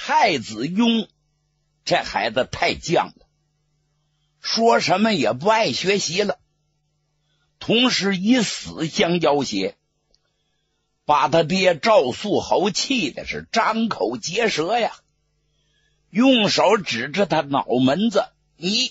太子雍这孩子太犟了，说什么也不爱学习了，同时以死相要挟，把他爹赵肃侯气的是张口结舌呀，用手指着他脑门子，你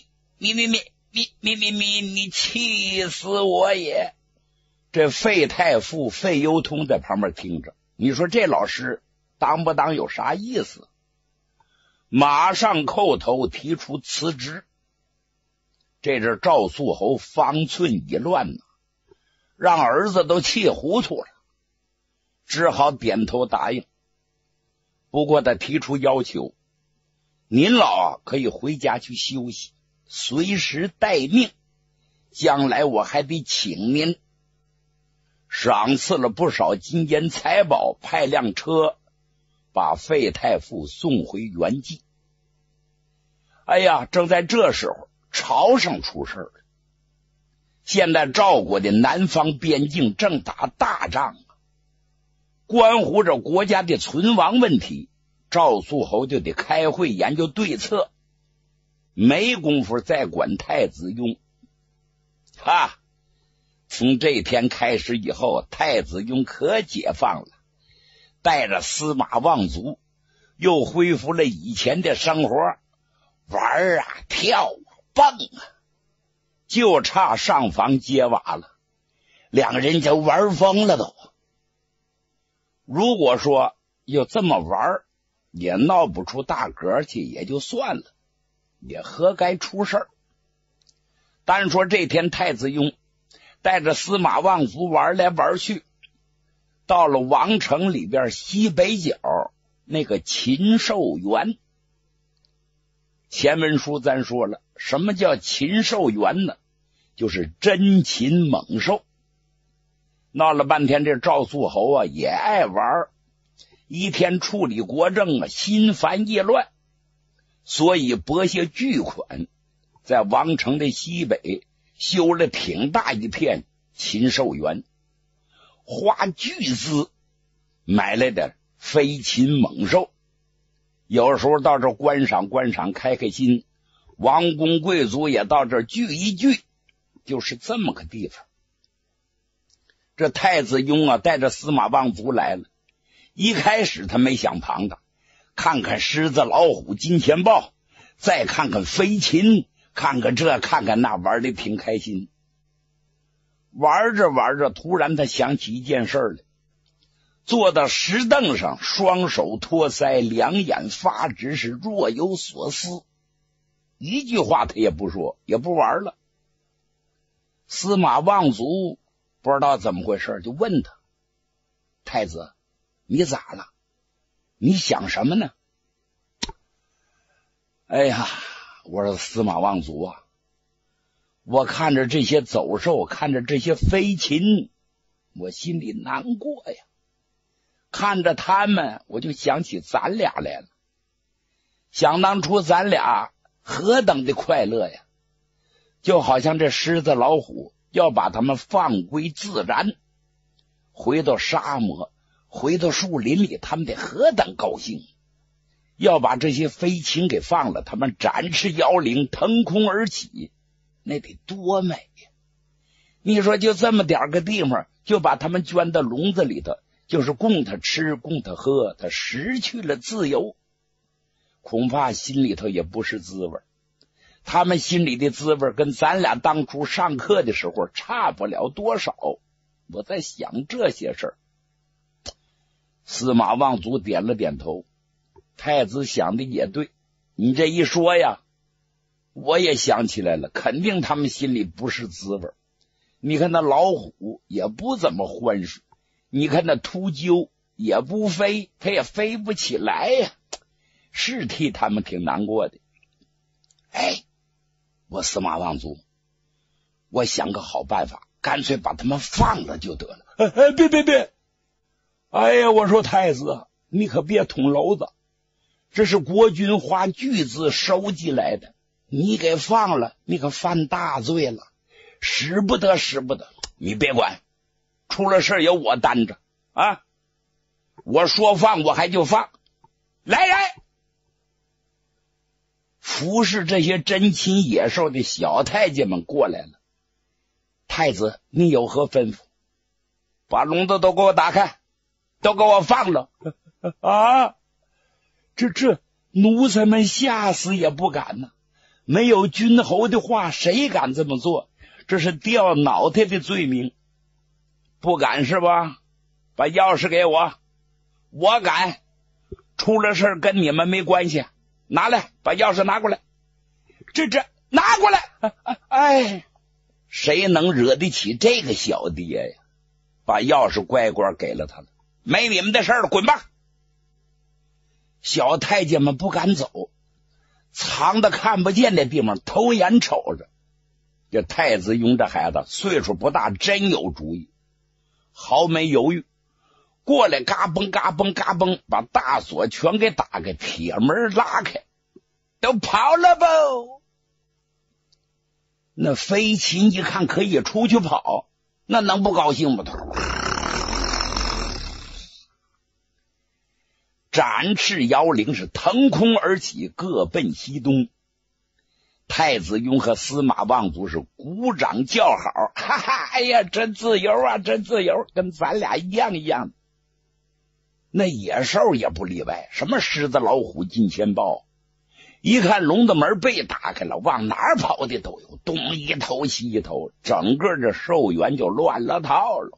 气死我也！这费太傅费攸通在旁边听着，你说这老师当不当有啥意思？马上叩头提出辞职。这是赵肃侯方寸已乱呢，让儿子都气糊涂了，只好点头答应。不过他提出要求，您老可以回家去休息，随时待命，将来我还得请您。赏赐了不少金银财宝，派辆车把费太傅送回原籍。哎呀，正在这时候，朝上出事了。现在赵国的南方边境正打大仗，关乎着国家的存亡问题，赵肃侯就得开会研究对策，没工夫再管太子雍。从这天开始以后，太子雍可解放了，带着司马望族又恢复了以前的生活，玩啊跳啊蹦啊，就差上房揭瓦了，两个人就玩疯了都。如果说要这么玩也闹不出大格去也就算了，也何该出事儿。单说这天太子雍带着司马望族玩来玩去，到了王城里边西北角那个禽兽园。前文书咱说了，什么叫禽兽园呢？就是珍禽猛兽。闹了半天，这赵肃侯也爱玩，一天处理国政心烦意乱，所以拨些巨款，在王城的西北修了挺大一片禽兽园，花巨资买来的飞禽猛兽，有时候到这观赏观赏，开开心，王公贵族也到这聚一聚，就是这么个地方。这太子雍带着司马望族来了，一开始他没想旁的，看看狮子老虎金钱豹，再看看飞禽，看看这看看那，玩的挺开心。玩着玩着，突然他想起一件事来，坐到石凳上，双手托腮，两眼发直，是若有所思，一句话他也不说，也不玩了。司马望族不知道怎么回事，就问他：太子，你咋了？你想什么呢？哎呀，我说司马望族啊，我看着这些走兽，看着这些飞禽，我心里难过呀。看着他们，我就想起咱俩来了。想当初咱俩何等的快乐呀！就好像这狮子老虎要把他们放归自然，回到沙漠，回到树林里，他们得何等高兴！要把这些飞禽给放了，他们展翅摇铃，腾空而起，那得多美呀！你说就这么点个地方，就把他们圈到笼子里头，就是供他吃供他喝，他失去了自由，恐怕心里头也不是滋味。他们心里的滋味跟咱俩当初上课的时候差不了多少。我在想这些事儿。司马望族点了点头，太子想的也对，你这一说呀，我也想起来了，肯定他们心里不是滋味。你看那老虎也不怎么欢实，你看那秃鹫也不飞，它也飞不起来呀，是替他们挺难过的。哎，我司马望族，我想个好办法，干脆把他们放了就得了。别！哎呀，我说太子，你可别捅娄子，这是国军花巨资收集来的，你给放了，你可犯大罪了，使不得。你别管，出了事由我担着啊！我说放我还就放。来， 服侍这些珍禽野兽的小太监们过来了。太子，你有何吩咐？把笼子都给我打开，都给我放了。啊，这奴才们吓死也不敢呢。没有君侯的话，谁敢这么做？这是掉脑袋的罪名。不敢是吧？把钥匙给我，我敢。出了事跟你们没关系。拿来，把钥匙拿过来。这拿过来。哎，谁能惹得起这个小爹呀？把钥匙乖乖给了他了。没你们的事了，滚吧。小太监们不敢走，藏的看不见的地方偷眼瞅着。这太子雍这孩子岁数不大，真有主意，毫没犹豫过来，嘎嘣嘎嘣嘎嘣，把大锁全给打开，铁门拉开，都跑了吧。那飞禽一看可以出去跑，那能不高兴吗？展翅摇铃，是腾空而起，各奔西东。太子雍和司马望族是鼓掌叫好，哈哈，哎呀，真自由啊，真自由，跟咱俩一样一样。那野兽也不例外，什么狮子老虎金钱豹，一看笼子门被打开了，往哪儿跑的都有，东一头西一头，整个这兽园就乱了套了。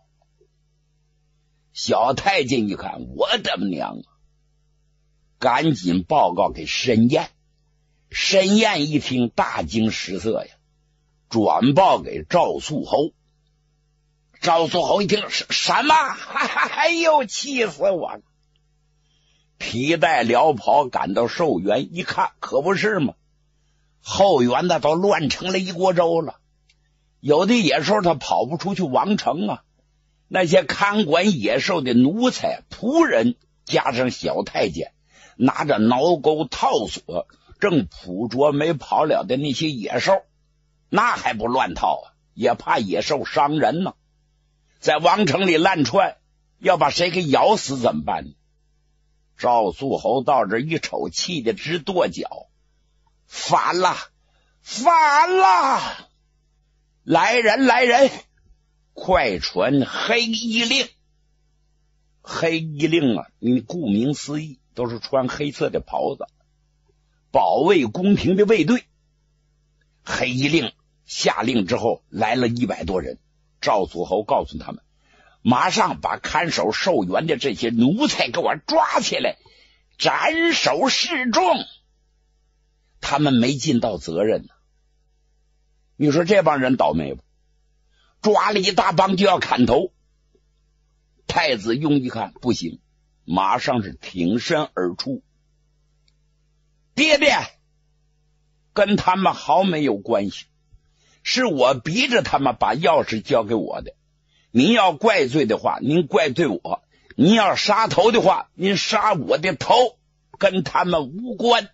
小太监一看，我的娘啊，赶紧报告给申燕。申燕一听大惊失色呀，转报给赵肃侯。赵肃侯一听什么？哎呦，气死我了！皮带辽袍赶到寿园一看，可不是吗？后园的都乱成了一锅粥了。有的野兽他跑不出去王城啊，那些看管野兽的奴才仆人加上小太监，拿着挠钩套索，正捕捉没跑了的那些野兽，那还不乱套啊？也怕野兽伤人呢。在王城里乱窜，要把谁给咬死怎么办呢？赵肃侯到这一瞅，气得直跺脚，反了，反了！来人，来人，快传黑衣令。黑衣令啊，你顾名思义，都是穿黑色的袍子，保卫宫廷的卫队。黑衣令下令之后，来了100多人。赵肃侯告诉他们，马上把看守寿园的这些奴才给我抓起来，斩首示众。他们没尽到责任呢。你说这帮人倒霉吧？抓了一大帮就要砍头。太子雍一看不行，马上是挺身而出。爹爹，跟他们毫没有关系，是我逼着他们把钥匙交给我的。您要怪罪的话，您怪罪我；您要杀头的话，您杀我的头，跟他们无关。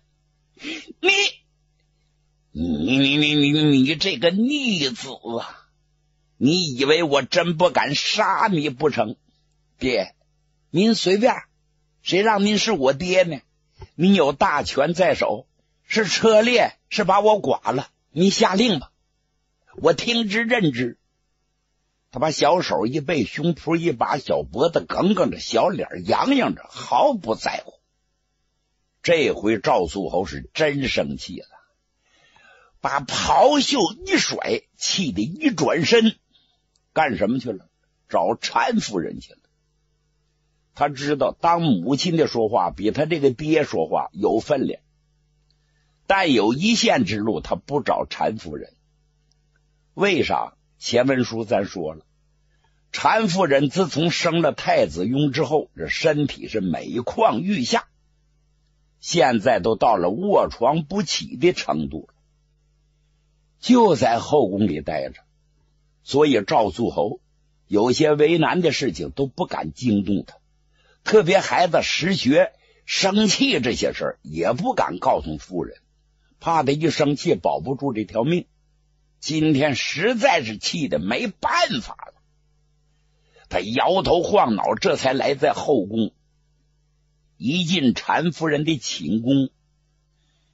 你这个逆子啊！你以为我真不敢杀你不成？爹，您随便，谁让您是我爹呢？您有大权在手，是车裂，是把我剐了，你下令吧，我听之任之。他把小手一背，胸脯一把，小脖子梗梗着，小脸洋洋着，毫不在乎。这回赵肃侯是真生气了，把袍袖一甩，气得一转身，干什么去了？找陈夫人去了。他知道当母亲的说话比他这个爹说话有分量，但有一线之路他不找陈夫人。为啥？前文书咱说了，陈夫人自从生了太子雍之后，这身体是每况愈下，现在都到了卧床不起的程度了，就在后宫里待着。所以赵肃侯有些为难的事情都不敢惊动他，特别孩子失学生气这些事儿也不敢告诉夫人，怕他一生气保不住这条命。今天实在是气得没办法了，他摇头晃脑，这才来在后宫。一进陈夫人的寝宫，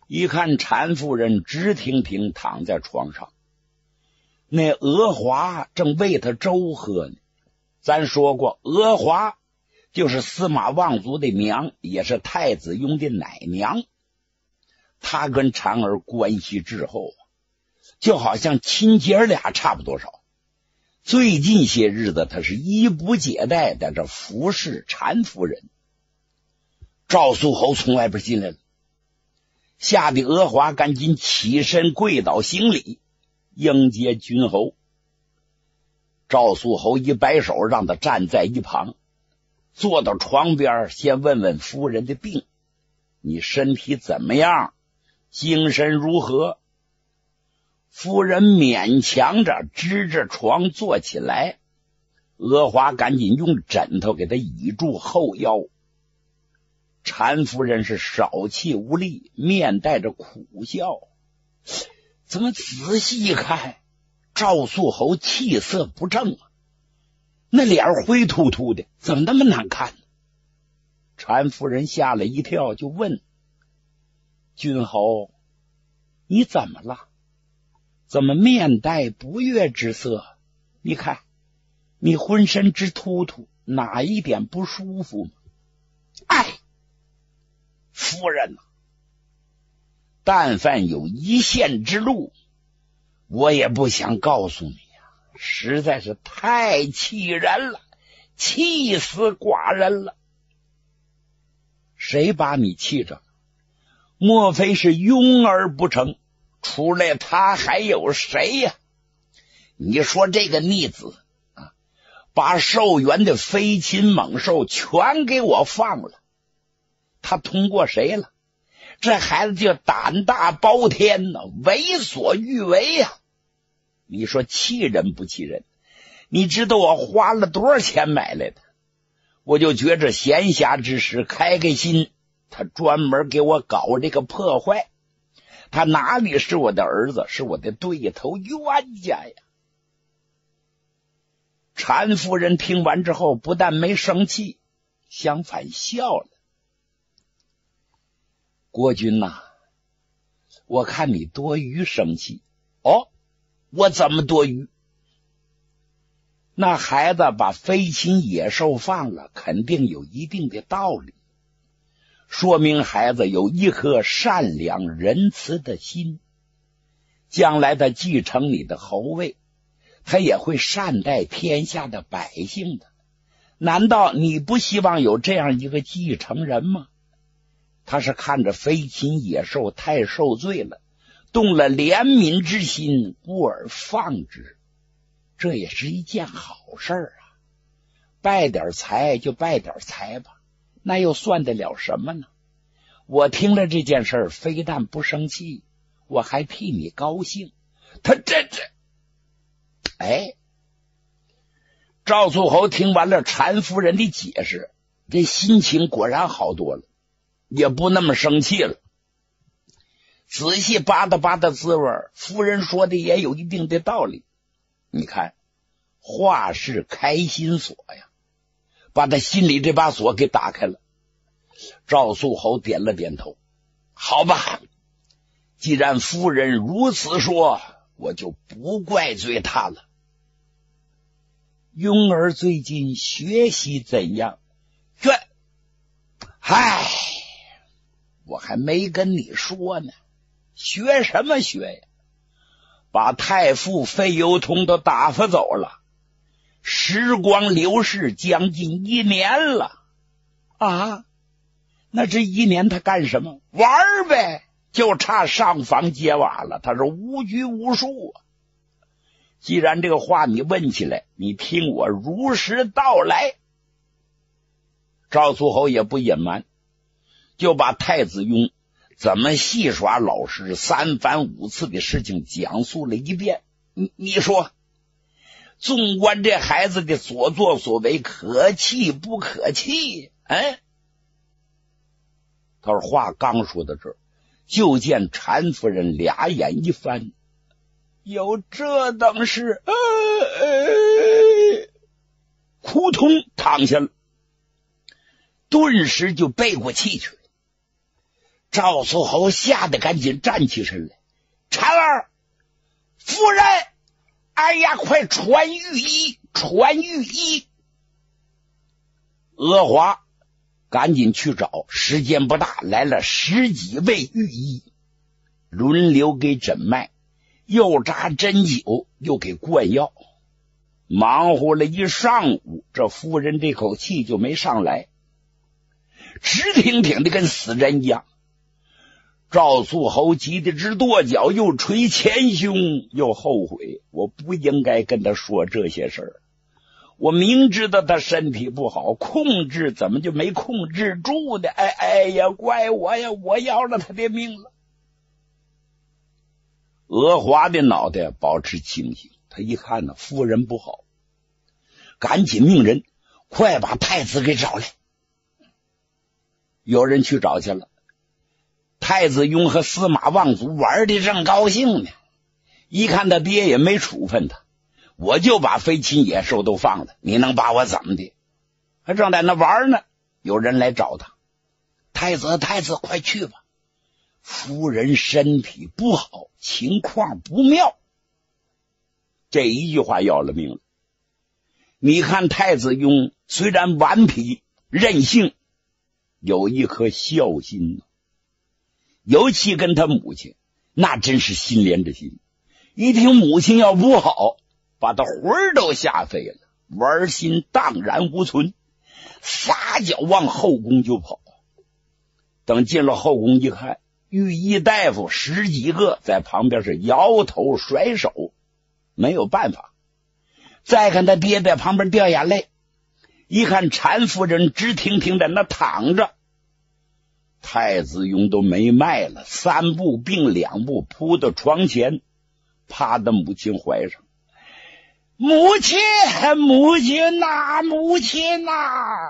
一看产妇人直挺挺躺在床上，那娥华正喂他粥喝呢。咱说过，娥华就是司马望族的娘，也是太子雍的奶娘。他跟婵儿关系至厚，就好像亲姐俩差不多少。最近些日子，他是衣不解带的这服侍婵夫人。赵肃侯从外边进来了，吓得娥华赶紧起身跪倒行礼，迎接君侯。赵肃侯一摆手，让他站在一旁，坐到床边，先问问夫人的病，你身体怎么样，精神如何？夫人勉强着支着床坐起来，娥华赶紧用枕头给他倚住后腰。婵夫人是少气无力，面带着苦笑。怎么仔细一看，赵肃侯气色不正啊，那脸灰秃秃的，怎么那么难看呢？婵夫人吓了一跳，就问：君侯，你怎么了？怎么面带不悦之色？你看你浑身直突突，哪一点不舒服吗？哎，夫人啊，但凡有一线之路，我也不想告诉你啊，实在是太气人了，气死寡人了。谁把你气着？莫非是庸儿不成？除了他还有谁呀？你说这个逆子啊，把寿元的飞禽猛兽全给我放了，他通过谁了？这孩子就胆大包天呢，为所欲为呀！你说气人不气人？你知道我花了多少钱买来的？我就觉着闲暇之时开开心，他专门给我搞这个破坏。他哪里是我的儿子，是我的对头冤家呀！婵夫人听完之后，不但没生气，相反笑了。国君呐，我看你多余生气。哦，我怎么多余？那孩子把飞禽野兽放了，肯定有一定的道理，说明孩子有一颗善良仁慈的心，将来他继承你的侯位，他也会善待天下的百姓的。难道你不希望有这样一个继承人吗？他是看着飞禽野兽太受罪了，动了怜悯之心，故而放之，这也是一件好事啊。败点财就败点财吧，那又算得了什么呢？我听了这件事非但不生气，我还替你高兴。他这哎，赵肃侯听完了婵夫人的解释，这心情果然好多了，也不那么生气了。仔细扒搭扒搭滋味，夫人说的也有一定的道理。你看，话是开心锁呀，把他心里这把锁给打开了。赵肃侯点了点头，好吧，既然夫人如此说，我就不怪罪他了。庸儿最近学习怎样？嗨，我还没跟你说呢，学什么学呀？把太傅费由通都打发走了，时光流逝将近1年了啊！那这1年他干什么？玩呗，就差上房揭瓦了，他是无拘无束啊。既然这个话你问起来，你听我如实道来。赵肃侯也不隐瞒，就把太子雍怎么戏耍老师3番5次的事情讲述了一遍。你说，纵观这孩子的所作所为，可气不可气？他说话刚说到这儿，就见婵夫人俩眼一翻，有这等事？扑通躺下了，顿时就背过气去了。 赵素侯吓得赶紧站起身来，婵儿，夫人，哎呀，快传御医，传御医！娥华赶紧去找，时间不大，来了10几位御医，轮流给诊脉，又扎针灸，又给灌药，忙活了一上午，这夫人这口气就没上来，直挺挺的跟死人一样。赵素侯急得直跺脚，又捶前胸，又后悔，我不应该跟他说这些事儿。我明知道他身体不好，控制怎么就没控制住呢？哎呀，怪我呀，我要了他的命了。娥华的脑袋保持清醒，他一看呢，夫人不好，赶紧命人快把太子给找来。有人去找去了，太子雍和司马望族玩的正高兴呢，一看他爹也没处分他，我就把飞禽野兽都放了，你能把我怎么的？还正在那玩呢，有人来找他，太子快去吧，夫人身体不好，情况不妙。这一句话要了命了。你看太子雍虽然顽皮任性，有一颗孝心呢，尤其跟他母亲，那真是心连着心。一听母亲要不好，把他魂儿都吓飞了，玩心荡然无存，撒脚往后宫就跑。等进了后宫一看，御医大夫10几个在旁边是摇头甩手，没有办法。再看他爹在旁边掉眼泪，一看产夫人直挺挺在那躺着，太子雍都没脉了，3步并2步扑到床前，趴到母亲怀上。母亲呐，母亲呐！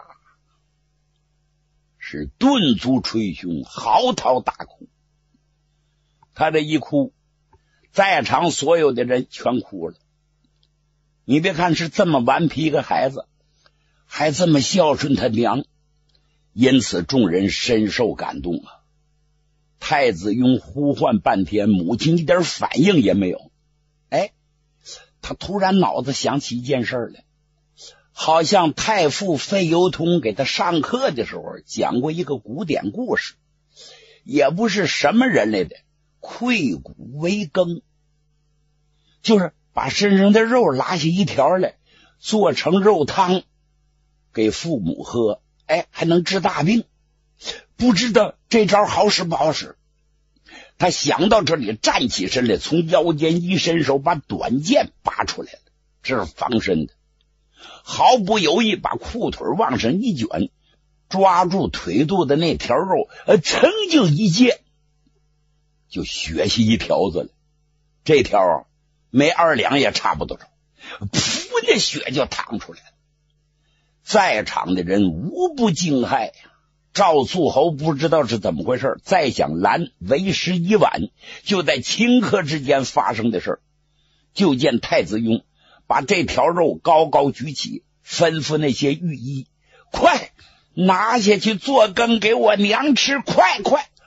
是顿足捶胸，嚎啕大哭。他这一哭，在场所有的人全哭了。你别看是这么顽皮一个孩子，还这么孝顺他娘，因此众人深受感动啊。太子雍呼唤半天，母亲一点反应也没有。他突然脑子想起一件事来，好像太傅费尤通给他上课的时候讲过一个古典故事，也不是什么人类的，溃骨为羹，就是把身上的肉拉下一条来，做成肉汤给父母喝，还能治大病。不知道这招好使不好使。他想到这里，站起身来，从腰间一伸手，把短剑拔出来了，这是防身的。毫不犹豫把裤腿往上一卷，抓住腿肚的那条肉，噌就一剑，就血下一条子了。这条没2两也差不多少，噗，那血就淌出来了。在场的人无不惊骇呀。赵素侯不知道是怎么回事，再想拦为时已晚，就在顷刻之间发生的事。就见太子雍把这条肉高高举起，吩咐那些御医，快拿下去做羹给我娘吃，快！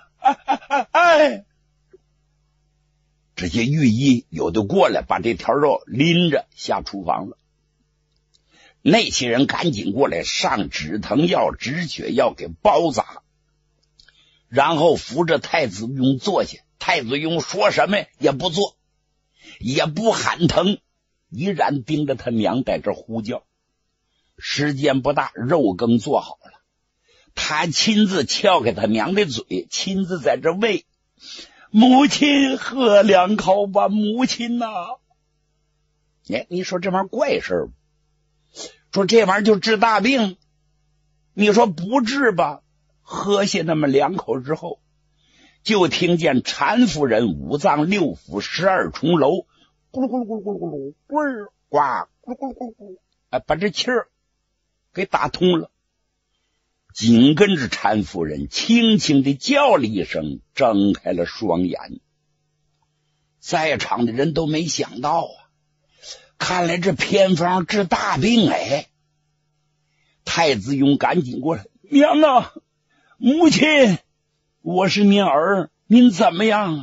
这些御医有的过来把这条肉拎着下厨房了，那些人赶紧过来上止疼药止血药给包扎，然后扶着太子雍坐下。太子雍说什么也不做，也不喊疼，依然盯着他娘在这呼叫。时间不大，肉羹做好了，他亲自撬开他娘的嘴，亲自在这喂。母亲喝2口吧，母亲呐！你说这玩意儿怪事儿，说这玩意儿就治大病，你说不治吧？喝下那么2口之后，就听见产妇人5脏6腑12重楼咕噜咕噜咕噜咕噜咕噜咕儿呱咕噜咕噜咕噜咕噜，把这气儿给打通了。紧跟着产妇人轻轻地叫了一声，睁开了双眼。在场的人都没想到啊，看来这偏方治大病。太子雍赶紧过来，娘啊，母亲我是您儿，您怎么样？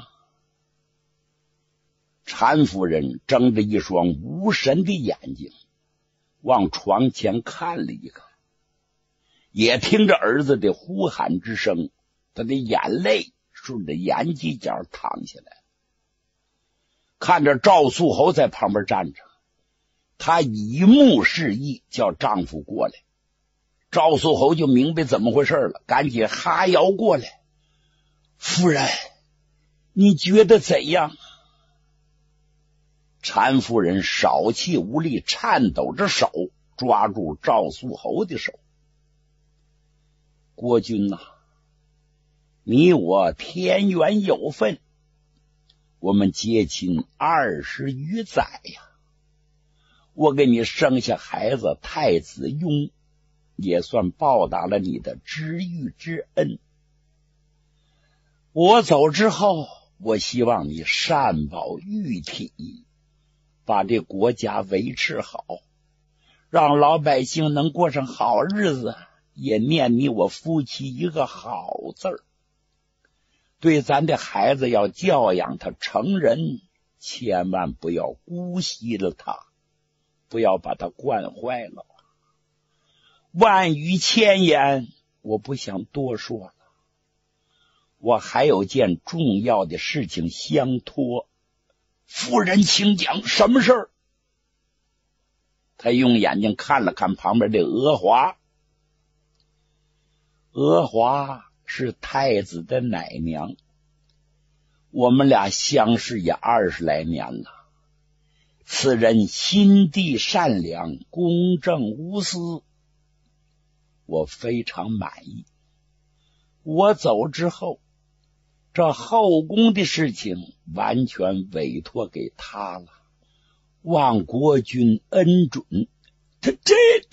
陈夫人睁着一双无神的眼睛往床前看了一看，也听着儿子的呼喊之声，他的眼泪顺着眼犄角淌下来。看着赵素侯在旁边站着，他以目示意叫丈夫过来。赵素侯就明白怎么回事了，赶紧哈腰过来。夫人，你觉得怎样？陈夫人少气无力，颤抖着手抓住赵素侯的手。国君呐，你我天缘有分，我们结亲20余载呀，我给你生下孩子太子雍，也算报答了你的知遇之恩。我走之后，我希望你善保玉体，把这国家维持好，让老百姓能过上好日子，也念你我夫妻一个好字儿。对咱的孩子要教养他成人，千万不要姑息了他，不要把他惯坏了。万语千言，我不想多说了。我还有件重要的事情相托，夫人请讲，什么事儿？他用眼睛看了看旁边的娥华。娥华是太子的奶娘，我们俩相识也20来年了。此人心地善良，公正无私，我非常满意。我走之后，这后宫的事情完全委托给他了，望国君恩准。这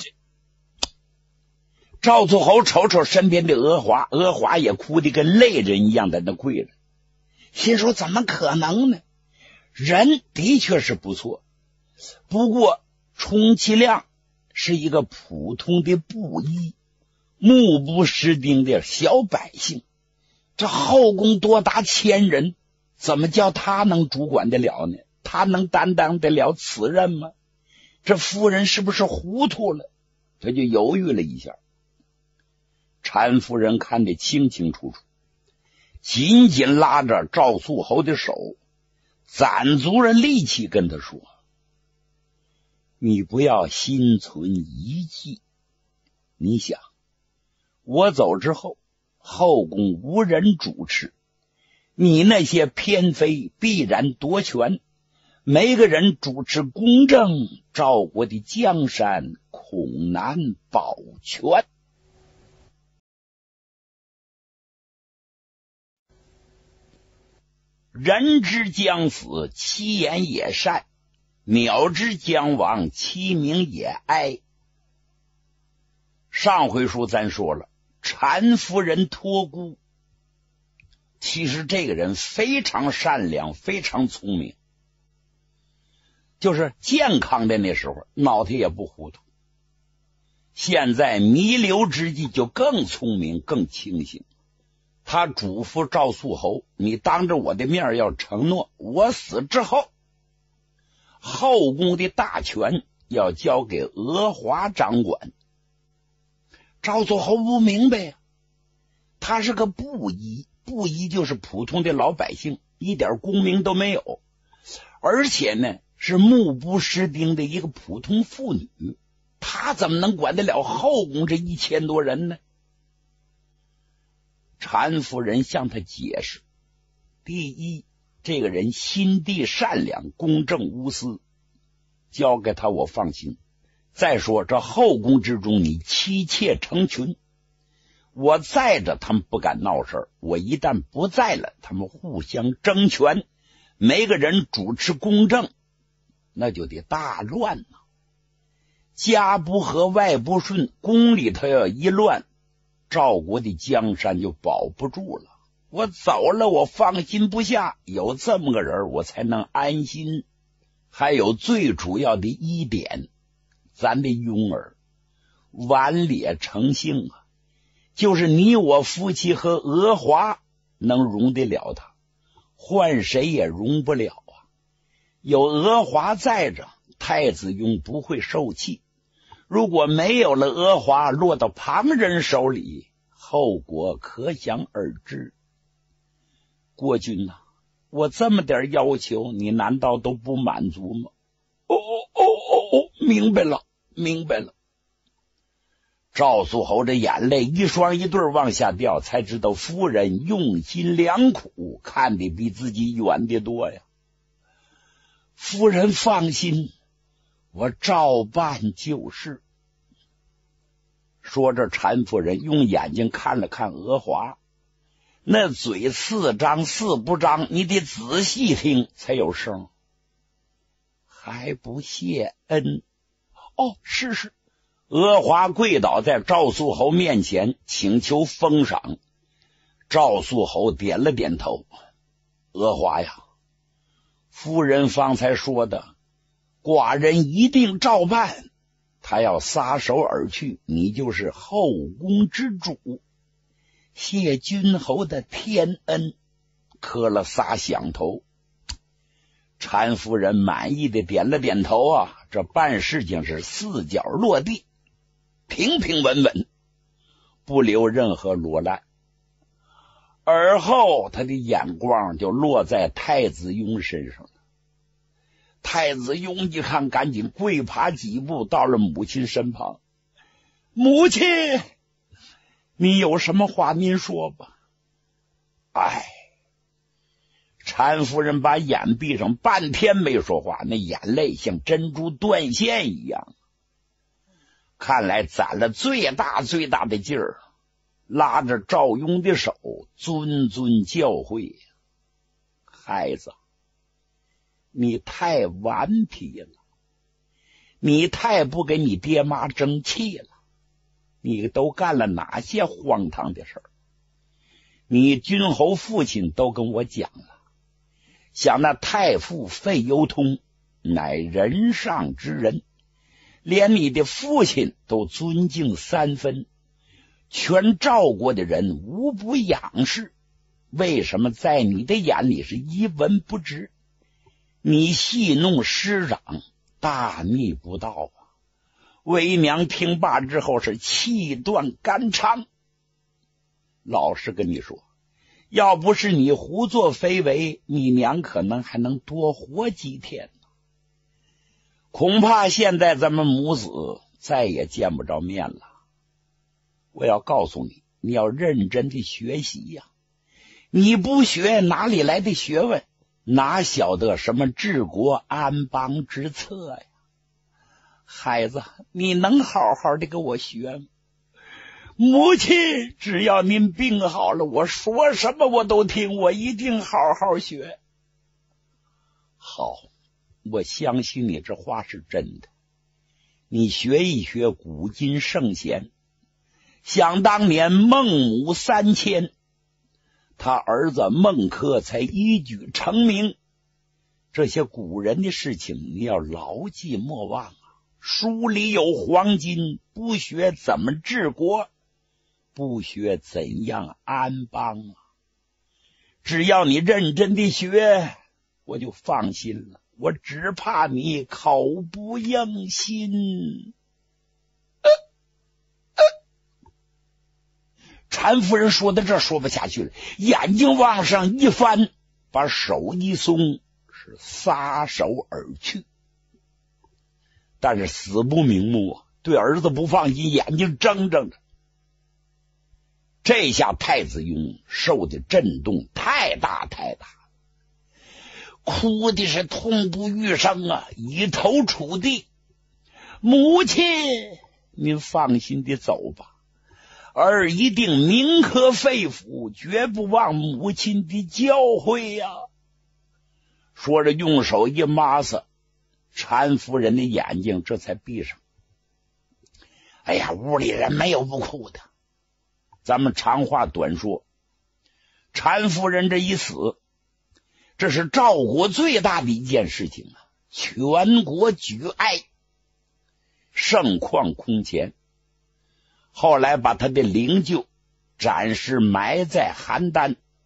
赵素侯瞅瞅身边的娥华，娥华也哭得跟泪人一样在那跪着，心说怎么可能呢？人的确是不错，不过充其量是一个普通的布衣，目不识丁的小百姓。这后宫多达1000人，怎么叫他能主管得了呢？他能担当得了此任吗？这夫人是不是糊涂了？他就犹豫了一下。陈夫人看得清清楚楚，紧紧拉着赵素侯的手，攒足了力气跟他说：你不要心存疑忌，你想我走之后，后宫无人主持，你那些偏妃必然夺权，每个人主持公正，赵国的江山恐难保全。人之将死，其言也善；鸟之将亡，其鸣也哀。上回书咱说了，陈夫人托孤，其实这个人非常善良，非常聪明，就是健康的那时候脑袋也不糊涂，现在弥留之际就更聪明更清醒。他嘱咐赵素侯，你当着我的面要承诺，我死之后后宫的大权要交给娥华掌管。赵素侯不明白呀，他是个布衣，布衣就是普通的老百姓，一点功名都没有，而且呢是目不识丁的一个普通妇女，他怎么能管得了后宫这1000多人呢？陈夫人向他解释，第一，这个人心地善良，公正无私，交给他我放心。再说这后宫之中你妻妾成群，我在着他们不敢闹事儿，我一旦不在了，他们互相争权，每个人主持公正，那就得大乱了。家不和外不顺，宫里头要一乱，赵国的江山就保不住了。我走了，我放心不下，有这么个人我才能安心。还有最主要的一点，咱的雍儿顽劣成性啊，就是你我夫妻和娥华能容得了他，换谁也容不了啊。有娥华在着，太子雍不会受气，如果没有了娥华，落到旁人手里，后果可想而知。国君啊，我这么点要求，你难道都不满足吗？明白了，明白了。赵肃侯这眼泪一双一对往下掉，才知道夫人用心良苦，看得比自己远得多呀。夫人放心，我照办就是。说着，陈夫人用眼睛看了看娥华，那嘴似张似不张，你得仔细听才有声。还不谢恩？是。娥华跪倒在赵肃侯面前，请求封赏。赵肃侯点了点头。娥华呀，夫人方才说的，寡人一定照办。他要撒手而去，你就是后宫之主，谢君侯的天恩。磕了仨响头。陈夫人满意的点了点头啊，这办事情是四脚落地，平平稳稳，不留任何罗烂。而后他的眼光就落在太子雍身上了。太子雍一看，赶紧跪爬几步到了母亲身旁。母亲，你有什么话您说吧。陈夫人把眼闭上，半天没说话，那眼泪像珍珠断线一样。看来攒了最大的劲儿，拉着赵雍的手，谆谆教诲：孩子，你太顽皮了，你太不给你爹妈争气了，你都干了哪些荒唐的事儿？你君侯父亲都跟我讲了，想那太傅费由通乃人上之人，连你的父亲都尊敬三分，全赵国的人无不仰视，为什么在你的眼里是一文不值？你戏弄师长，大逆不道啊！为娘听罢之后是气断肝肠。老实跟你说，要不是你胡作非为，你娘可能还能多活几天呢。恐怕现在咱们母子再也见不着面了。我要告诉你，你要认真的学习呀！你不学，哪里来的学问？哪晓得什么治国安邦之策呀？孩子，你能好好的给我学吗？母亲，只要您病好了，我说什么我都听，我一定好好学。好，我相信你这话是真的。你学一学古今圣贤，想当年孟母3000，他儿子孟轲才一举成名，这些古人的事情你要牢记莫忘啊！书里有黄金，不学怎么治国，不学怎样安邦啊！只要你认真的学，我就放心了。我只怕你口不应心。陈夫人说到这说不下去了，眼睛往上一翻，把手一松，是撒手而去。但是死不瞑目，对儿子不放心，眼睛睁睁着。这下太子雍受的震动太大，哭的是痛不欲生啊，以头触地。母亲，您放心的走吧，儿一定铭刻肺腑，绝不忘母亲的教诲呀。说着用手一抹撒，陈夫人的眼睛这才闭上。哎呀，屋里人没有不哭的。咱们长话短说，陈夫人这一死，这是赵国最大的一件事情啊，全国举哀，盛况空前。后来把他的灵柩暂时埋在邯郸，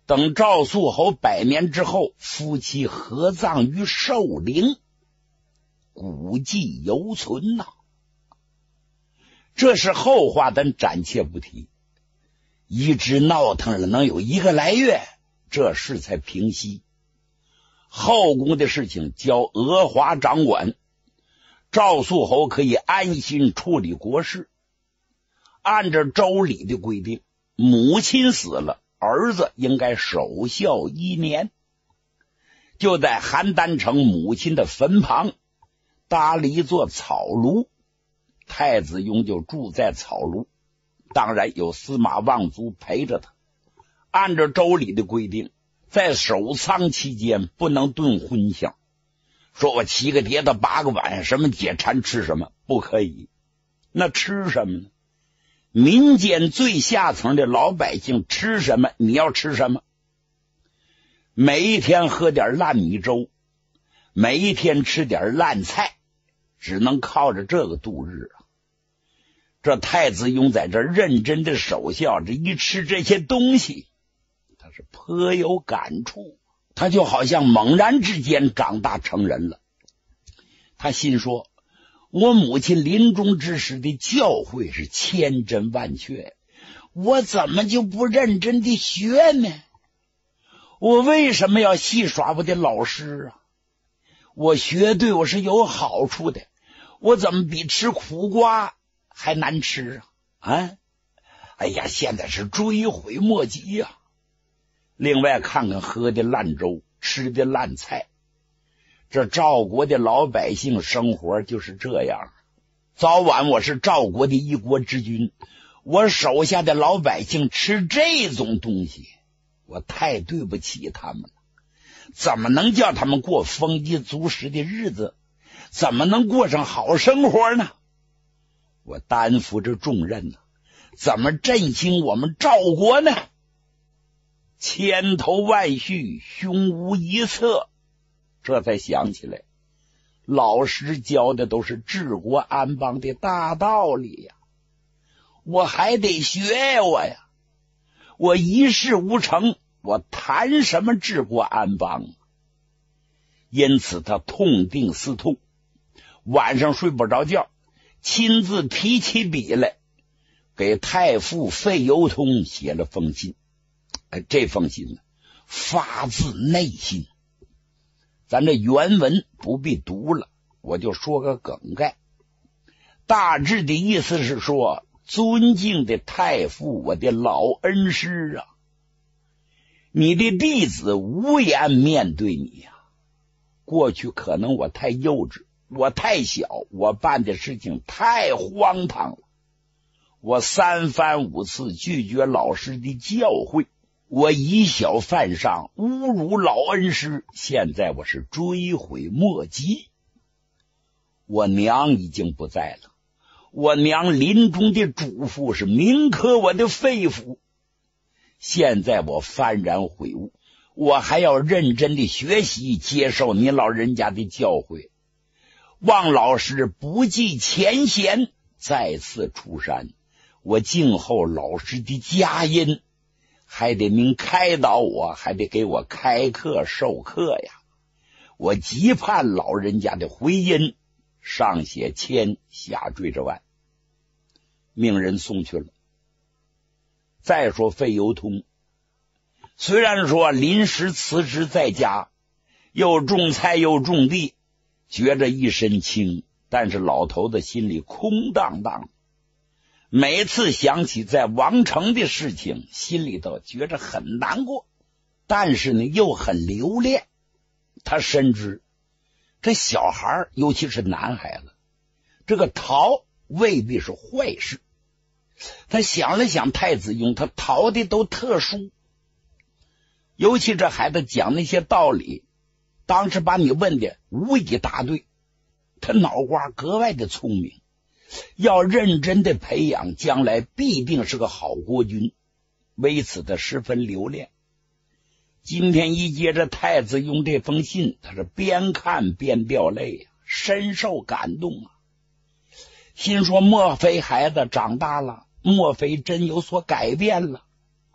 等赵肃侯百年之后，夫妻合葬于寿陵，古迹犹存呐。这是后话，咱暂且不提。一直闹腾了能有1个来月，这事才平息。后宫的事情交娥华掌管，赵肃侯可以安心处理国事。按照周礼的规定，母亲死了，儿子应该守孝1年。就在邯郸城母亲的坟旁搭了一座草庐，太子雍就住在草庐，当然有司马望族陪着他。按照周礼的规定，在守丧期间不能炖荤香，说我7个碟子8个碗，什么解馋吃什么，不可以。那吃什么呢？民间最下层的老百姓吃什么，你要吃什么。每一天喝点烂米粥，每一天吃点烂菜，只能靠着这个度日啊。这太子雍在这认真的守孝，这一吃这些东西，他是颇有感触。他就好像猛然之间长大成人了。他心说，我母亲临终之时的教诲是千真万确，我怎么就不认真的学呢？我为什么要戏耍我的老师啊？我学对我是有好处的，我怎么比吃苦瓜还难吃啊？哎呀，现在是追悔莫及呀。另外看看喝的烂粥，吃的烂菜，这赵国的老百姓生活就是这样。早晚我是赵国的一国之君，我手下的老百姓吃这种东西，我太对不起他们了。怎么能叫他们过丰衣足食的日子？怎么能过上好生活呢？我担负着重任呢，怎么振兴我们赵国呢？千头万绪，胸无一策。这才想起来，老师教的都是治国安邦的大道理呀，我还得学我呀。我一事无成，我谈什么治国安邦？因此他痛定思痛，晚上睡不着觉，亲自提起笔来，给太傅费由通写了封信。这封信呢，发自内心。咱这原文不必读了，我就说个梗概。大致的意思是说，尊敬的太傅，我的老恩师啊，你的弟子无颜面对你呀。过去可能我太幼稚，我太小，我办的事情太荒唐了，我3番5次拒绝老师的教诲，我以小犯上，侮辱老恩师，现在我是追悔莫及。我娘已经不在了，我娘临终的嘱咐是铭刻我的肺腑，现在我幡然悔悟，我还要认真的学习，接受你老人家的教诲。望老师不计前嫌，再次出山，我静候老师的佳音，还得您开导我，还得给我开课授课呀。我急盼老人家的回音，上写签，下缀着腕，命人送去了。再说费由通，虽然说临时辞职在家，又种菜又种地，觉着一身轻，但是老头子心里空荡荡。每次想起在王城的事情，心里头觉着很难过，但是呢又很留恋。他深知这小孩，尤其是男孩子，这个逃未必是坏事。他想了想太子雍，他逃的都特殊，尤其这孩子讲那些道理，当时把你问的无一答对，他脑瓜格外的聪明，要认真的培养，将来必定是个好国君，为此他十分留恋。今天一接着太子雍这封信，他是边看边掉泪啊，深受感动啊，心说莫非孩子长大了，莫非真有所改变了。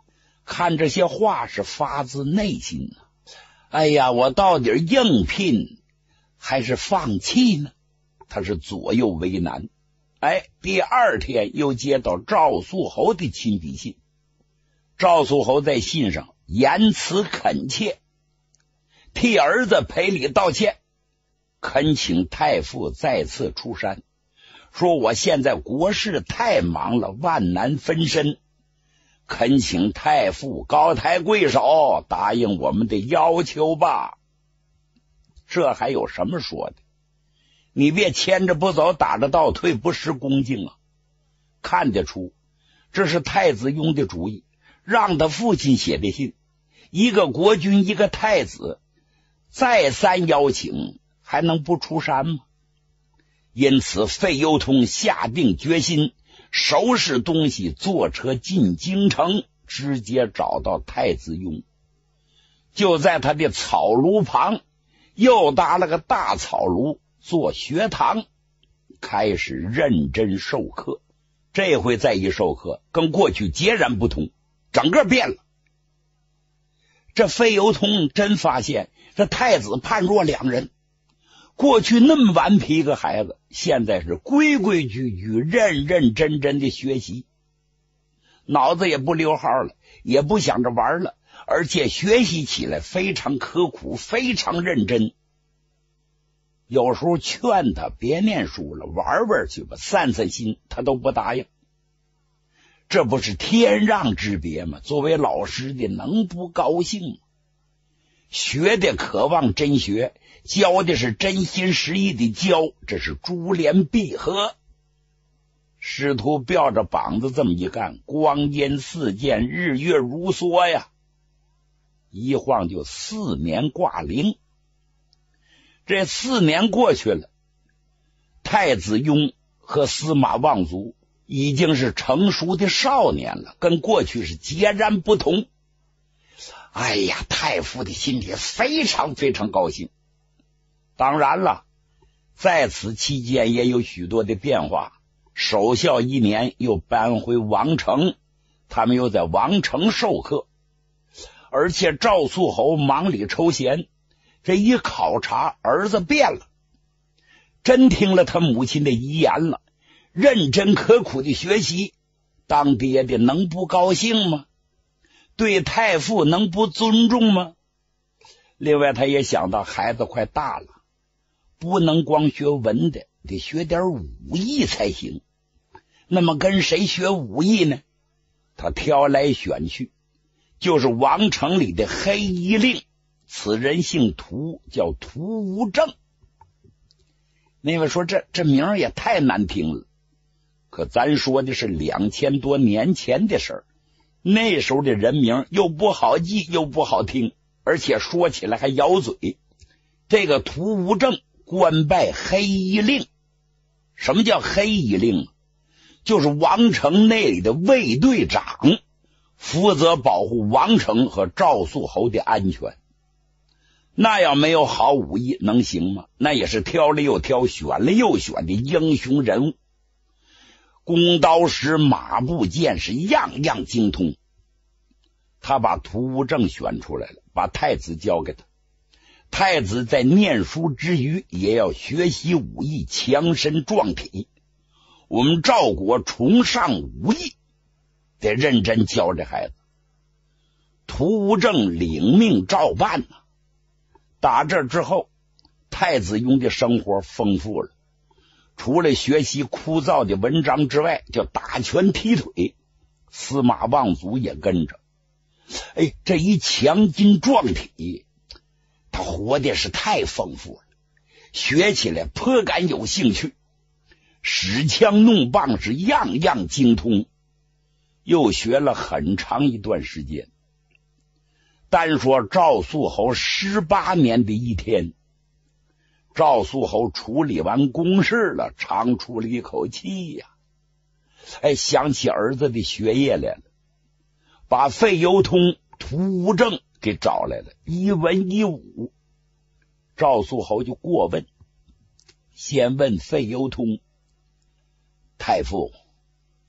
看这些话是发自内心呢。哎呀，我到底应聘还是放弃呢？他是左右为难。第二天又接到赵肃侯的亲笔信。赵肃侯在信上言辞恳切，替儿子赔礼道歉，恳请太傅再次出山，说我现在国事太忙了，万难分身，恳请太傅高抬贵手，答应我们的要求吧。这还有什么说的？你别牵着不走，打着倒退，不失恭敬啊！看得出这是太子雍的主意，让他父亲写的信。一个国君，一个太子，再三邀请，还能不出山吗？因此费攸通下定决心，收拾东西，坐车进京城，直接找到太子雍。就在他的草庐旁又搭了个大草庐做学堂，开始认真授课。这回再一授课，跟过去截然不同，整个变了。这费攸通真发现这太子判若两人，过去那么顽皮个孩子，现在是规规矩矩、认认真真的学习，脑子也不溜号了，也不想着玩了，而且学习起来非常刻苦，非常认真。有时候劝他别念书了，玩玩去吧，散散心，他都不答应。这不是天壤之别吗？作为老师的能不高兴吗？学的渴望真学，教的是真心实意的教，这是珠联璧合。师徒吊着膀子这么一干，光阴似箭，日月如梭呀，一晃就4年挂零。这4年过去了，太子雍和司马望族已经是成熟的少年了，跟过去是截然不同。哎呀，太傅的心里非常非常高兴。当然了，在此期间也有许多的变化。守孝1年又搬回王城，他们又在王城授课，而且赵肃侯忙里抽闲，这一考察，儿子变了，真听了他母亲的遗言了，认真刻苦的学习，当爹的能不高兴吗？对太傅能不尊重吗？另外他也想到孩子快大了，不能光学文的，得学点武艺才行。那么跟谁学武艺呢？他挑来选去，就是王城里的黑衣令，此人姓屠，叫屠无正。那位说这名也太难听了，可咱说的是2000多年前的事儿，那时候的人名又不好记又不好听，而且说起来还咬嘴。这个屠无正官拜黑衣令。什么叫黑衣令？就是王城内里的卫队长，负责保护王城和赵肃侯的安全。那要没有好武艺能行吗？那也是挑了又挑，选了又选的英雄人物，弓刀石马步剑是样样精通。他把屠无正选出来了，把太子交给他。太子在念书之余也要学习武艺，强身壮体。我们赵国崇尚武艺，得认真教这孩子。屠无正领命照办呢。打这之后，太子雍的生活丰富了，除了学习枯燥的文章之外，就打拳踢腿，司马望族也跟着。这一强筋壮体，他活的是太丰富了，学起来颇感有兴趣，使枪弄棒是样样精通，又学了很长一段时间。单说赵肃侯18年的一天，赵肃侯处理完公事了，长出了一口气呀。想起儿子的学业来了，把费攸通、屠无正给找来了，一文一武。赵肃侯就过问，先问费攸通：太傅，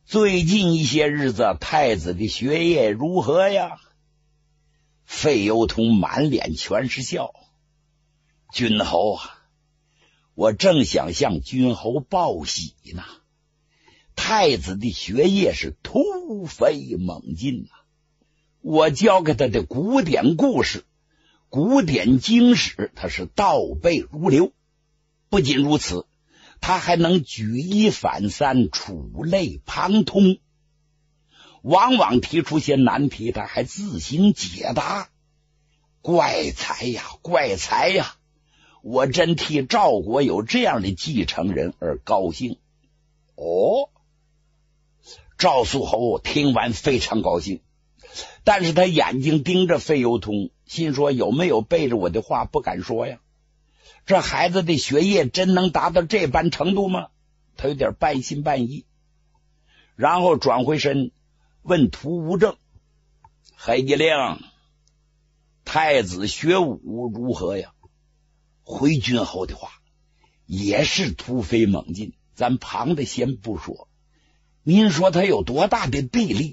最近一些日子太子的学业如何呀？费由通满脸全是笑。君侯啊，我正想向君侯报喜呢。太子的学业是突飞猛进啊！我教给他的古典故事、古典经史，他是倒背如流。不仅如此，他还能举一反三，触类旁通。往往提出些难题，他还自行解答。怪才呀，怪才呀！我真替赵国有这样的继承人而高兴。哦，赵肃侯听完非常高兴，但是他眼睛盯着费由通，心说有没有背着我的话不敢说呀？这孩子的学业真能达到这般程度吗？他有点半信半疑，然后转回身问屠无正：黑吉令，太子学武如何呀？回君侯的话也是突飞猛进，咱旁的先不说，您说他有多大的臂力？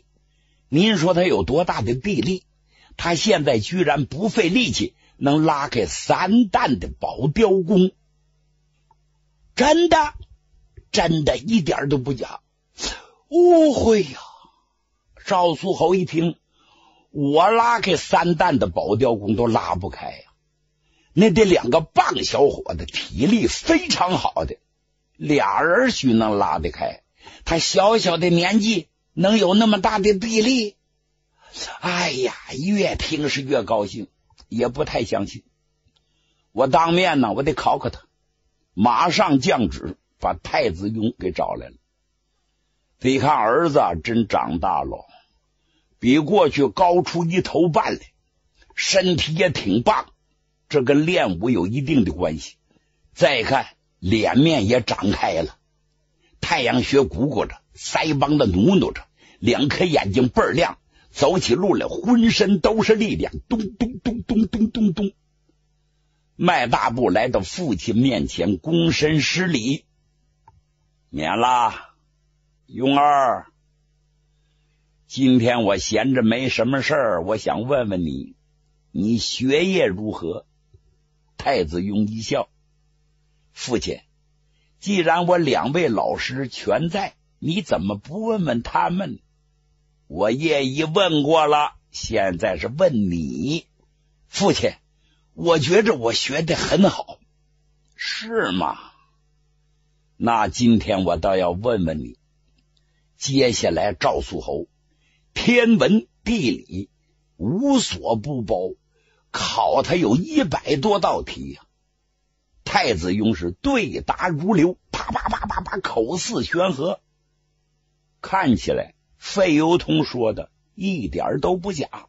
他现在居然不费力气能拉开3担的宝雕弓，真的一点都不假。误会呀！赵肃侯一听，我拉开3担的宝雕弓都拉不开呀，那得2个棒小伙子，体力非常好的俩人须能拉得开，他小小的年纪能有那么大的臂力？哎呀，越听是越高兴，也不太相信。我当面呢，我得考考他。马上降旨把太子雍给找来了。这一看儿子真长大了，比过去高出1头半来，身体也挺棒，这跟练武有一定的关系。再看脸面也长开了，太阳穴鼓鼓着，腮帮子努努着，2颗眼睛倍儿亮，走起路来浑身都是力量，咚咚咚咚咚咚咚，迈大步来到父亲面前，躬身施礼：免了，雍儿，今天我闲着没什么事儿，我想问问你，你学业如何？太子雍一笑：父亲，既然我2位老师全在，你怎么不问问他们？我业已问过了，现在是问你。父亲，我觉着我学得很好。是吗？那今天我倒要问问你，接下来赵肃侯天文地理无所不包，考他有100多道题呀。太子雍是对答如流，啪啪啪啪啪，口似悬河。看起来费由通说的一点都不假。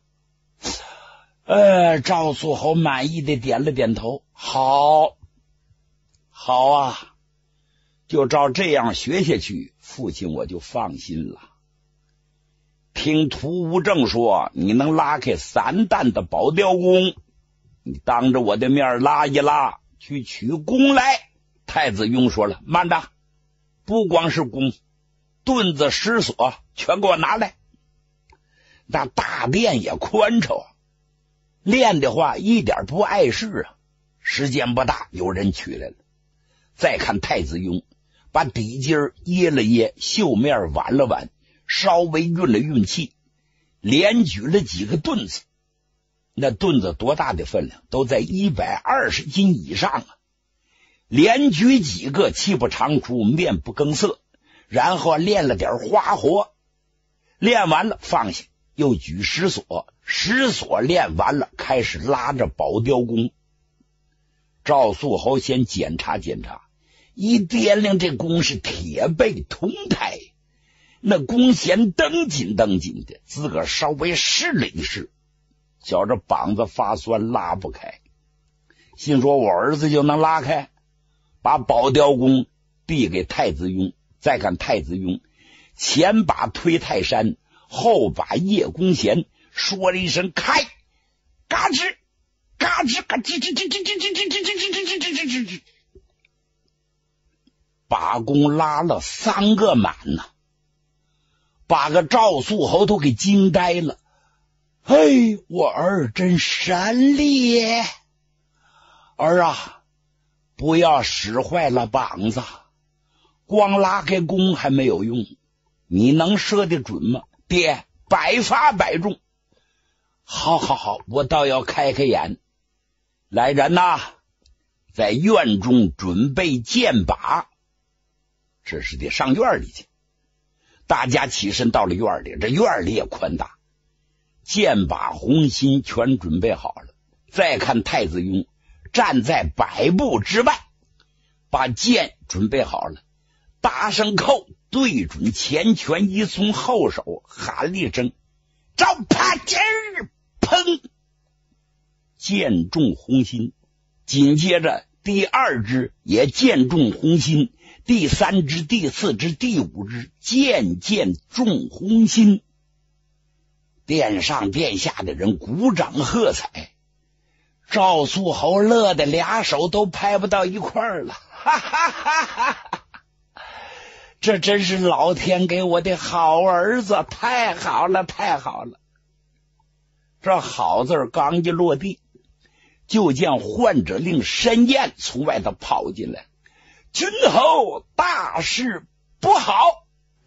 赵肃侯满意的点了点头，好啊，就照这样学下去，父亲我就放心了。听屠无正说你能拉开3担的宝雕弓，你当着我的面拉一拉，去取弓来。太子雍说了：慢着，不光是弓，盾子石锁全给我拿来。那大殿也宽敞，练的话一点不碍事啊。时间不大，有人取来了。再看太子雍把底襟掖了掖，袖面挽了挽，稍微运了运气，连举了几个盾子。那盾子多大的分量，都在120斤以上啊！连举几个，气不长出，面不更色，然后练了点花活，练完了放下，又举石锁，石锁练完了，开始拉着宝雕弓。赵肃侯先检查检查，一掂量这弓是铁背铜胎，那弓弦蹬紧蹬紧的，自个儿稍微试了一试，觉着膀子发酸，拉不开，心说我儿子就能拉开，把宝雕弓递给太子雍。再看太子雍前把推泰山，后把叶弓弦，说了一声开，嘎吱嘎吱嘎吱吱吱吱吱吱吱吱吱吱吱，把弓拉了3个满呢。 把个赵肃侯都给惊呆了。哎，我儿真善烈，儿啊，不要使坏了膀子，光拉开弓还没有用，你能射得准吗？爹，百发百中。好好好，我倒要开开眼。来人呐，在院中准备箭靶，这是得上院里去。大家起身到了院里，这院里也宽大，箭靶红心全准备好了。再看太子雍站在百步之外，把箭准备好了，大声扣，对准前拳一松后手，喊了一声招帕劲儿，砰，箭中红心。紧接着第二支也箭中红心，第三支、第四支、第五支箭中红心。殿上殿下的人鼓掌喝彩，赵肃侯乐得俩手都拍不到一块儿了，哈哈哈哈！这真是老天给我的好儿子，太好了，太好了！这好字刚一落地，就见患者令申燕从外头跑进来，君侯大事不好！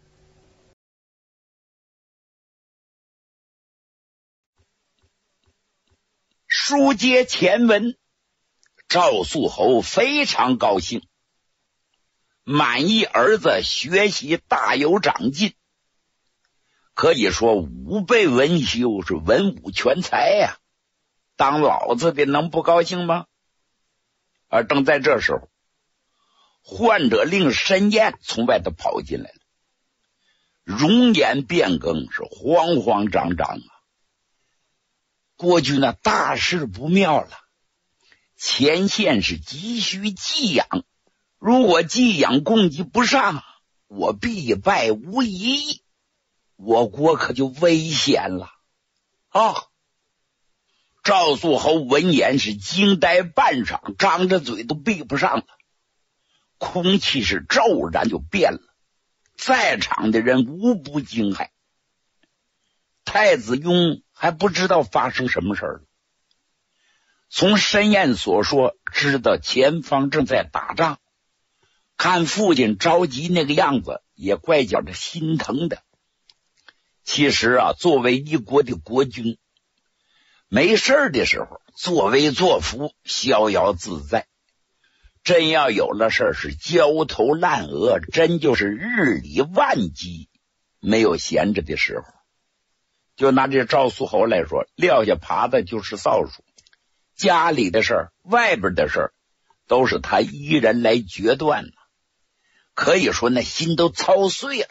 书接前文，赵肃侯非常高兴，满意儿子学习大有长进，可以说武备文修，是文武全才呀。当老子的能不高兴吗？而正在这时候，患者令申燕从外头跑进来了，容颜变更，是慌慌张张啊。国君呢，大事不妙了，前线是急需给养，如果给养供给不上，我必败无疑，我国可就危险了啊！赵肃侯闻言是惊呆半晌，张着嘴都闭不上了，空气是骤然就变了，在场的人无不惊骇。太子雍还不知道发生什么事了，从申燕所说知道前方正在打仗，看父亲着急那个样子，也怪觉着心疼的。其实啊，作为一国的国君，没事的时候作威作福，逍遥自在，真要有了事是焦头烂额，真就是日理万机，没有闲着的时候。就拿这赵肃侯来说，撂下耙子就是扫帚，家里的事儿、外边的事儿都是他一人来决断的，可以说那心都操碎了。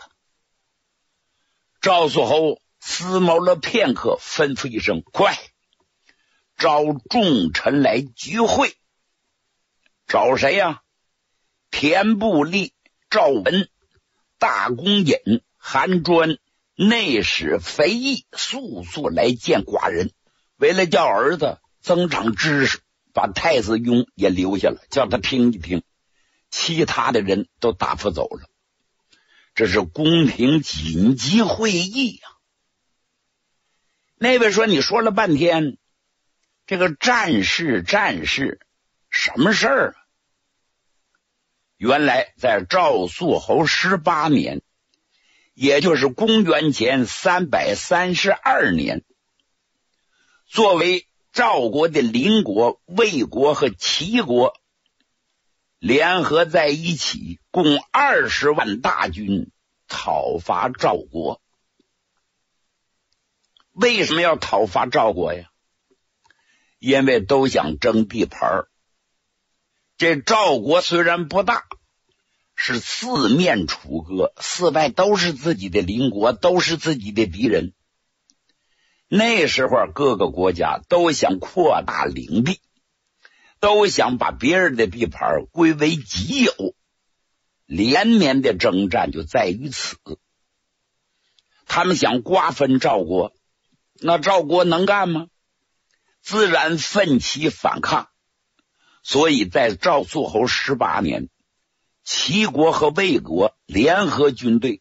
赵肃侯思谋了片刻，吩咐一声：快召众臣来聚会。找谁呀？田部立、赵文、大公尹、韩专、内史肥义速速来见寡人。为了叫儿子增长知识，把太子雍也留下了，叫他听一听。其他的人都打发走了。这是宫廷紧急会议呀。那位说，你说了半天，这个战事什么事儿啊？原来在赵肃侯18年，也就是公元前332年，作为赵国的邻国魏国和齐国联合在一起，共20万大军讨伐赵国。为什么要讨伐赵国呀？因为都想争地盘。这赵国虽然不大，是四面楚歌，四外都是自己的邻国，都是自己的敌人。那时候各个国家都想扩大领地，都想把别人的地盘归为己有，连绵的征战就在于此。他们想瓜分赵国，那赵国能干吗？自然奋起反抗。所以在赵肃侯18年，齐国和魏国联合军队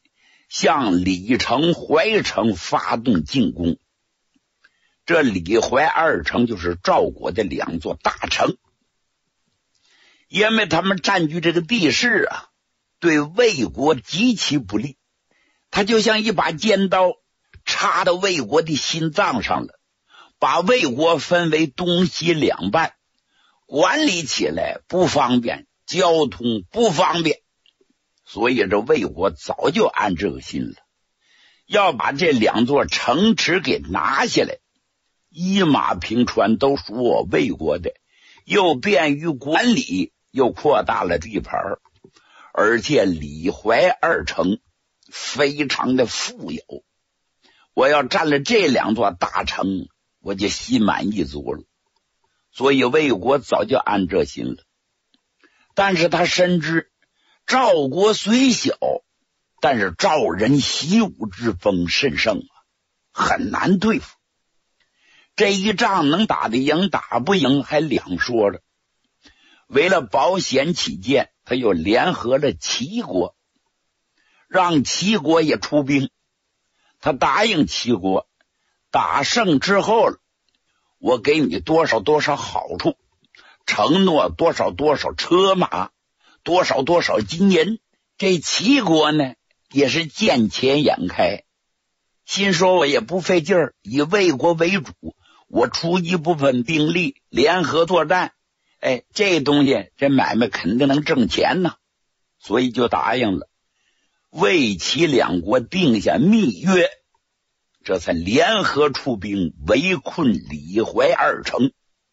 向李城、怀城发动进攻。这李怀二城就是赵国的两座大城，因为他们占据这个地势啊，对魏国极其不利。他就像一把尖刀插到魏国的心脏上了，把魏国分为东西两半，管理起来不方便，交通不方便。所以这魏国早就安这个心了，要把这两座城池给拿下来，一马平川，都属我魏国的，又便于管理，又扩大了地盘，而且李怀二城非常的富有，我要占了这两座大城，我就心满意足了。所以魏国早就安这心了。但是他深知赵国虽小，但是赵人习武之风甚盛啊，很难对付。这一仗能打得赢打不赢还两说着。为了保险起见，他又联合了齐国，让齐国也出兵。他答应齐国，打胜之后我给你多少多少好处，承诺多少多少车马，多少多少金银。这齐国呢也是见钱眼开，心说我也不费劲儿，以魏国为主，我出一部分兵力联合作战，这东西这买卖肯定能挣钱呢，所以就答应了。魏齐两国定下密约，这才联合出兵围困李怀二城。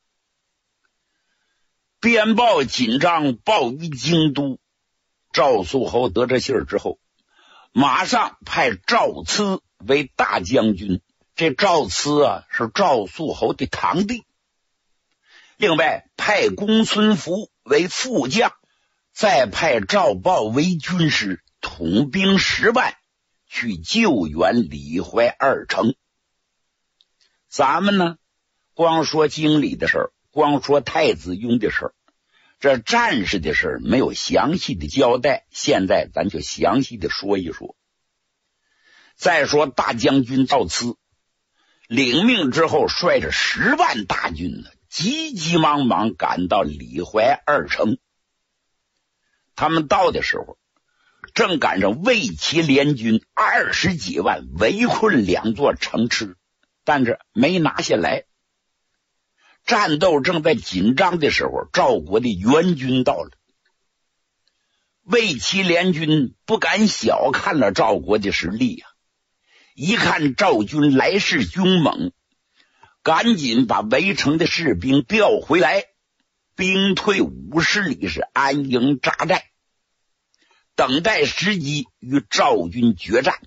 边报紧张报于京都，赵肃侯得这信儿之后，马上派赵咨为大将军。这赵咨啊是赵肃侯的堂弟。另外派公孙福为副将，再派赵豹为军师，统兵10万去救援李怀二城。咱们呢光说经理的事儿，光说太子雍的事儿，这战士的事儿没有详细的交代，现在咱就详细的说一说。再说大将军赵咨领命之后，率着10万大军呢，急急忙忙赶到李怀二城。他们到的时候，正赶上魏齐联军20几万围困两座城池，但是没拿下来。战斗正在紧张的时候，赵国的援军到了。魏齐联军不敢小看了赵国的实力啊，一看赵军来势凶猛，赶紧把围城的士兵调回来，兵退50里，是安营扎寨，等待时机与赵军决战。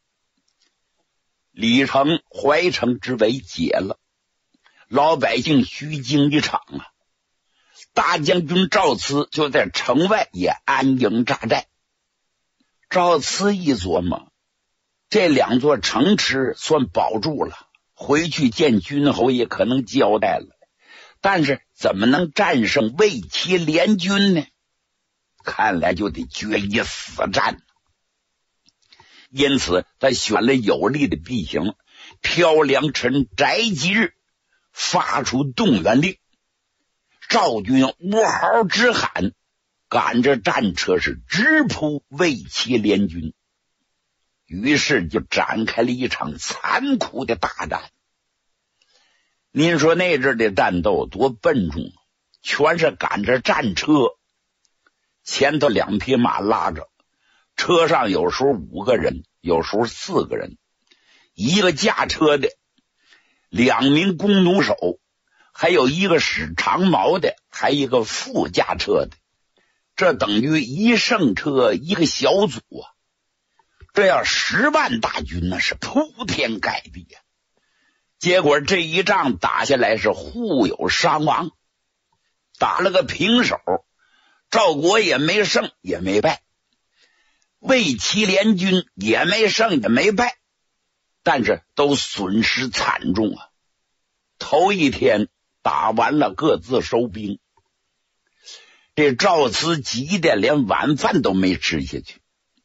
李城、怀城之围解了，老百姓虚惊一场啊！大将军赵咨就在城外也安营扎寨。赵咨一琢磨，这两座城池算保住了，回去见君侯也可能交代了，但是怎么能战胜魏齐联军呢？看来就得决一死战。因此他选了有利的地形，挑良辰宅吉日发出动员令。赵军呜嚎直喊，赶着战车是直扑魏齐联军。于是就展开了一场残酷的大战。您说那阵的战斗多笨重，全是赶着战车，前头2匹马拉着，车上有时候5个人，有时候4个人，一个驾车的，2名弓弩手，还有一个使长矛的，还有一个副驾车的，这等于一乘车一个小组啊！这要10万大军那是铺天盖地啊！结果这一仗打下来是互有伤亡，打了个平手，赵国也没胜也没败，魏齐联军也没胜也没败，但是都损失惨重啊！头一天打完了，各自收兵。这赵咨急的连晚饭都没吃下去。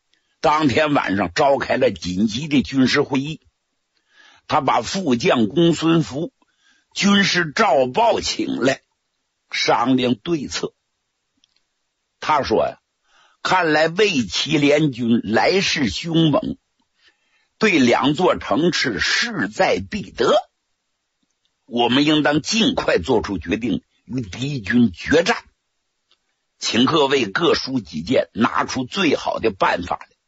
当天晚上召开了紧急的军事会议，他把副将公孙福、军师赵豹请来商量对策。他说呀，看来魏齐联军来势凶猛，对两座城池势在必得，我们应当尽快做出决定，与敌军决战。请各位各抒己见，拿出最好的办法来。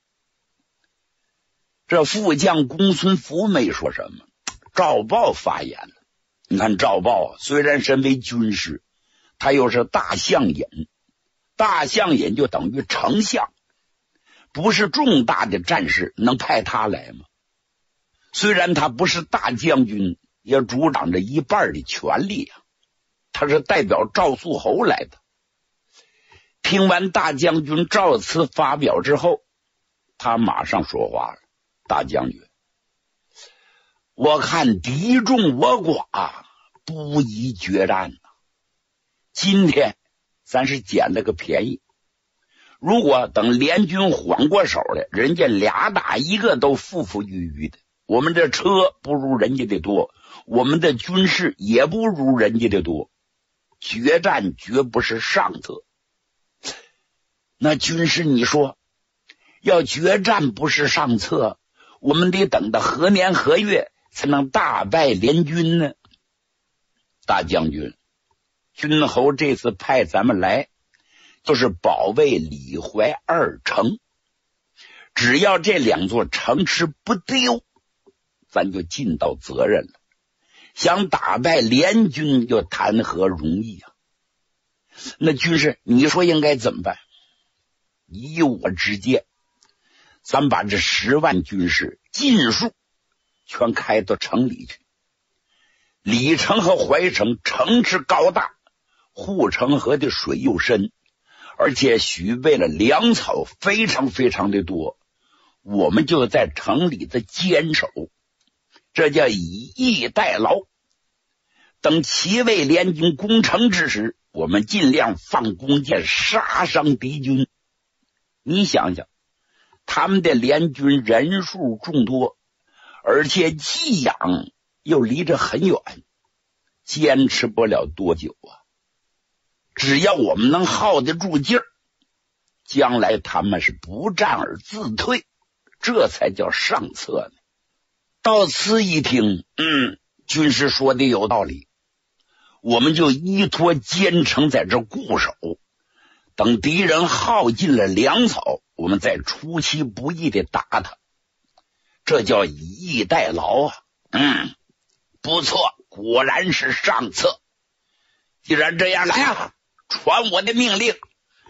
这副将公孙福没说什么，赵豹发言了。你看赵豹虽然身为军师，他又是大相尹，大相尹就等于丞相，不是重大的战事能派他来吗？虽然他不是大将军，也主掌着一半的权力啊，他是代表赵肃侯来的。听完大将军赵慈发表之后，他马上说话了。大将军，我看敌众我寡，不宜决战啊。今天咱是捡了个便宜，如果等联军缓过手来，人家俩打一个都富富裕裕的，我们这车不如人家的多，我们的军事也不如人家的多，决战绝不是上策。那军师你说，要决战不是上策，我们得等到何年何月才能大败联军呢？大将军，君侯这次派咱们来，就是保卫李怀二城，只要这两座城池不丢，咱就尽到责任了。想打败联军又谈何容易啊？那军师，你说应该怎么办？以我之见，咱把这10万军士尽数全开到城里去。李城和怀城城池高大，护城河的水又深，而且许备了粮草非常非常的多，我们就在城里的坚守，这叫以逸待劳。等齐魏联军攻城之时，我们尽量放弓箭杀伤敌军。你想想，他们的联军人数众多，而且济阳又离着很远，坚持不了多久啊。只要我们能耗得住劲儿，将来他们是不战而自退，这才叫上策呢。到此一听，军师说的有道理，我们就依托坚城在这固守，等敌人耗尽了粮草，我们再出其不意的打他，这叫以逸待劳啊。不错，果然是上策。既然这样，来啊，传我的命令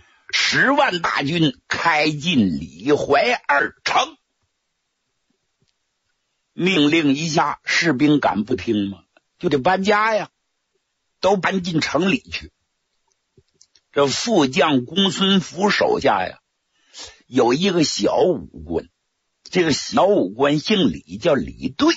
，10万大军开进李怀二城。命令一下，士兵敢不听吗？就得搬家呀，都搬进城里去。这副将公孙福手下呀，有一个小武官，这个小武官姓李，叫李队。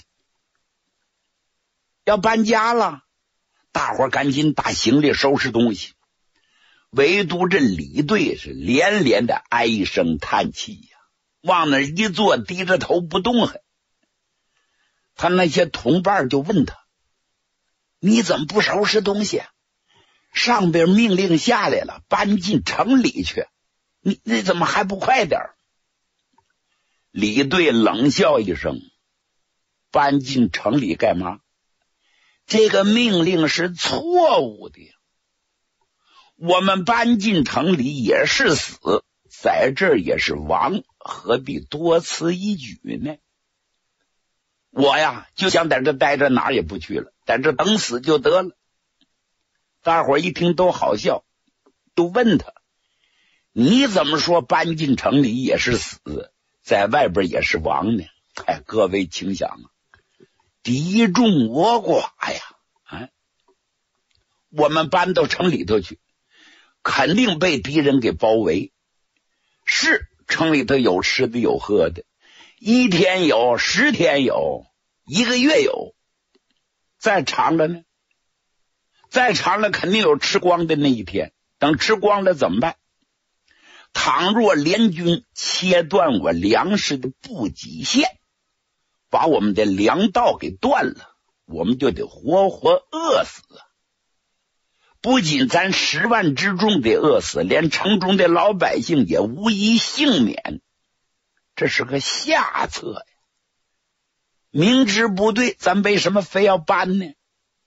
要搬家了，大伙赶紧打行李收拾东西，唯独这李队是连连的唉声叹气呀，往那一坐，低着头不动弹。他那些同伴就问他，你怎么不收拾东西啊？上边命令下来了，搬进城里去，你怎么还不快点？李队冷笑一声，搬进城里干嘛？这个命令是错误的，我们搬进城里也是死，在这儿也是亡，何必多此一举呢？我呀就想在这待着，哪儿也不去了，在这等死就得了。大伙一听都好笑，就问他，你怎么说搬进城里也是死，在外边也是亡呢？各位请想啊，敌众我寡呀，我们搬到城里头去，肯定被敌人给包围。是城里头有吃的有喝的，1天有，10天有，1个月有，再长了呢？再长了肯定有吃光的那一天，等吃光了怎么办？ 倘若联军切断我粮食的补给线，把我们的粮道给断了，我们就得活活饿死啊！不仅咱10万之众得饿死，连城中的老百姓也无一幸免。这是个下策呀！明知不对，咱为什么非要办呢？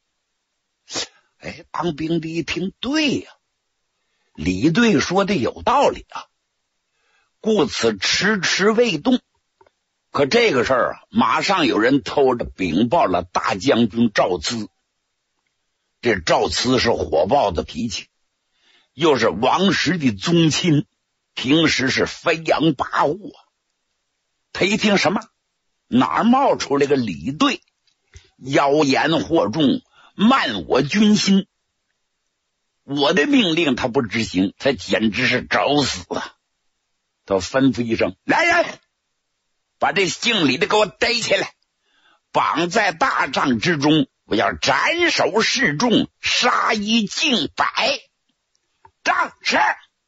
哎，当兵的一听，对呀，李队说的有道理啊，故此迟迟未动。可这个事儿啊，马上有人偷着禀报了大将军赵咨。这赵咨是火爆的脾气，又是王石的宗亲，平时是飞扬跋扈啊。他一听什么，哪儿冒出来个李队，妖言惑众，慢我军心，我的命令他不执行，他简直是找死啊！他吩咐一声，来人，把这姓李的给我逮起来，绑在大帐之中，我要斩首示众，杀一儆百。仗是。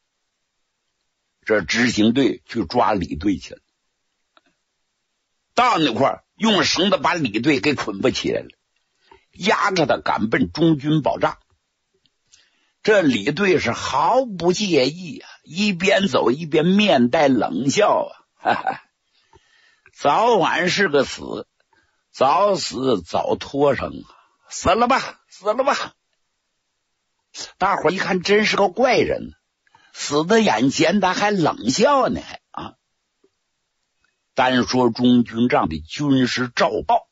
这执行队去抓李队去了，到那块儿用绳子把李队给捆不起来了，压着他赶奔中军保障。这李队是毫不介意啊，一边走一边面带冷笑啊，哈哈，早晚是个死，早死早脱生啊，死了吧，死了吧。大伙一看，真是个怪人，死在眼前他还冷笑呢啊！单说中军帐的军师赵豹，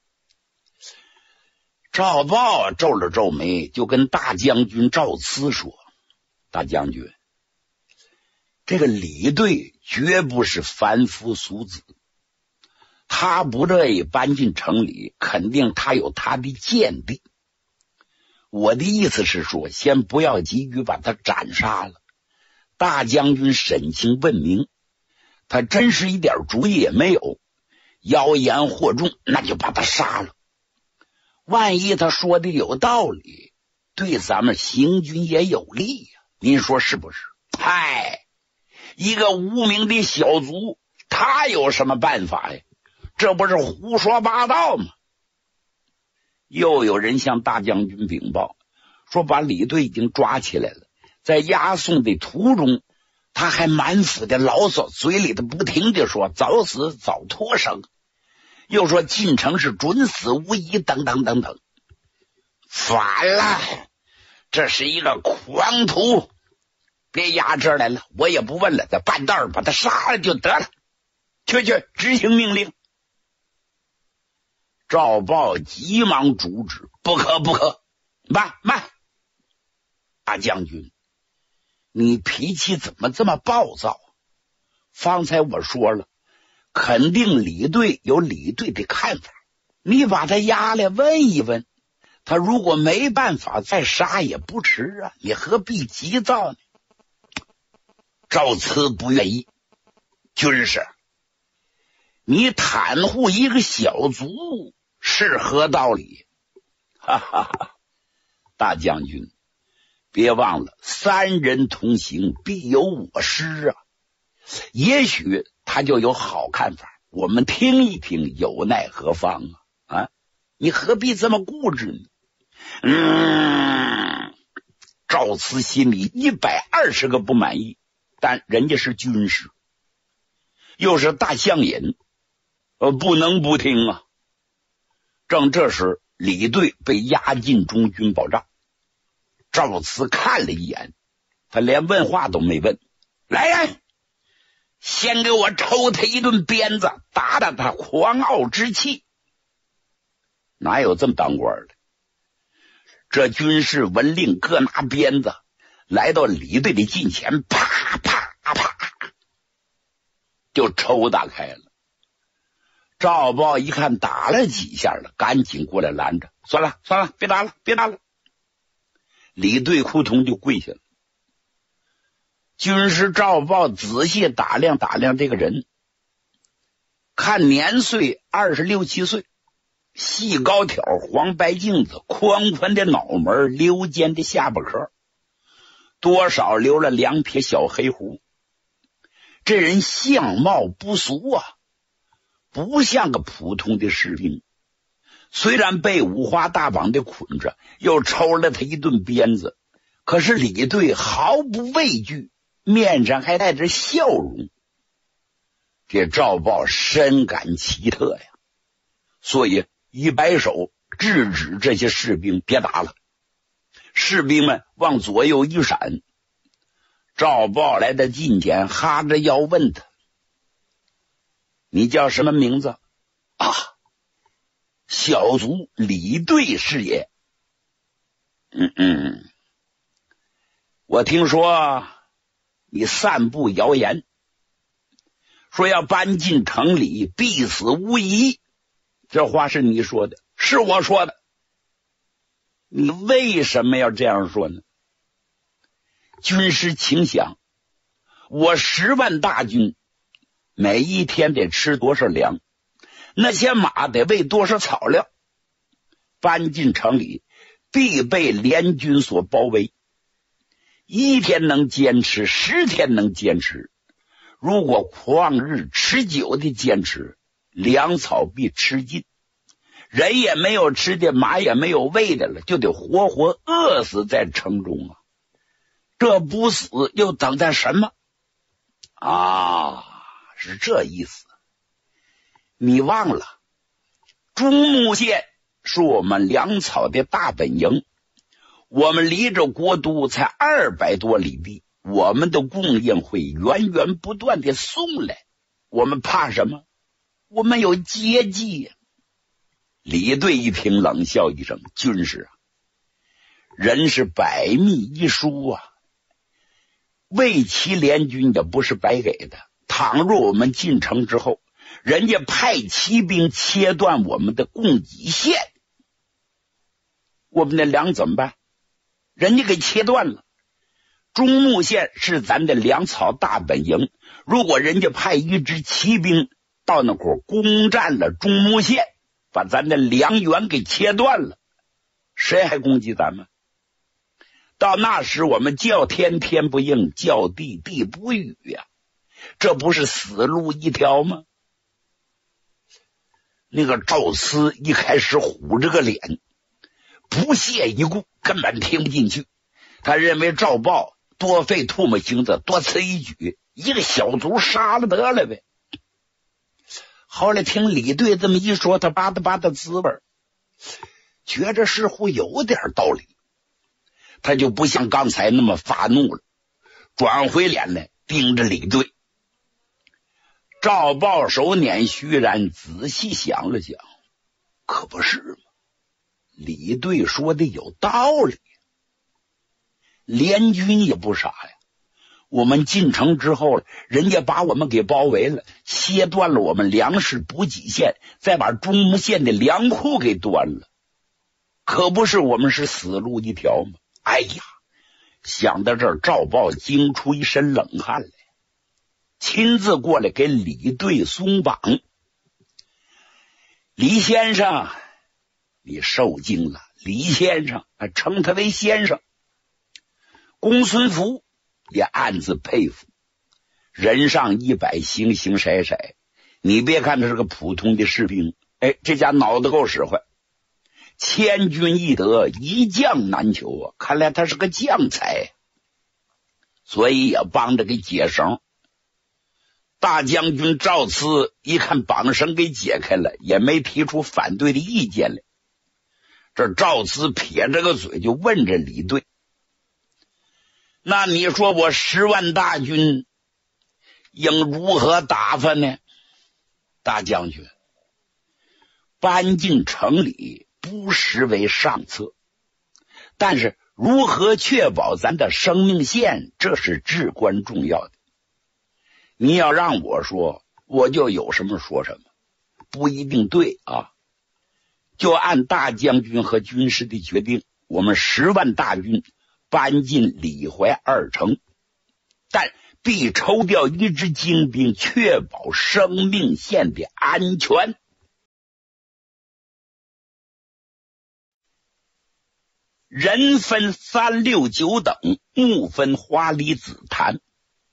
赵豹皱了皱眉，就跟大将军赵咨说：“大将军，这个李队绝不是凡夫俗子，他不乐意搬进城里，肯定他有他的见地。我的意思是说，先不要急于把他斩杀了。大将军审清问明，他真是一点主意也没有，妖言惑众，那就把他杀了。万一他说的有道理，对咱们行军也有利呀，您说是不是？嗨，一个无名的小卒，他有什么办法呀？这不是胡说八道吗？又有人向大将军禀报，说把李队已经抓起来了，在押送的途中，他还满腹的牢骚，嘴里的不停的说早死早脱生，又说进城是准死无疑，等等等等。反了，这是一个狂徒，别押这儿来了，我也不问了，在半道把他杀了就得了。去执行命令。赵豹急忙阻止，不可，慢！大将军，你脾气怎么这么暴躁？方才我说了，肯定李队有李队的看法，你把他押来问一问，他如果没办法再杀也不迟啊，你何必急躁呢？赵咨不愿意，军师，你袒护一个小卒是何道理？哈哈哈！大将军，别忘了3人同行，必有我师啊！也许他就有好看法，我们听一听，有奈何方啊？你何必这么固执呢？赵咨心里120个不满意，但人家是军师，又是大相引，不能不听啊。正这时，李队被押进中军保障，赵咨看了一眼，他连问话都没问，来人，先给我抽他一顿鞭子，打打他狂傲之气。哪有这么当官的？这军士闻令，各拿鞭子来到李队的近前，啪啪啪就抽打开了。赵豹一看打了几下了，赶紧过来拦着，算了，别打了。李队扑通就跪下了。军师赵豹仔细打量这个人，看年岁26、27岁，细高挑，黄白镜子，宽宽的脑门，溜尖的下巴壳，多少留了2撇小黑胡。 这人相貌不俗啊，不像个普通的士兵。虽然被五花大绑的捆着，又抽了他一顿鞭子，可是李队毫不畏惧，面上还带着笑容。这赵豹深感奇特呀，所以一摆手制止这些士兵别打了。士兵们往左右一闪，赵豹来到近前，哈着腰问他：“你叫什么名字？”“啊，小卒李队是也。”“我听说你散布谣言，说要搬进城里必死无疑，这话是你说的？”“是我说的。”“你为什么要这样说呢？”“军师请想，我10万大军，每一天得吃多少粮，那些马得喂多少草料，搬进城里必被联军所包围，1天能坚持，10天能坚持，如果旷日持久的坚持，粮草必吃尽，人也没有吃的，马也没有喂的了，就得活活饿死在城中啊！这不死又等待什么？”“啊，是这意思。你忘了，中牟县是我们粮草的大本营，我们离着国都才200多里地，我们的供应会源源不断的送来，我们怕什么？我们有接济呀。”李队一听冷笑一声：“军师啊，人是百密一疏啊，魏齐联军也不是白给的。倘若我们进城之后，人家派骑兵切断我们的供给线，我们的粮怎么办？人家给切断了。中牟县是咱的粮草大本营，如果人家派一支骑兵到那块攻占了中牟县，把咱的粮源给切断了，谁还攻击咱们？到那时我们叫天天不应，叫地地不语呀，这不是死路一条吗？”那个赵慈一开始虎着个脸，不屑一顾，根本听不进去。他认为赵豹多费唾沫星子，多此一举，一个小卒杀了得了呗。后来听李队这么一说，他吧嗒滋味，觉着似乎有点道理，他就不像刚才那么发怒了，转回脸来盯着李队。赵豹手捻虚髯，仔细想了想，可不是吗？李队说的有道理，联军也不傻呀。我们进城之后，人家把我们给包围了，切断了我们粮食补给线，再把中牟县的粮库给端了，可不是我们是死路一条吗？哎呀，想到这儿，赵豹惊出一身冷汗来，亲自过来给李队松绑。“李先生，你受惊了。”李先生称他为先生。公孙福也暗自佩服，人上100，形形色色。你别看他是个普通的士兵，这家脑子够使唤，千军易得，一将难求啊！看来他是个将才，所以也帮着给解绳。大将军赵慈一看绑绳给解开了，也没提出反对的意见来。这赵慈撇着个嘴就问着李队：“那你说我10万大军应如何打发呢？”“大将军，搬进城里不失为上策，但是如何确保咱的生命线，这是至关重要的。你要让我说，我就有什么说什么，不一定对啊。就按大将军和军师的决定，我们10万大军搬进李淮2城，但必抽调一支精兵，确保生命线的安全。”人分3、6、9等，木分花梨紫檀，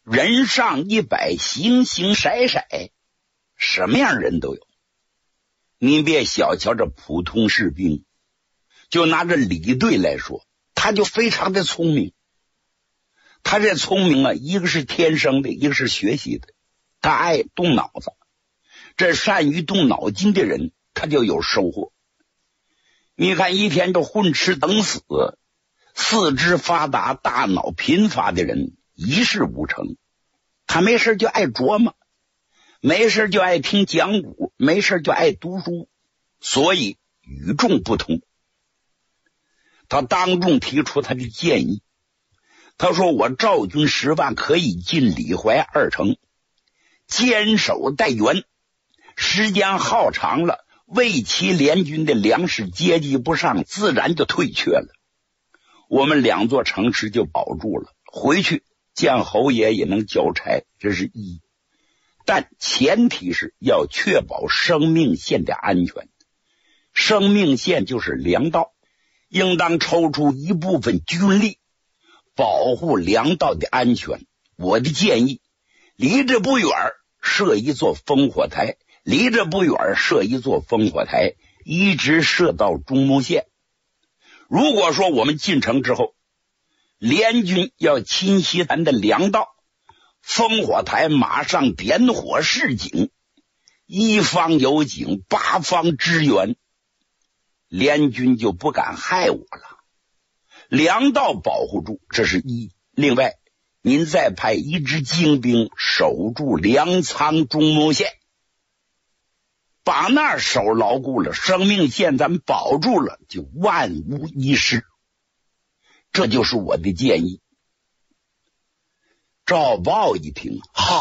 人上100，形形色色，什么样人都有。您别小瞧这普通士兵，就拿这李队来说，他就非常的聪明。他这聪明啊，一个是天生的，一个是学习的。他爱动脑子，这善于动脑筋的人，他就有收获。你看一天都混吃等死，四肢发达大脑贫乏的人一事无成。他没事就爱琢磨，没事就爱听讲古，没事就爱读书，所以与众不同。他当众提出他的建议，他说我赵军10万可以进李淮2城，坚守待援，时间耗长了，魏齐联军的粮食接济不上，自然就退却了，我们2座城池就保住了，回去见侯爷也能交差，这是一。但前提是要确保生命线的安全，生命线就是粮道，应当抽出一部分军力保护粮道的安全。我的建议，离这不远设一座烽火台，离这不远设一座烽火台，一直设到中牟县。如果说我们进城之后，联军要侵袭咱的粮道，烽火台马上点火示警，一方有警，8方支援，联军就不敢害我了。粮道保护住，这是一。另外，您再派一支精兵守住粮仓中牟县，把那儿守牢固了，生命线咱们保住了，就万无一失。这就是我的建议。赵豹一听，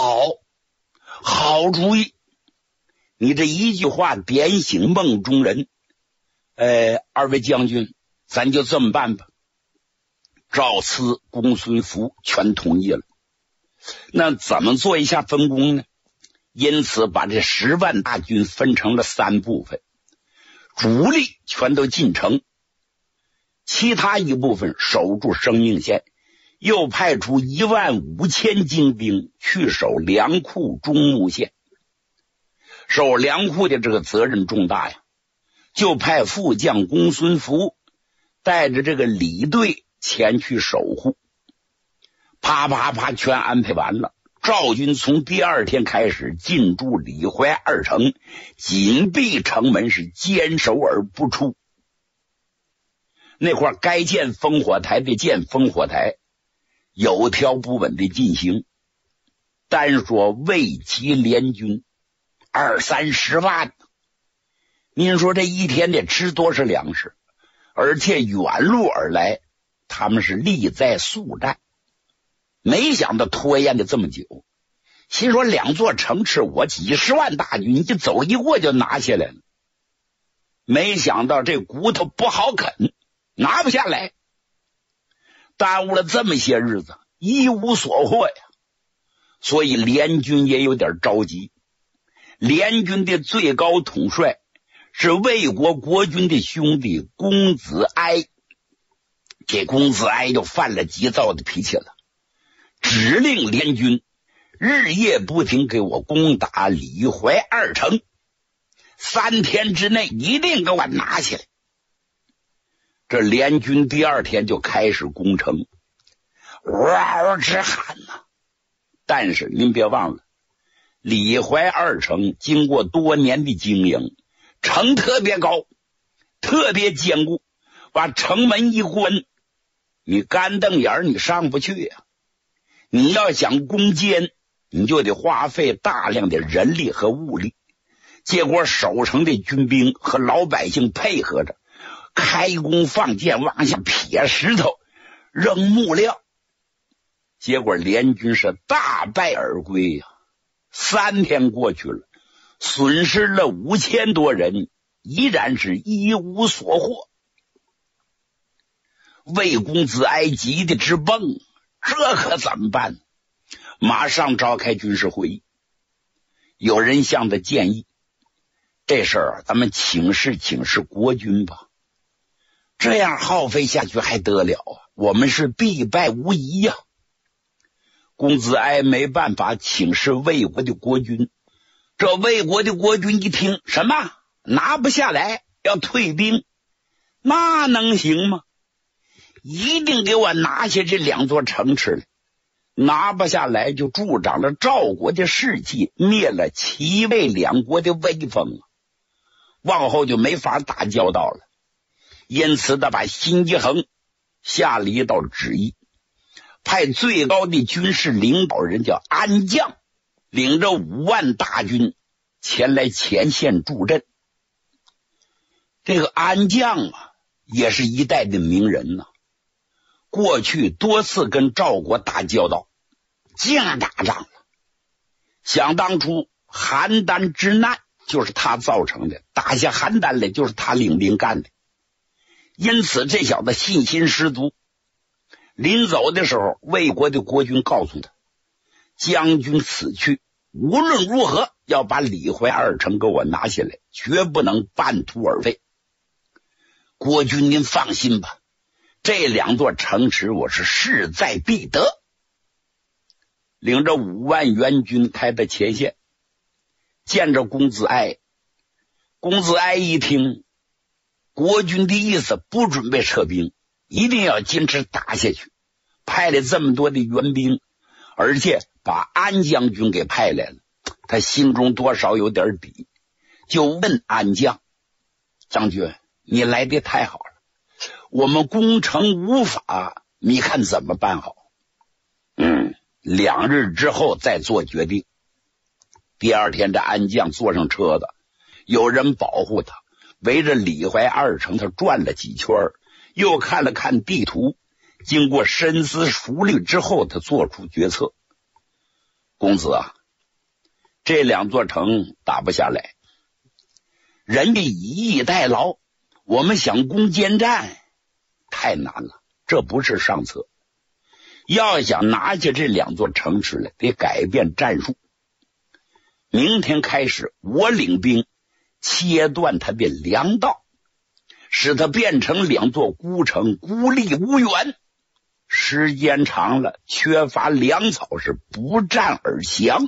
好主意，你这一句话点醒梦中人。二位将军，咱就这么办吧。赵慈、公孙福全同意了。那怎么做一下分工呢？因此把这10万大军分成了3部分，主力全都进城，其他一部分守住生命线，又派出15000精兵去守粮库中牟县。守粮库的这个责任重大呀，就派副将公孙福带着这个李队前去守护。啪全安排完了，赵军从第2天开始进驻李淮2城，紧闭城门，是坚守而不出。那块该建烽火台的建烽火台，有条不紊的进行。单说魏齐联军20-30万，您说这一天得吃多少粮食？而且远路而来，他们是力在速战，没想到拖延的这么久。心说2座城池，我几10万大军一走一过就拿下来了，没想到这骨头不好啃，拿不下来，耽误了这么些日子，一无所获呀。所以联军也有点着急。联军的最高统帅是魏国国君的兄弟公子哀，这公子哀就犯了急躁的脾气了，指令联军日夜不停给我攻打李淮2城，3天之内一定给我拿下来。这联军第2天就开始攻城，嗷直喊呐。但是您别忘了，李淮2城经过多年的经营，城特别高，特别坚固，把城门一关，你干瞪眼你上不去呀。你要想攻坚，你就得花费大量的人力和物力。结果守城的军兵和老百姓配合着，开弓放箭，往下撇石头，扔木料。结果联军是大败而归呀。3天过去了，损失了5000多人，依然是一无所获。魏公子哀急的直蹦，这可怎么办？马上召开军事会议，有人向他建议，这事儿咱们请示国君吧，这样耗费下去还得了啊？我们是必败无疑呀。 公子哀没办法请示魏国的国君，这魏国的国君一听，什么拿不下来要退兵，那能行吗？一定给我拿下这2座城池来，拿不下来就助长了赵国的士气，灭了齐魏2国的威风啊，往后就没法打交道了。因此他把辛吉恒下了一道旨意，派最高的军事领导人叫安将，领着5万大军前来前线助阵。这个安将啊，也是一代的名人呐，过去多次跟赵国打交道，净打仗了。想当初邯郸之难就是他造成的，打下邯郸来就是他领兵干的，因此这小子信心十足。临走的时候，魏国的国君告诉他，将军此去无论如何要把李怀2城给我拿下来，绝不能半途而废。国君您放心吧，这2座城池我是势在必得。领着5万援军开到前线，见着公子哀。公子哀一听国军的意思，不准备撤兵，一定要坚持打下去，派了这么多的援兵，而且把安将军给派来了，他心中多少有点底，就问安将，将军你来的太好了，我们攻城无法，你看怎么办好？2日之后再做决定。第2天这安将坐上车子，有人保护他，围着李怀2城他转了几圈，又看了看地图，经过深思熟虑之后，他做出决策。公子啊，这2座城打不下来，人家以逸待劳，我们想攻坚战太难了，这不是上策。要想拿下这2座城池来，得改变战术。明天开始，我领兵切断他的粮道，使他变成2座孤城，孤立无援。时间长了，缺乏粮草是不战而降。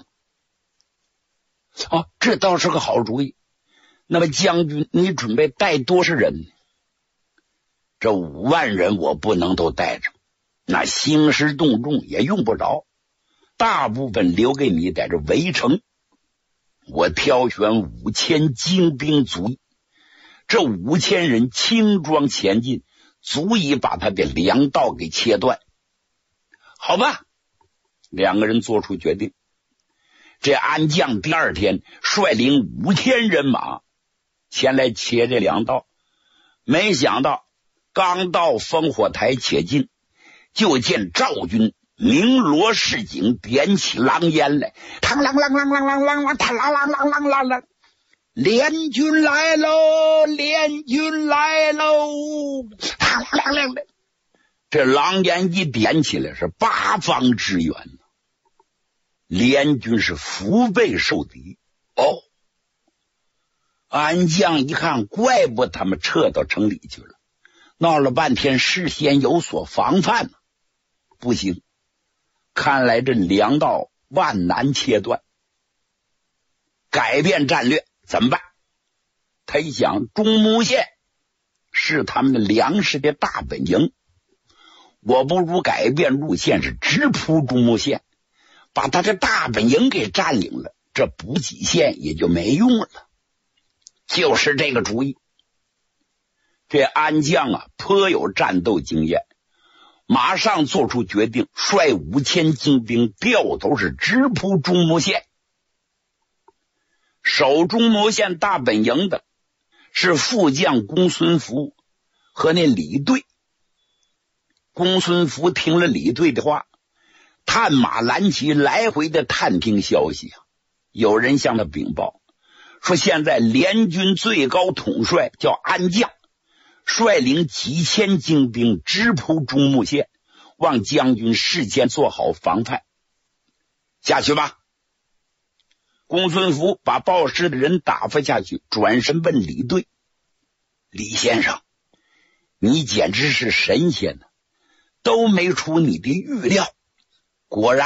这倒是个好主意。那么将军，你准备带多少人呢？这5万人我不能都带着，那兴师动众也用不着，大部分留给你在这围城。我挑选5000精兵足矣，这5000人轻装前进，足以把他的粮道给切断。好吧，2个人做出决定。这安将第2天率领5000人马前来切这粮道，没想到刚到烽火台且近，就见赵军鸣锣示警，点起狼烟来，嘡啷啷啷啷啷啷啷，嘡啷啷啷啷啷啷，联军来喽，联军来喽，嘡啷啷啷啷。这狼烟一点起来，是8方支援，联军是腹背受敌。安将一看，怪不他们撤到城里去了，闹了半天事先有所防范呢。不行，看来这粮道万难切断，改变战略怎么办？他一想，中牟县是他们的粮食的大本营，我不如改变路线，是直扑中牟县，把他的大本营给占领了，这补给线也就没用了。就是这个主意。这安将啊，颇有战斗经验，马上做出决定，率5000精兵掉头，是直扑中牟县。守中牟县大本营的是副将公孙福和那李队。公孙福听了李队的话，探马蓝旗，来回的探听消息啊。有人向他禀报说，现在联军最高统帅叫安将，率领几千精兵直扑中牟县，望将军事先做好防范。下去吧。公孙福把报事的人打发下去，转身问李队：李先生，你简直是神仙呢，都没出你的预料。果然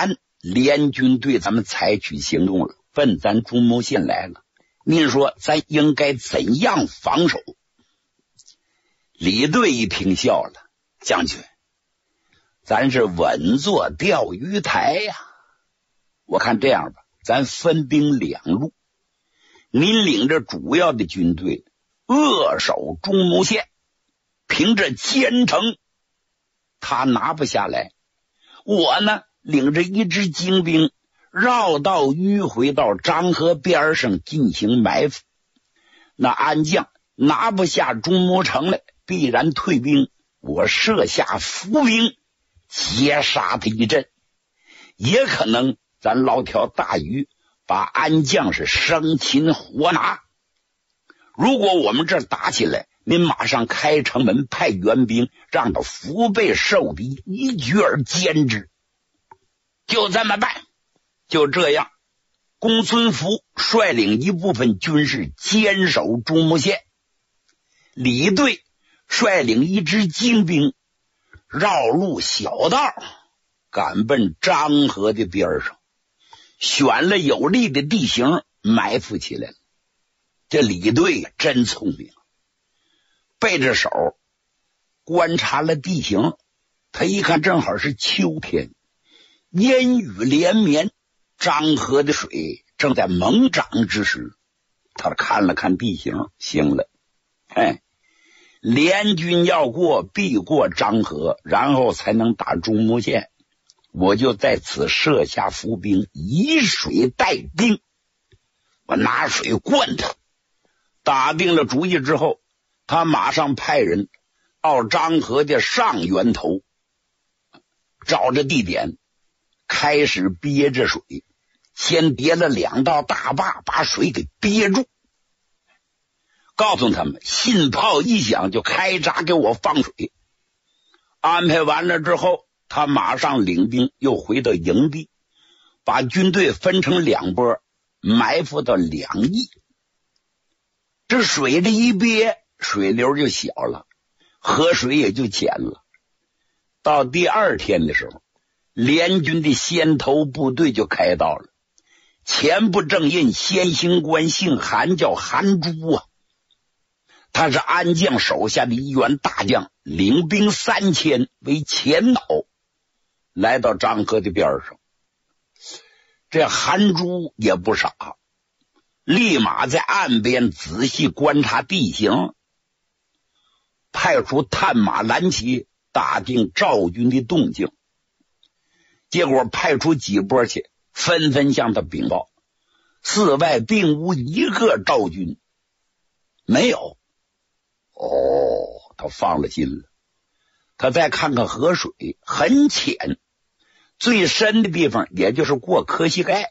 联军对咱们采取行动了，奔咱中牟县来了，您说咱应该怎样防守？李队一听笑了，将军，咱是稳坐钓鱼台呀。我看这样吧，咱分兵两路，您领着主要的军队扼守中牟县，凭着坚城他拿不下来，我呢领着一支精兵绕道迂回到漳河边上进行埋伏，那安将拿不下中牟城来，必然退兵，我设下伏兵截杀他一阵，也可能咱捞条大鱼，把安将是生擒活拿。如果我们这打起来，您马上开城门派援兵，让他腹背受敌，一举而歼之。就这么办。就这样，公孙福率领一部分军士坚守中牟县，李队率领一支精兵绕路小道赶奔漳河的边上，选了有利的地形埋伏起来了。这李队真聪明，背着手观察了地形，他一看正好是秋天，烟雨连绵，漳河的水正在猛涨之时，他看了看地形，行了，联军要过必过漳河，然后才能打中牟县，我就在此设下伏兵，以水代兵，我拿水灌他。打定了主意之后，他马上派人到漳河的上源头，找着地点开始憋着水，先叠了2道大坝，把水给憋住，告诉他们信炮一响就开闸给我放水。安排完了之后，他马上领兵又回到营地，把军队分成2波，埋伏到2翼。这水这一憋，水流就小了，河水也就浅了。到第2天的时候，联军的先头部队就开到了。前部正印先行官姓韩，叫韩珠啊，他是安将手下的一员大将，领兵3000为前导，来到漳河的边上。这韩珠也不傻，立马在岸边仔细观察地形，派出探马蓝旗打听赵军的动静。结果派出几波去，纷纷向他禀报，寺外并无一个赵军，没有。他放了心了。他再看看河水，很浅，最深的地方也就是过磕膝盖。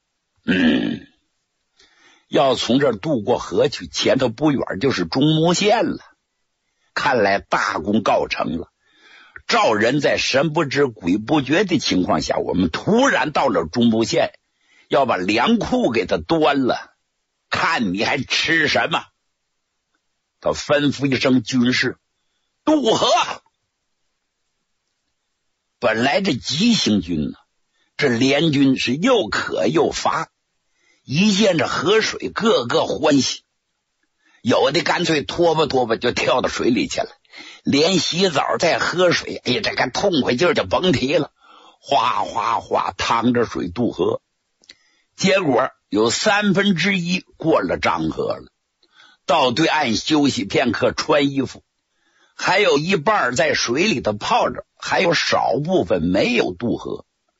要从这儿渡过河去，前头不远就是中牟县了。看来大功告成了。赵人在神不知鬼不觉的情况下，我们突然到了中牟县，要把粮库给他端了，看你还吃什么。他吩咐一声军士渡河。本来这急行军呢，这联军是又渴又乏，一见着河水个个欢喜，有的干脆拖吧就跳到水里去了，连洗澡再喝水，这个痛快劲儿就甭提了，哗哗哗趟着水渡河。结果有1/3过了漳河了，到对岸休息片刻穿衣服，还有一半在水里头泡着，还有少部分没有渡河。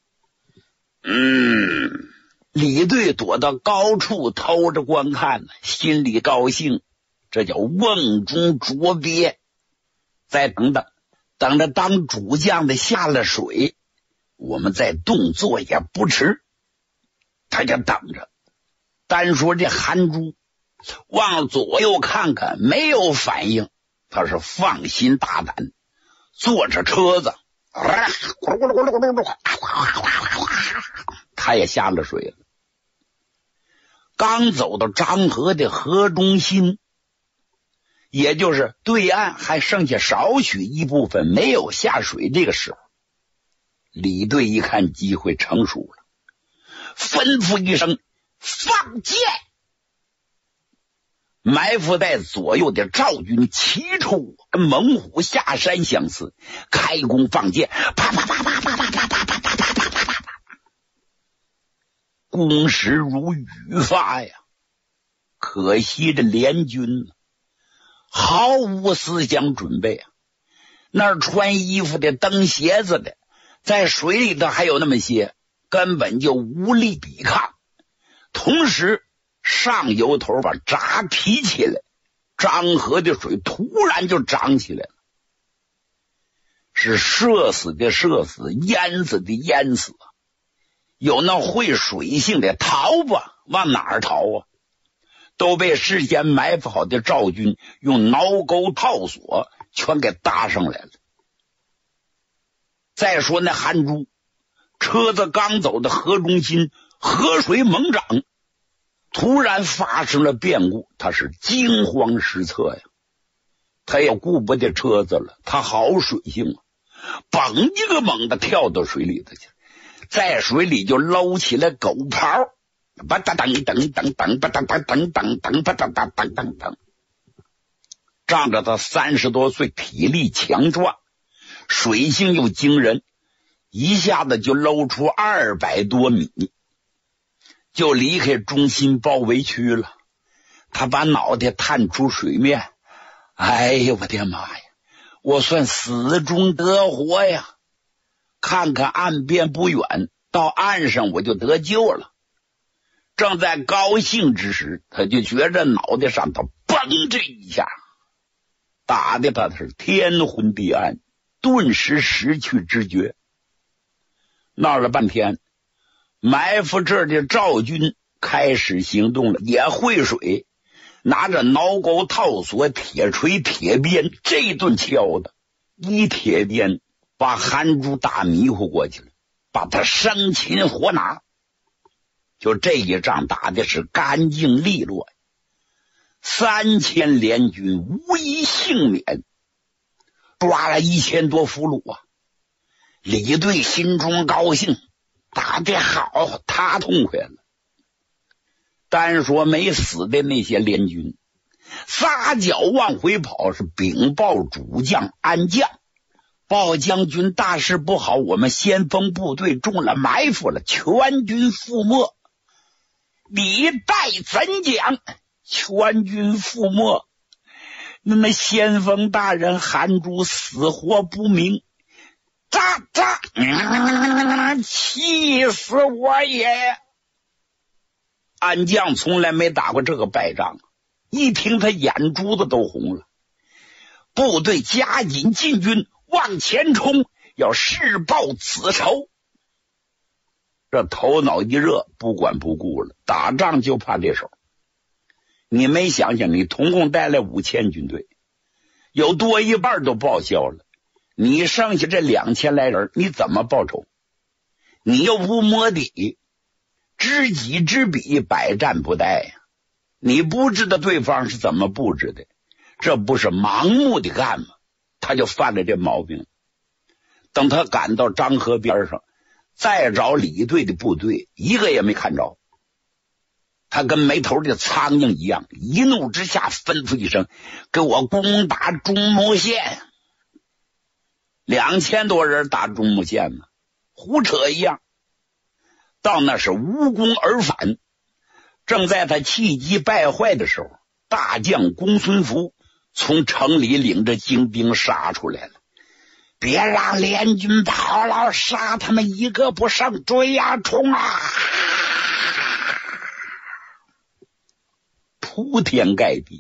李队躲到高处偷着观看，心里高兴，这叫瓮中捉鳖。再等着当主将的下了水，我们再动作也不迟。他就等着。单说这韩珠往左右看看，没有反应，他是放心大胆，坐着车子他也下了水了。刚走到漳河的河中心，也就是对岸还剩下少许一部分没有下水，这个时候李队一看机会成熟了， 吩咐一声放箭。埋伏在左右的赵军起初跟猛虎下山相似，开弓放箭，啪啪啪啪啪啪啪啪啪啪啪啪啪啪，攻势如雨发呀。可惜这联军毫无思想准备啊，那儿穿衣服的蹬鞋子的在水里头还有那么些，根本就无力抵抗。同时上游头把闸提起来，漳河的水突然就涨起来了，是射死的射死，淹死的淹死。有那会水性的逃吧，往哪儿逃啊？都被事先埋伏好的赵军用挠钩套索全给搭上来了。再说那韩珠，车子刚走到河中心，河水猛涨，突然发生了变故，他是惊慌失措呀。他也顾不得车子了，他好水性啊，嘣一个猛的跳到水里头去，在水里就搂起来狗刨，吧嗒噔噔噔噔吧嗒噔噔噔噔吧嗒噔噔噔噔。仗着他30多岁，体力强壮，水性又惊人，一下子就搂出200多米，就离开中心包围区了。他把脑袋探出水面，哎呀，我的妈呀，我算死中得活呀！看看岸边不远，到岸上我就得救了。正在高兴之时，他就觉着脑袋上头嘣这一下，打的他是天昏地暗，顿时失去知觉。闹了半天，埋伏这儿的赵军开始行动了，也会水，拿着挠钩套索、铁锤铁鞭，这顿敲的一铁鞭把韩珠打迷糊过去了，把他生擒活拿。就这一仗打的是干净利落，3000联军无一幸免，抓了1000多俘虏啊！李队心中高兴，打得好，他痛快了。单说没死的那些联军，撒脚往回跑，是禀报主将安将，报将军大事不好，我们先锋部队中了埋伏了，全军覆没。李代怎讲？全军覆没。那么先锋大人韩珠死活不明，气死我也！安将从来没打过这个败仗，一听他眼珠子都红了。部队加紧进军，往前冲，要誓报此仇。这头脑一热，不管不顾了，打仗就怕这手。你没想想，你统共带来5000军队，有多一半都报销了，你剩下这2000来人，你怎么报仇？你又不摸底，知己知彼，百战不殆呀！你不知道对方是怎么布置的，这不是盲目的干吗？他就犯了这毛病。等他赶到漳河边上，再找李队的部队，一个也没看着。他跟没头的苍蝇一样，一怒之下吩咐一声，给我攻打中牟县。2000多人打中牟县呢，胡扯一样。到那是无功而返。正在他气急败坏的时候，大将公孙福从城里领着精兵杀出来了。别让联军跑了，杀他们一个不剩，追呀冲啊！铺天盖地。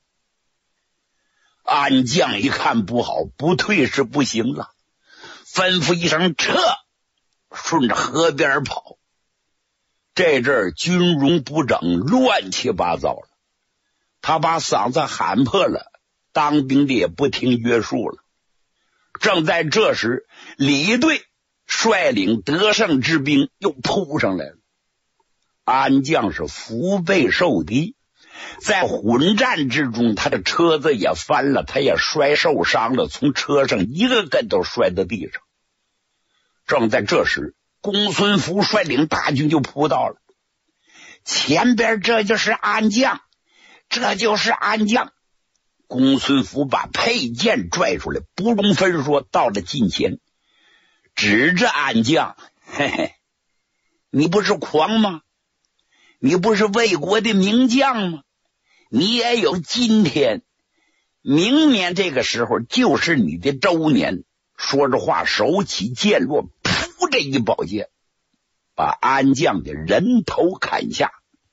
安将一看不好，不退是不行了，吩咐一声撤，顺着河边跑。这阵儿军容不整，乱七八糟了，他把嗓子喊破了，当兵的也不听约束了。正在这时，李队率领得胜之兵又扑上来了。安将是腹背受敌，在混战之中，他的车子也翻了，他也摔受伤了，从车上一个跟头摔到地上。正在这时， 公孙福率领大军就扑到了前边，这就是安将，这就是安将。公孙福把佩剑拽出来，不容分说，到了近前，指着安将，嘿嘿，你不是狂吗？你不是魏国的名将吗？你也有今天，明年这个时候就是你的周年。说着话，手起剑落，噗，这一宝剑把安将的人头砍下。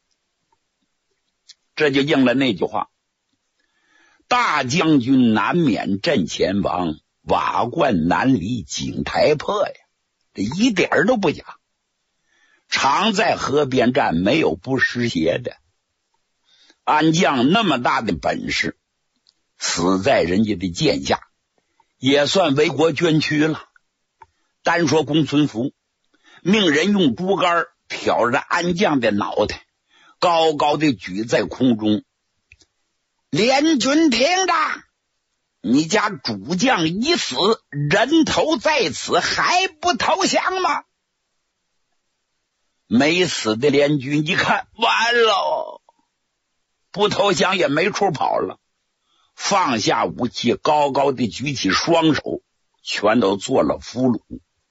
这就应了那句话，大将军难免阵前亡，瓦罐难离井台破呀，这一点都不假。常在河边站，没有不湿鞋的。安将那么大的本事，死在人家的剑下，也算为国捐躯了。单说公孙福，命人用竹竿挑着安将的脑袋，高高的举在空中。联军听着，你家主将已死，人头在此，还不投降吗？没死的联军一看，完了，不投降也没处跑了，放下武器，高高的举起双手，全都做了俘虏。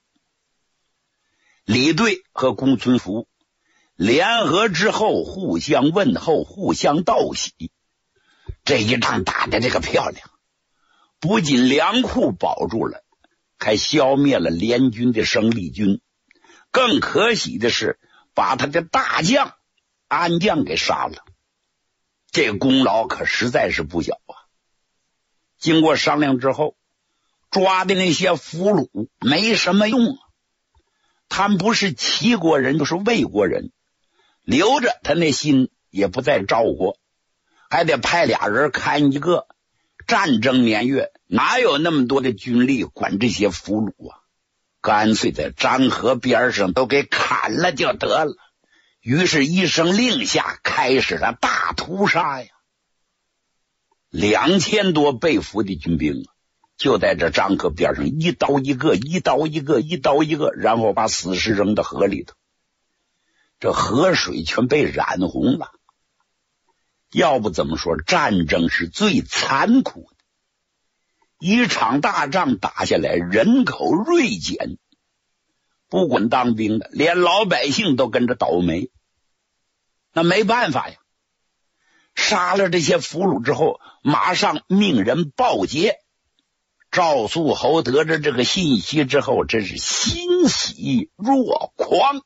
李队和公孙福联合之后，互相问候，互相道喜。这一仗打得这个漂亮，不仅粮库保住了，还消灭了联军的生力军。更可喜的是，把他的大将安将给杀了，这功劳可实在是不小啊。经过商量之后，抓的那些俘虏没什么用啊，他们不是齐国人就是魏国人，留着他那心也不在赵国，还得派俩人看一个。战争年月哪有那么多的军力管这些俘虏啊？干脆在漳河边上都给砍了就得了。于是一声令下，开始了大屠杀呀。2000多被俘的军兵就在这漳河边上一刀一个，一刀一个，一刀一个，然后把死尸扔到河里头，这河水全被染红了。要不怎么说战争是最残酷的，一场大仗打下来，人口锐减，不管当兵的，连老百姓都跟着倒霉。那没办法呀，杀了这些俘虏之后，马上命人报捷。赵肃侯得知这个信息之后，真是欣喜若狂。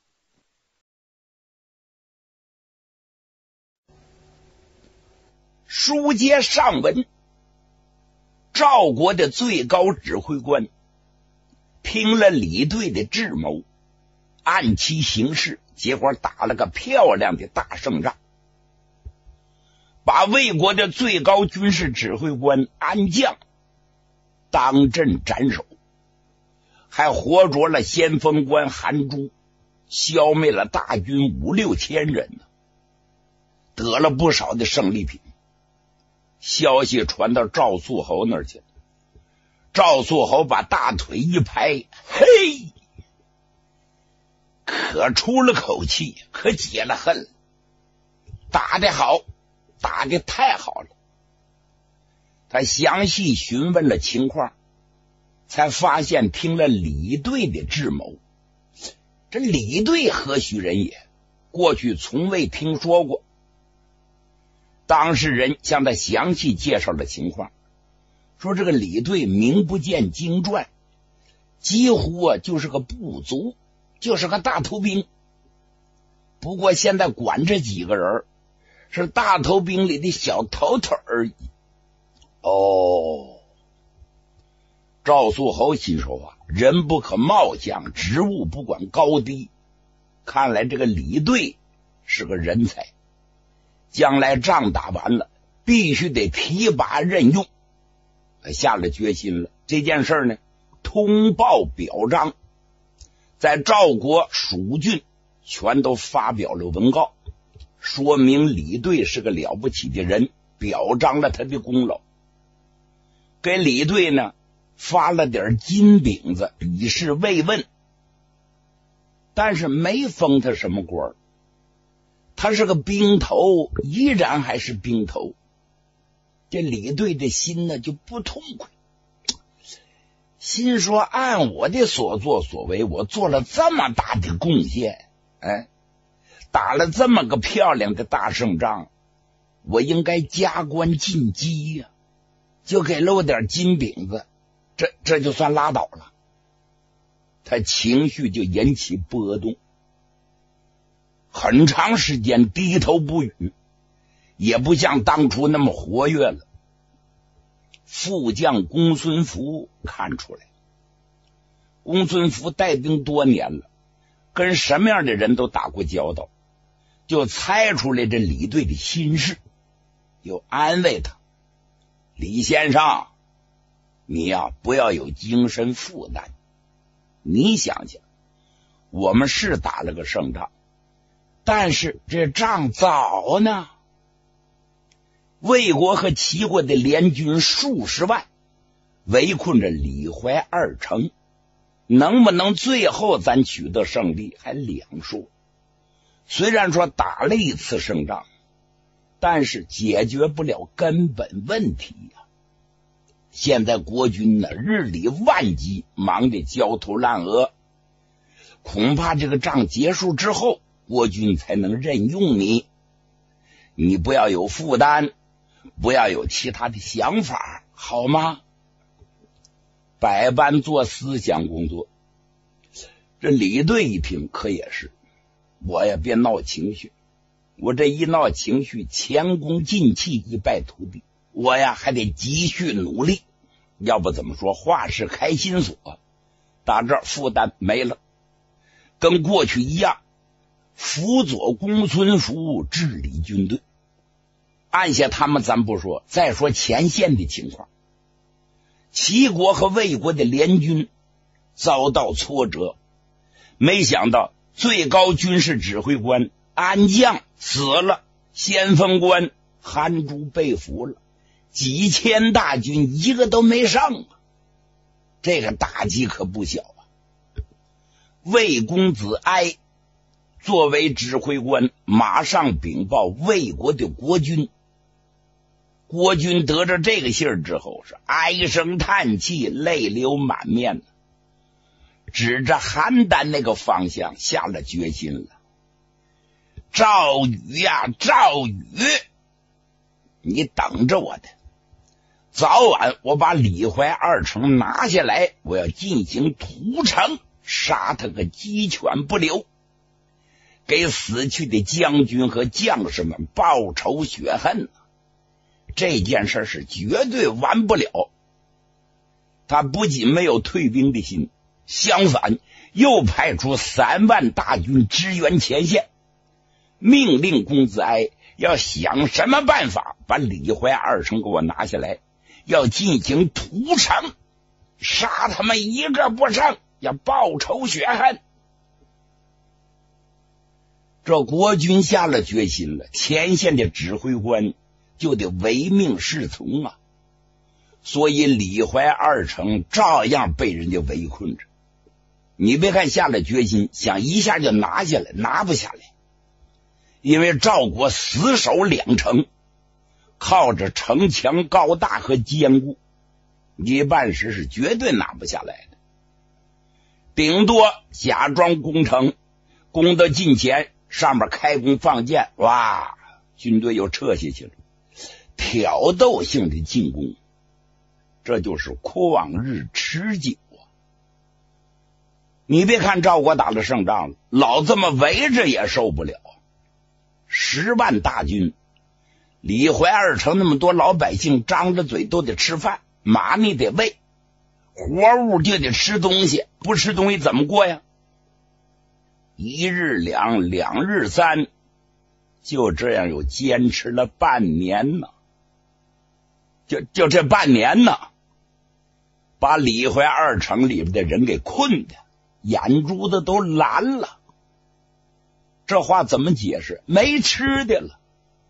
书接上文，赵国的最高指挥官听了李队的智谋，按期行事，结果打了个漂亮的大胜仗，把魏国的最高军事指挥官安将当阵斩首，还活捉了先锋官韩珠，消灭了大军5、6千人呢，得了不少的胜利品。消息传到赵肃侯那儿去，赵肃侯把大腿一拍，嘿，可出了口气，可解了恨了。打得好，打得太好了。他详细询问了情况，才发现听了李队的智谋。这李队何许人也？过去从未听说过。当事人向他详细介绍了情况，说这个李队名不见经传，几乎就是个部族，就是个大头兵。不过现在管这几个人是大头兵里的小头头而已。哦，赵肃侯心说啊，人不可貌相，职务不管高低。看来这个李队是个人才，将来仗打完了，必须得提拔任用。下了决心了，这件事呢，通报表彰，在赵国蜀郡全都发表了文告，说明李队是个了不起的人，表彰了他的功劳。给李队呢发了点金饼子，以示慰问。 但是没封他什么官，他是个兵头，依然还是兵头。这李队的心呢就不痛快，心说按我的所作所为，我做了这么大的贡献，打了这么个漂亮的大胜仗，我应该加官进击呀，就给露点金饼子，这就算拉倒了。他情绪就引起波动，很长时间低头不语，也不像当初那么活跃了。副将公孙福看出来，公孙福带兵多年了，跟什么样的人都打过交道，就猜出来这李队的心事，又安慰他：李先生，你呀不要有精神负担，你想想，我们是打了个胜仗，但是这仗早呢。魏国和齐国的联军数十万围困着李淮二城，能不能最后咱取得胜利还两说。虽然说打了一次胜仗，但是解决不了根本问题呀。现在国军呢日理万机，忙得焦头烂额，恐怕这个仗结束之后，国军才能任用你。你不要有负担，不要有其他的想法，好吗？百般做思想工作。这李队一听，可也是，我呀别闹情绪，我这一闹情绪，前功尽弃，一败涂地，我呀还得继续努力，要不怎么说话是开心锁，打这儿负担没了，跟过去一样，辅佐公孙福治理军队。按下他们咱不说，再说前线的情况，齐国和魏国的联军遭到挫折，没想到最高军事指挥官安将死了，先锋官韩朱被俘了，几千大军一个都没上，这个打击可不小啊。魏公子哀作为指挥官，马上禀报魏国的国君。国君得着这个信儿之后，是唉声叹气，泪流满面，指着邯郸那个方向下了决心了。赵宇呀，赵宇，你等着我的，早晚我把李淮二城拿下来，我要进行屠城，杀他个鸡犬不留，给死去的将军和将士们报仇雪恨。这件事是绝对完不了。他不仅没有退兵的心，相反又派出3万大军支援前线，命令公子哀要想什么办法把李淮二城给我拿下来，要进行屠城，杀他们一个不剩，要报仇雪恨。这国军下了决心了，前线的指挥官就得唯命是从啊，所以李淮二城照样被人家围困着。你别看下了决心，想一下就拿下来，拿不下来，因为赵国死守2城，靠着城墙高大和坚固，一半时是绝对拿不下来的。顶多假装攻城，攻到近前，上面开弓放箭，哇，军队又撤下去了，挑逗性的进攻，这就是旷日持久啊。你别看赵国打了胜仗了，老这么围着也受不了。10万大军，李淮二城那么多老百姓张着嘴都得吃饭，马你得喂，活物就得吃东西，不吃东西怎么过呀？1日2，2日3，就这样又坚持了半年呢。就这半年呢，把李淮二城里边的人给困的眼珠子都蓝了。这话怎么解释？没吃的了。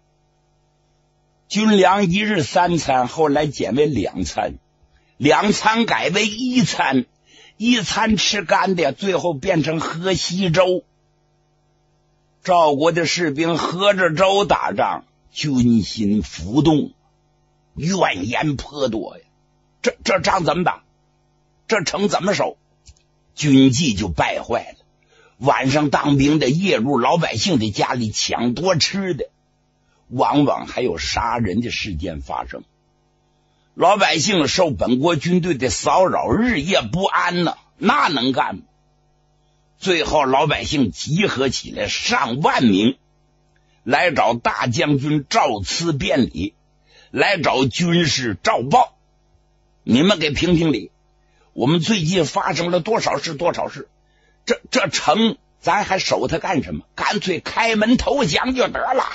军粮1日3餐，后来减为2餐，2餐改为1餐， 一餐吃干的，最后变成喝稀粥。赵国的士兵喝着粥打仗，军心浮动，怨言颇多呀。这仗怎么打？这城怎么守？军纪就败坏了。晚上当兵的夜入老百姓的家里抢夺吃的，往往还有杀人的事件发生。老百姓受本国军队的骚扰，日夜不安呢，那能干吗？最后老百姓集合起来上万名，来找大将军赵咨辩理，来找军师赵豹，你们给评评理，我们最近发生了多少事，这城咱还守它干什么？干脆开门投降就得了。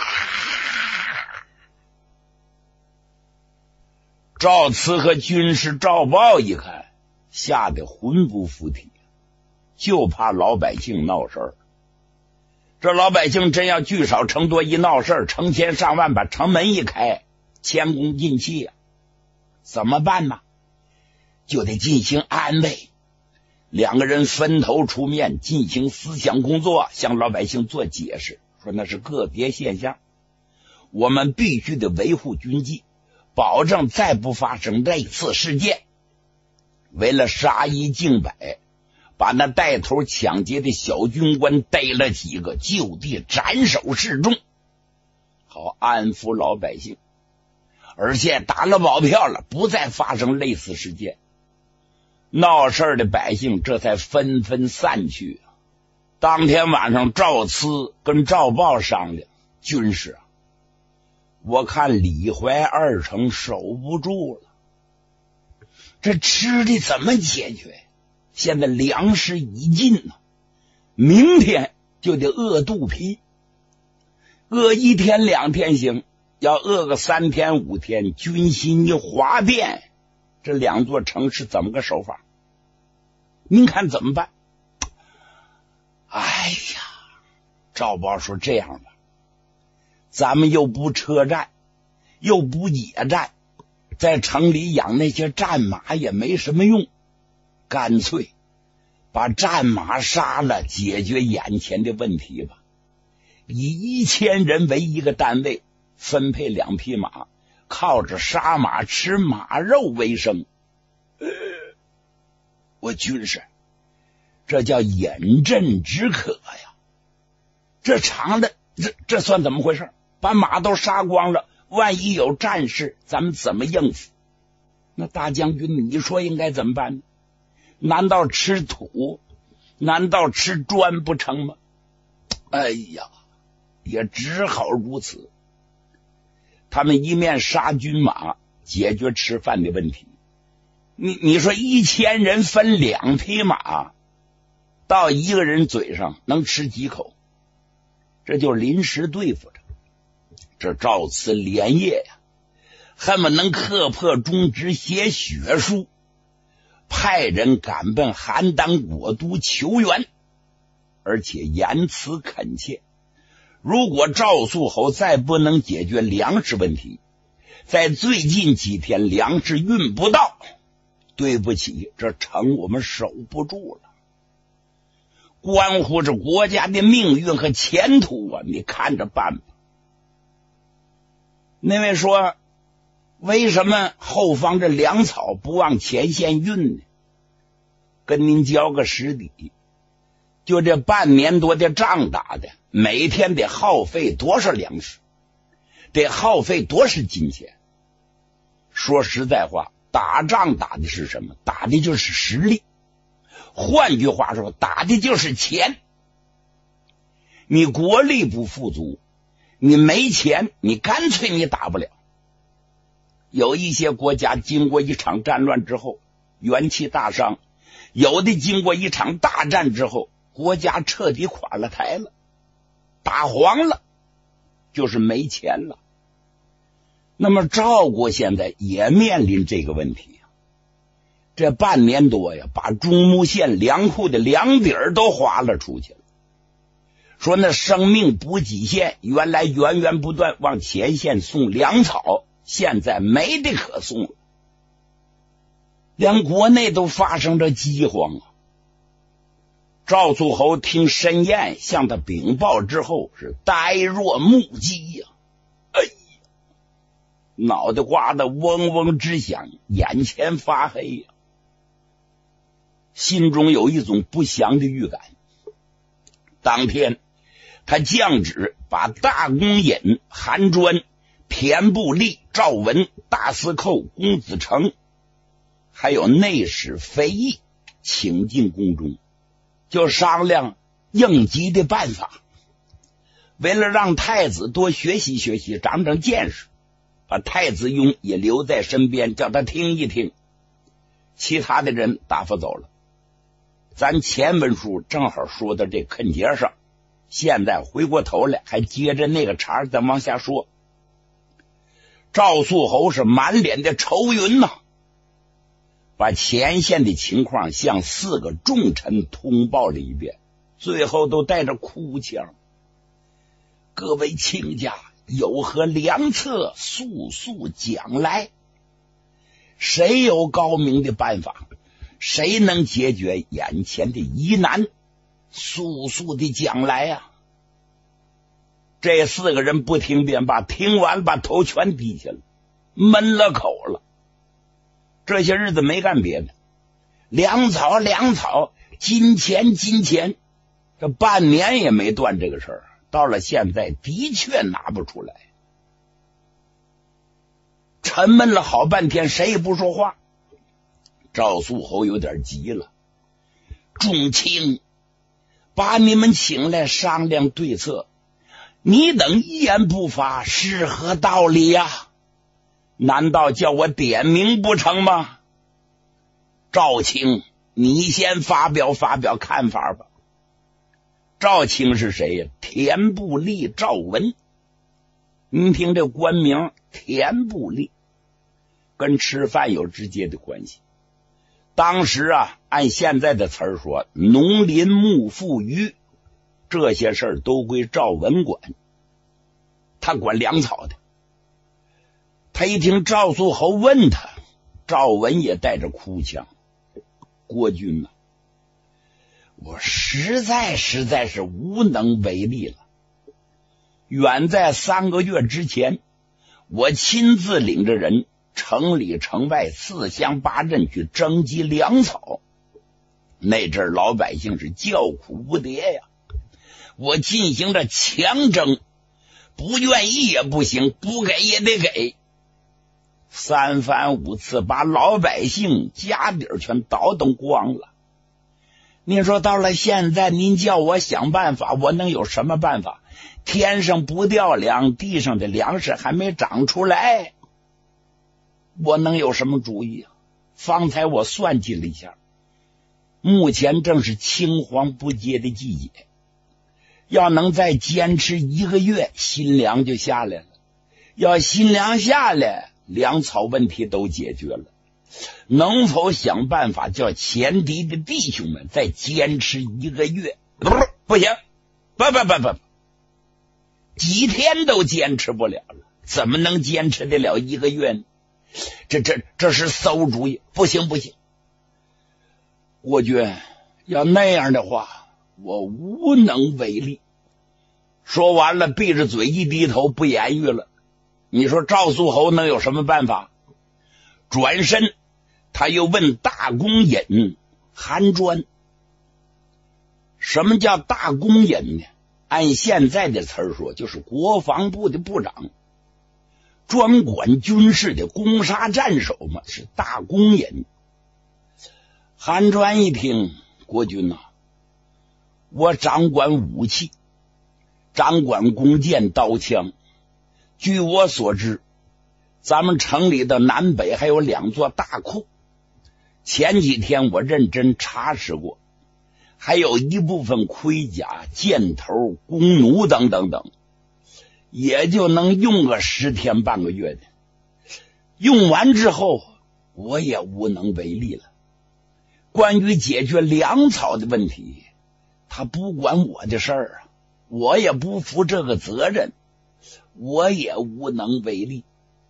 赵慈和军师赵豹一看，吓得魂不附体，就怕老百姓闹事儿。这老百姓真要聚少成多，一闹事儿，成千上万把城门一开，前功尽弃啊！怎么办呢？就得进行安慰。两个人分头出面进行思想工作，向老百姓做解释，说那是个别现象，我们必须得维护军纪，保证再不发生类似事件。为了杀一儆百，把那带头抢劫的小军官逮了几个，就地斩首示众，好安抚老百姓，而且打了保票了，不再发生类似事件。闹事的百姓这才纷纷散去。当天晚上，赵咨跟赵豹商量，军师啊，我看李怀二城守不住了，这吃的怎么解决？现在粮食已尽了，明天就得饿肚皮，饿一天两天行，要饿个3天5天，军心一哗变，这两座城市怎么个守法？您看怎么办？哎呀，赵豹说这样吧，咱们又不车战，又不野战，在城里养那些战马也没什么用，干脆把战马杀了，解决眼前的问题吧。以1000人为一个单位，分配2匹马，靠着杀马吃马肉为生。我军师，这叫饮鸩止渴呀！这长的这算怎么回事？把马都杀光了，万一有战事，咱们怎么应付？那大将军，你说应该怎么办呢？难道吃土？难道吃砖不成吗？哎呀，也只好如此。他们一面杀军马，解决吃饭的问题。你说1000人分2匹马，到一个人嘴上能吃几口？这就临时对付着。这赵慈连夜呀，恨不能刻破中指写血书，派人赶奔邯郸国都求援，而且言辞恳切。如果赵肃侯再不能解决粮食问题，在最近几天粮食运不到，对不起，这城我们守不住了，关乎着国家的命运和前途啊！你看着办吧。那位说，为什么后方这粮草不往前线运呢？跟您交个实底，就这半年多的仗打的，每天得耗费多少粮食，得耗费多少金钱。说实在话，打仗打的是什么？打的就是实力。换句话说，打的就是钱。你国力不富足，你没钱，你干脆你打不了。有一些国家经过一场战乱之后元气大伤，有的经过一场大战之后国家彻底垮了台了，打黄了，就是没钱了。那么赵国现在也面临这个问题，这半年多呀，把中牟县粮库的粮底儿都花了出去了。说那生命补给线原来源源不断往前线送粮草，现在没得可送了，连国内都发生着饥荒啊！ 赵肃侯听申燕向他禀报之后，是呆若木鸡呀！哎呀，脑袋瓜子嗡嗡直响，眼前发黑呀，心中有一种不祥的预感。当天他降旨把大公尹、韩专、田部立、赵文、大司寇公子成还有内史肥义请进宫中，就商量应急的办法。为了让太子多学习学习，长长见识，把太子雍也留在身边，叫他听一听。其他的人打发走了。咱前文书正好说到这坑节上，现在回过头来还接着那个茬再往下说。赵肃侯是满脸的愁云呐，把前线的情况向4个重臣通报了一遍，最后都带着哭腔：各位卿家有何良策，速速讲来。谁有高明的办法，谁能解决眼前的疑难，速速的讲来呀！这4个人不听便罢，听完把头全低下了，闷了口了。这些日子没干别的，粮草粮草，金钱金钱，这半年也没断这个事儿，到了现在的确拿不出来。沉闷了好半天，谁也不说话。赵肃侯有点急了：众卿，把你们请来商量对策，你等一言不发，是何道理呀？难道叫我点名不成吗？赵卿，你先发表看法吧。赵卿是谁呀？田部立赵文。您听这官名田部立，跟吃饭有直接的关系。当时啊，按现在的词儿说，农林牧副渔这些事儿都归赵文管，他管粮草的。他一听赵肃侯问他，赵文也带着哭腔：国君啊，我实在是无能为力了。远在3个月之前，我亲自领着人城里城外4乡8镇去征集粮草，那阵老百姓是叫苦不迭呀。我进行着强征，不愿意也不行，不给也得给。3番5次把老百姓家底儿全倒腾光了。您说到了现在，您叫我想办法，我能有什么办法？天上不掉粮，地上的粮食还没长出来，我能有什么主意啊？方才我算计了一下，目前正是青黄不接的季节，要能再坚持1个月，新粮就下来了。要新粮下来，粮草问题都解决了。能否想办法叫前敌的弟兄们再坚持1个月？不行，不，几天都坚持不了了，怎么能坚持得了1个月呢？这是馊主意，不行。国君，要那样的话，我无能为力。说完了，闭着嘴一低头不言语了。你说赵肃侯能有什么办法？转身他又问大公尹韩专。什么叫大公尹呢？按现在的词儿说，就是国防部的部长，专管军事的攻杀战守嘛，是大公尹。韩专一听，国君啊，我掌管武器，掌管弓箭刀枪。据我所知，咱们城里的南北还有2座大库，前几天我认真查实过，还有一部分盔甲、箭头、弓弩等，也就能用个10天半个月的。用完之后，我也无能为力了。关于解决粮草的问题，他不管我的事儿啊，我也不负这个责任，我也无能为力。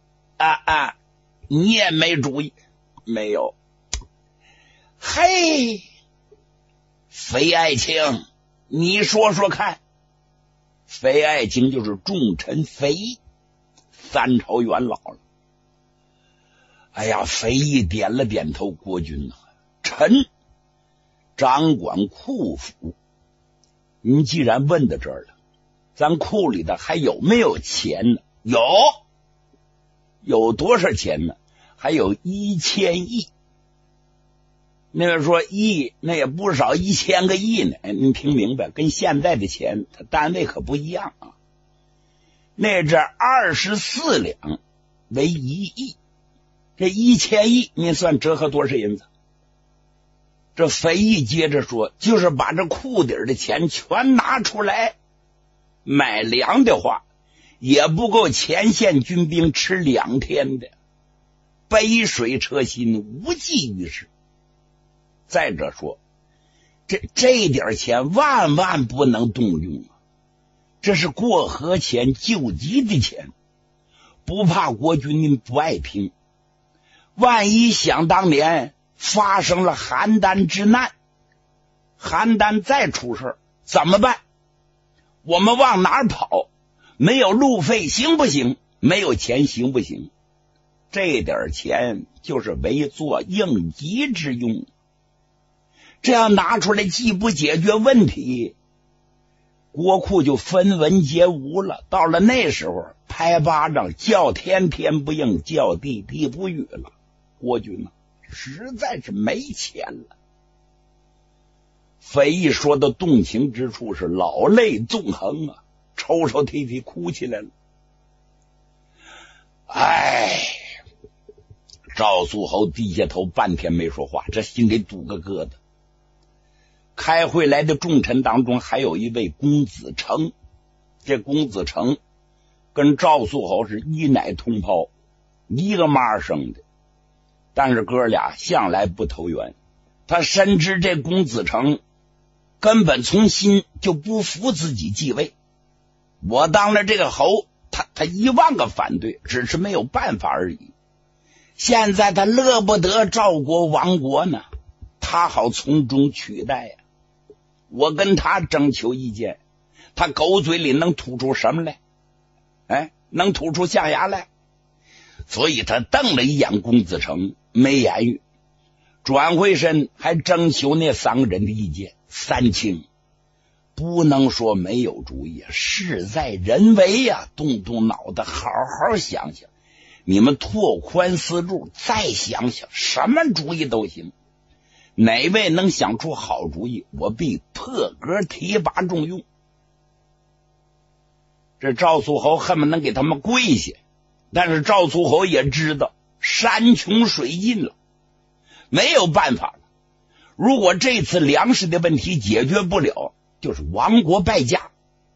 你也没主意？没有。嘿， 肥爱卿，你说说看。肥爱卿就是重臣肥义，三朝元老了。哎呀，肥义点了点头，国君啊，臣掌管库府，您既然问到这儿了，咱库里的还有没有钱呢？有多少钱呢？还有1000亿。那个说亿，那也不少，1000个亿呢。你听明白，跟现在的钱它单位可不一样啊。那这24两为1亿，这1000亿你算折合多少银子？这肥义接着说，就是把这库底的钱全拿出来买粮的话，也不够前线军兵吃2天的，杯水车薪，无济于事。再者说，这点钱万万不能动用啊！这是过河钱、救急的钱，不怕国军您不爱拼。万一想当年发生了邯郸之难，邯郸再出事怎么办？我们往哪儿跑？没有路费行不行？没有钱行不行？这点钱就是为做应急之用。这样拿出来既不解决问题，国库就分文皆无了。到了那时候，拍巴掌叫天天不应，叫地地不语了。国君啊，实在是没钱了。肥义说的动情之处是老泪纵横啊，抽抽啼啼哭起来了。哎，赵肃侯低下头半天没说话，这心里堵个疙瘩。开会来的重臣当中还有一位公子成，这公子成跟赵肃侯是一奶同胞，一个妈生的，但是哥俩向来不投缘。他深知这公子成根本从心就不服自己继位，我当了这个侯，他10000个反对，只是没有办法而已。现在他乐不得赵国亡国呢，他好从中取代呀。我跟他征求意见，他狗嘴里能吐出什么来？哎，能吐出象牙来？所以他瞪了一眼公子成，没言语，转回身还征求那3个人的意见。三卿不能说没有主意，事在人为呀，动动脑袋，好好想想，你们拓宽思路，再想想，什么主意都行。哪位能想出好主意，我必破格提拔重用。这赵肃侯恨不能给他们跪下，但是赵肃侯也知道山穷水尽了，没有办法了。如果这次粮食的问题解决不了，就是亡国败家。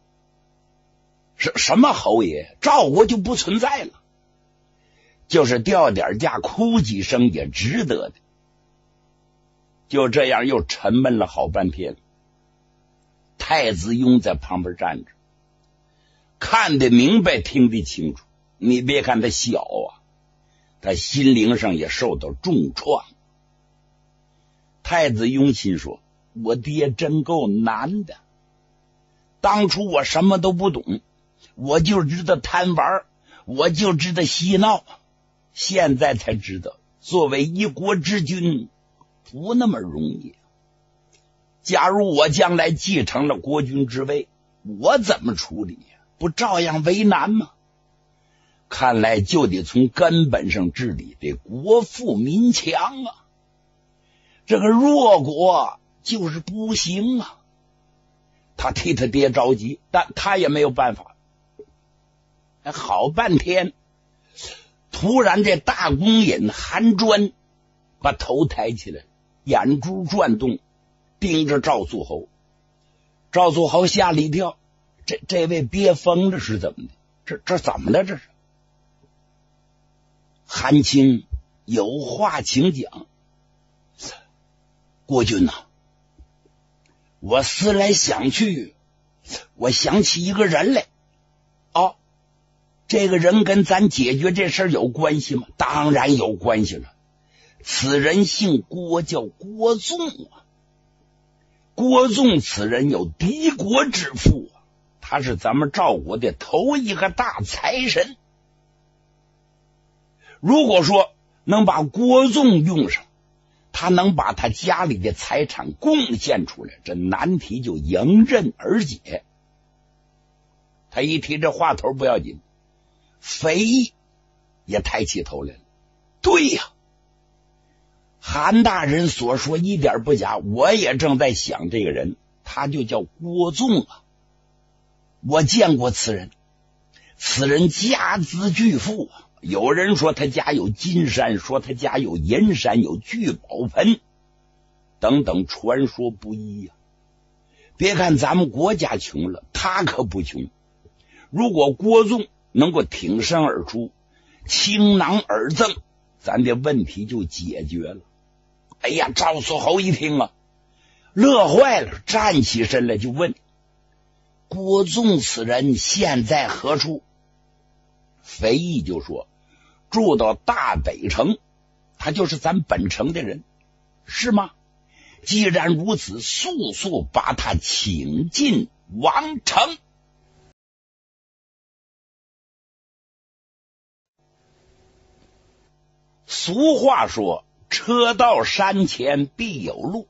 什么侯爷，赵国就不存在了，就是掉点价哭几声也值得的。就这样又沉闷了好半天。太子雍在旁边站着，看得明白，听得清楚。你别看他小啊，他心灵上也受到重创。太子雍心说，我爹真够难的，当初我什么都不懂，我就知道贪玩，我就知道嬉闹，现在才知道作为一国之君不那么容易。假如我将来继承了国君之位，我怎么处理呀？不照样为难吗？看来就得从根本上治理，得国富民强啊。这个弱国就是不行啊。他替他爹着急，但他也没有办法。好半天，突然这大公尹韩专把头抬起来，眼珠转动，盯着赵肃侯。赵肃侯吓了一跳，这位憋疯了是怎么的？这怎么了？这是韩卿有话请讲。国君啊，我思来想去，我想起一个人来。哦，这个人跟咱解决这事儿有关系吗？当然有关系了。此人姓郭，叫郭纵啊。 郭纵此人有敌国之父，他是咱们赵国的头一个大财神。如果说能把郭纵用上，他能把他家里的财产贡献出来，这难题就迎刃而解。他一提这话头不要紧，肥义也抬起头来了。对呀，韩大人所说一点不假，我也正在想这个人，他就叫郭纵啊。我见过此人，此人家资巨富啊，有人说他家有金山，说他家有银山，有聚宝盆等等，传说不一呀。别看咱们国家穷了，他可不穷。如果郭纵能够挺身而出，倾囊而赠，咱的问题就解决了。哎呀，赵肃侯一听啊，乐坏了，站起身来就问：郭纵此人现在何处？肥义就说：住到大北城，他就是咱本城的人，是吗？既然如此，速速把他请进王城。俗话说，车到山前必有路。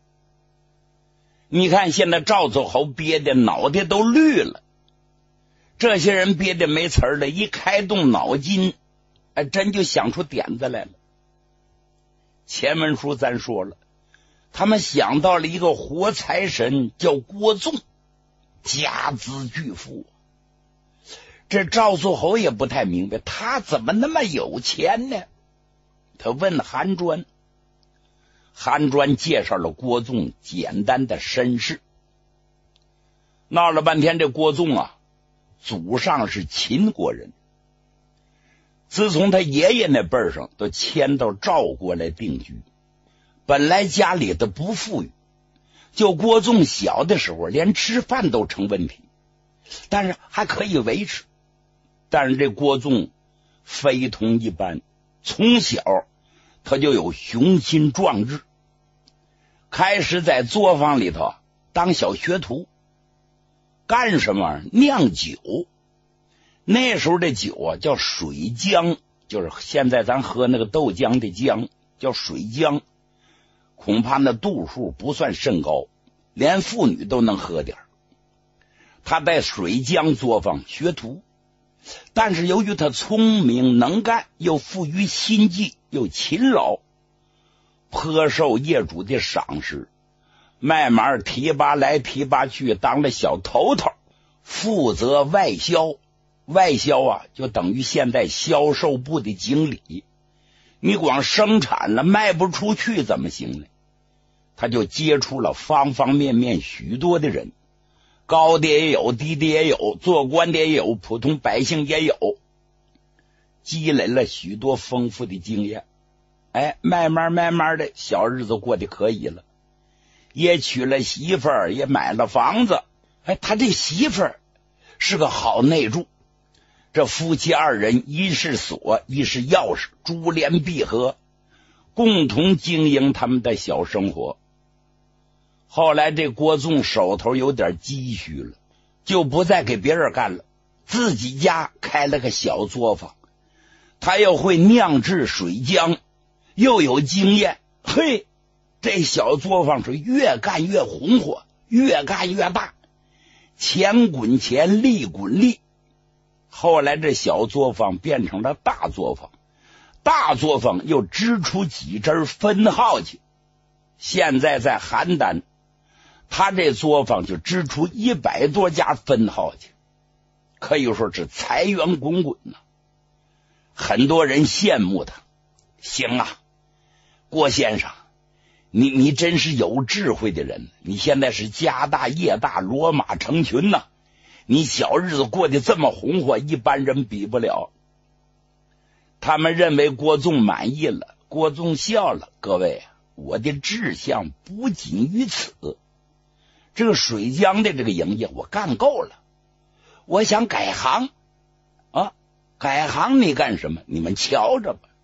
你看现在赵肃侯憋的脑袋都绿了，这些人憋的没词儿了，一开动脑筋，真就想出点子来了。前文书咱说了，他们想到了一个活财神，叫郭纵，家资巨富。这赵肃侯也不太明白，他怎么那么有钱呢？他问韩专，韩专介绍了郭纵简单的身世。闹了半天，这郭纵啊，祖上是秦国人，自从他爷爷那辈儿上都迁到赵国来定居。本来家里的不富裕，就郭纵小的时候连吃饭都成问题，但是还可以维持。但是这郭纵非同一般，从小他就有雄心壮志，开始在作坊里头当小学徒，干什么？酿酒。那时候的酒啊叫水浆，就是现在咱喝那个豆浆的浆，叫水浆。恐怕那度数不算甚高，连妇女都能喝点。他在水浆作坊学徒，但是由于他聪明能干，又富于心计，又勤劳，颇受业主的赏识，慢慢提拔来提拔去，当了小头头，负责外销。外销啊，就等于现在销售部的经理。你光生产了卖不出去怎么行呢？他就接触了方方面面许多的人，高的也有，低的也有，做官的也有，普通百姓也有，积累了许多丰富的经验。慢慢的小日子过得可以了，也娶了媳妇儿，也买了房子。他这媳妇儿是个好内助，这夫妻二人一是锁，一是钥匙，珠联璧合，共同经营他们的小生活。后来这郭纵手头有点积蓄了，就不再给别人干了，自己家开了个小作坊。他又会酿制水浆，又有经验，这小作坊是越干越红火，越干越大，钱滚钱，利滚利。后来这小作坊变成了大作坊，大作坊又支出几支分号去。现在在邯郸，他这作坊就支出100多家分号去，可以说是财源滚滚呐。很多人羡慕他。行啊，郭先生，你真是有智慧的人，你现在是家大业大，骡马成群呐，你小日子过得这么红火，一般人比不了。他们认为郭纵满意了，郭纵笑了，各位，我的志向不仅于此，这个水浆的这个营业我干够了，我想改行啊！改行你干什么？你们瞧着吧。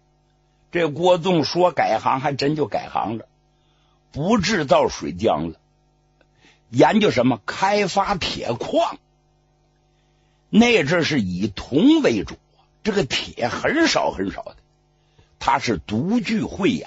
这郭纵说改行，还真就改行了，不制造水浆了， 研究什么？开发铁矿。那阵是以铜为主，这个铁很少很少的，他是独具慧眼，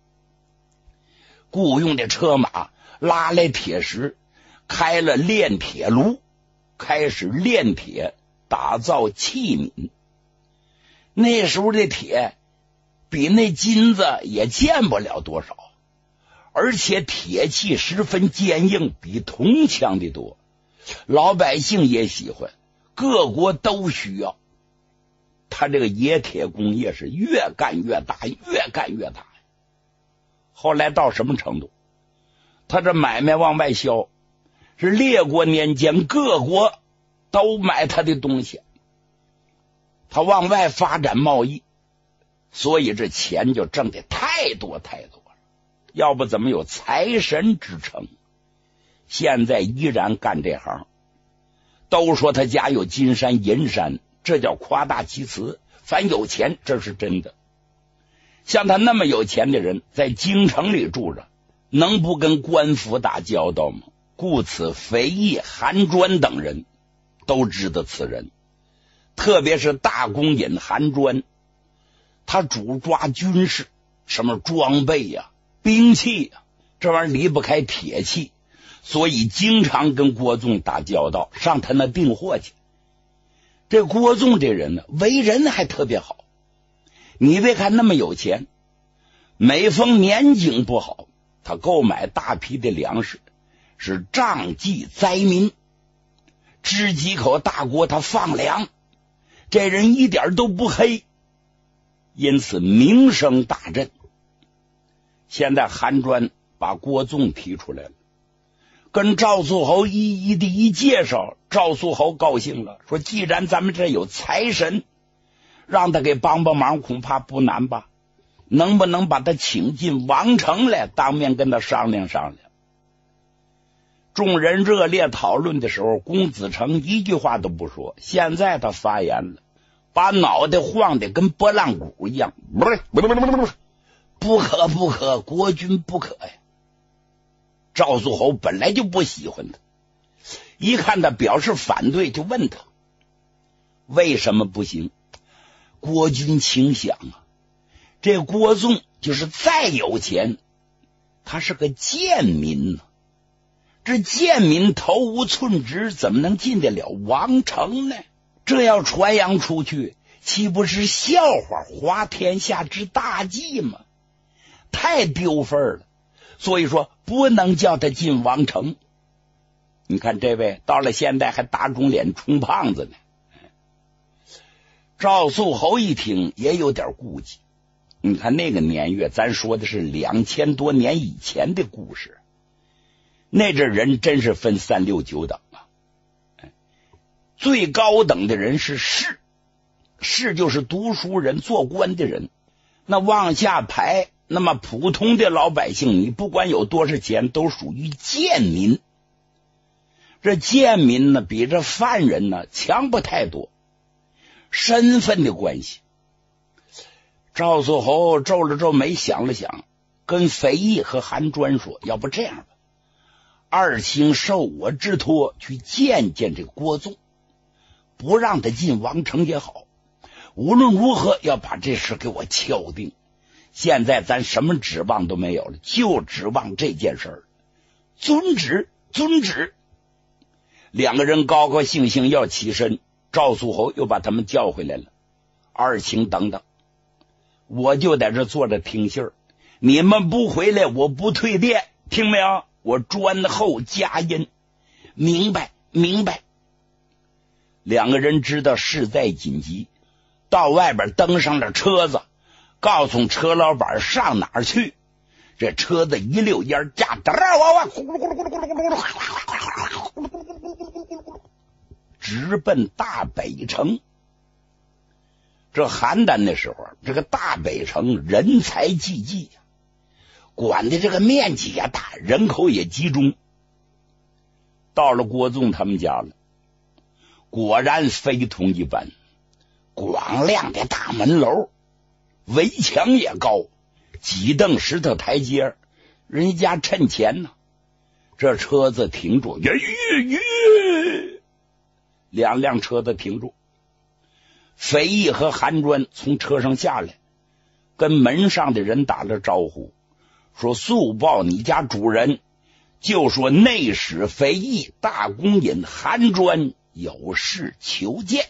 雇用的车马拉来铁石，开了炼铁炉，开始炼铁，打造器皿。那时候的铁比那金子也见不了多少，而且铁器十分坚硬，比铜强的多，老百姓也喜欢，各国都需要。他这个冶铁工业是越干越大，越干越大。后来到什么程度？他这买卖往外销，是列国年间各国都买他的东西，他往外发展贸易，所以这钱就挣得太多太多了，要不怎么有财神之称？现在依然干这行，都说他家有金山银山，这叫夸大其词，凡有钱这是真的。像他那么有钱的人，在京城里住着，能不跟官府打交道吗？故此肥义、韩专等人都知道此人，特别是大公尹韩专，他主抓军事，什么装备呀、兵器呀，这玩意儿离不开铁器，所以经常跟郭纵打交道，上他那订货去。这郭纵这人呢，为人还特别好。你别看那么有钱，每逢年景不好，他购买大批的粮食，是仗济灾民，支几口大国他放粮，这人一点都不黑，因此名声大振。现在韩专把郭纵提出来了，跟赵肃侯一一的一介绍，赵肃侯高兴了，说既然咱们这有财神，让他给帮帮忙恐怕不难吧，能不能把他请进王城来，当面跟他商量商量。众人热烈讨论的时候，公子成一句话都不说，现在他发言了，把脑袋晃得跟拨浪鼓一样，不可不可，国君不可呀。赵肃侯本来就不喜欢他，一看他表示反对，就问他为什么不行。国君请想啊，这郭纵就是再有钱，他是个贱民呢，这贱民头无寸直，怎么能进得了王城呢？这要传扬出去，岂不是笑话，滑天下之大稽吗？太丢份了，所以说不能叫他进王城。你看这位到了现代还打肿脸充胖子呢。赵肃侯一听也有点顾忌，你看那个年月，咱说的是2000多年以前的故事，那阵人真是分3、6、9等啊。最高等的人是士，士就是读书人、做官的人，那往下排，那么普通的老百姓，你不管有多少钱，都属于贱民。这贱民呢，比这犯人呢强不太多，身份的关系。赵肃侯皱了皱眉，想了想，跟肥义和韩专说，要不这样吧，二卿受我之托去见见这郭纵，不让他进王城也好，无论如何要把这事给我敲定。现在咱什么指望都没有了，就指望这件事儿。遵旨，遵旨。两个人高高兴兴要起身，赵肃侯又把他们叫回来了。二卿等等，我就在这坐着听信儿，你们不回来，我不退殿，听没有？我专候佳音。明白，明白。两个人知道事态紧急，到外边登上了车子，告诉车老板上哪儿去。这车子一溜烟驾，直奔大北城。这邯郸的时候，这个大北城人才济济，管的这个面积也大，人口也集中。到了郭纵他们家了，果然非同一般，广亮的大门楼，围墙也高，几蹬石头台阶，人家趁钱呢。 这车子停住，两辆车子停住。肥义和韩专从车上下来，跟门上的人打了招呼，说速报你家主人，就说内史肥义、大公尹韩专有事求见。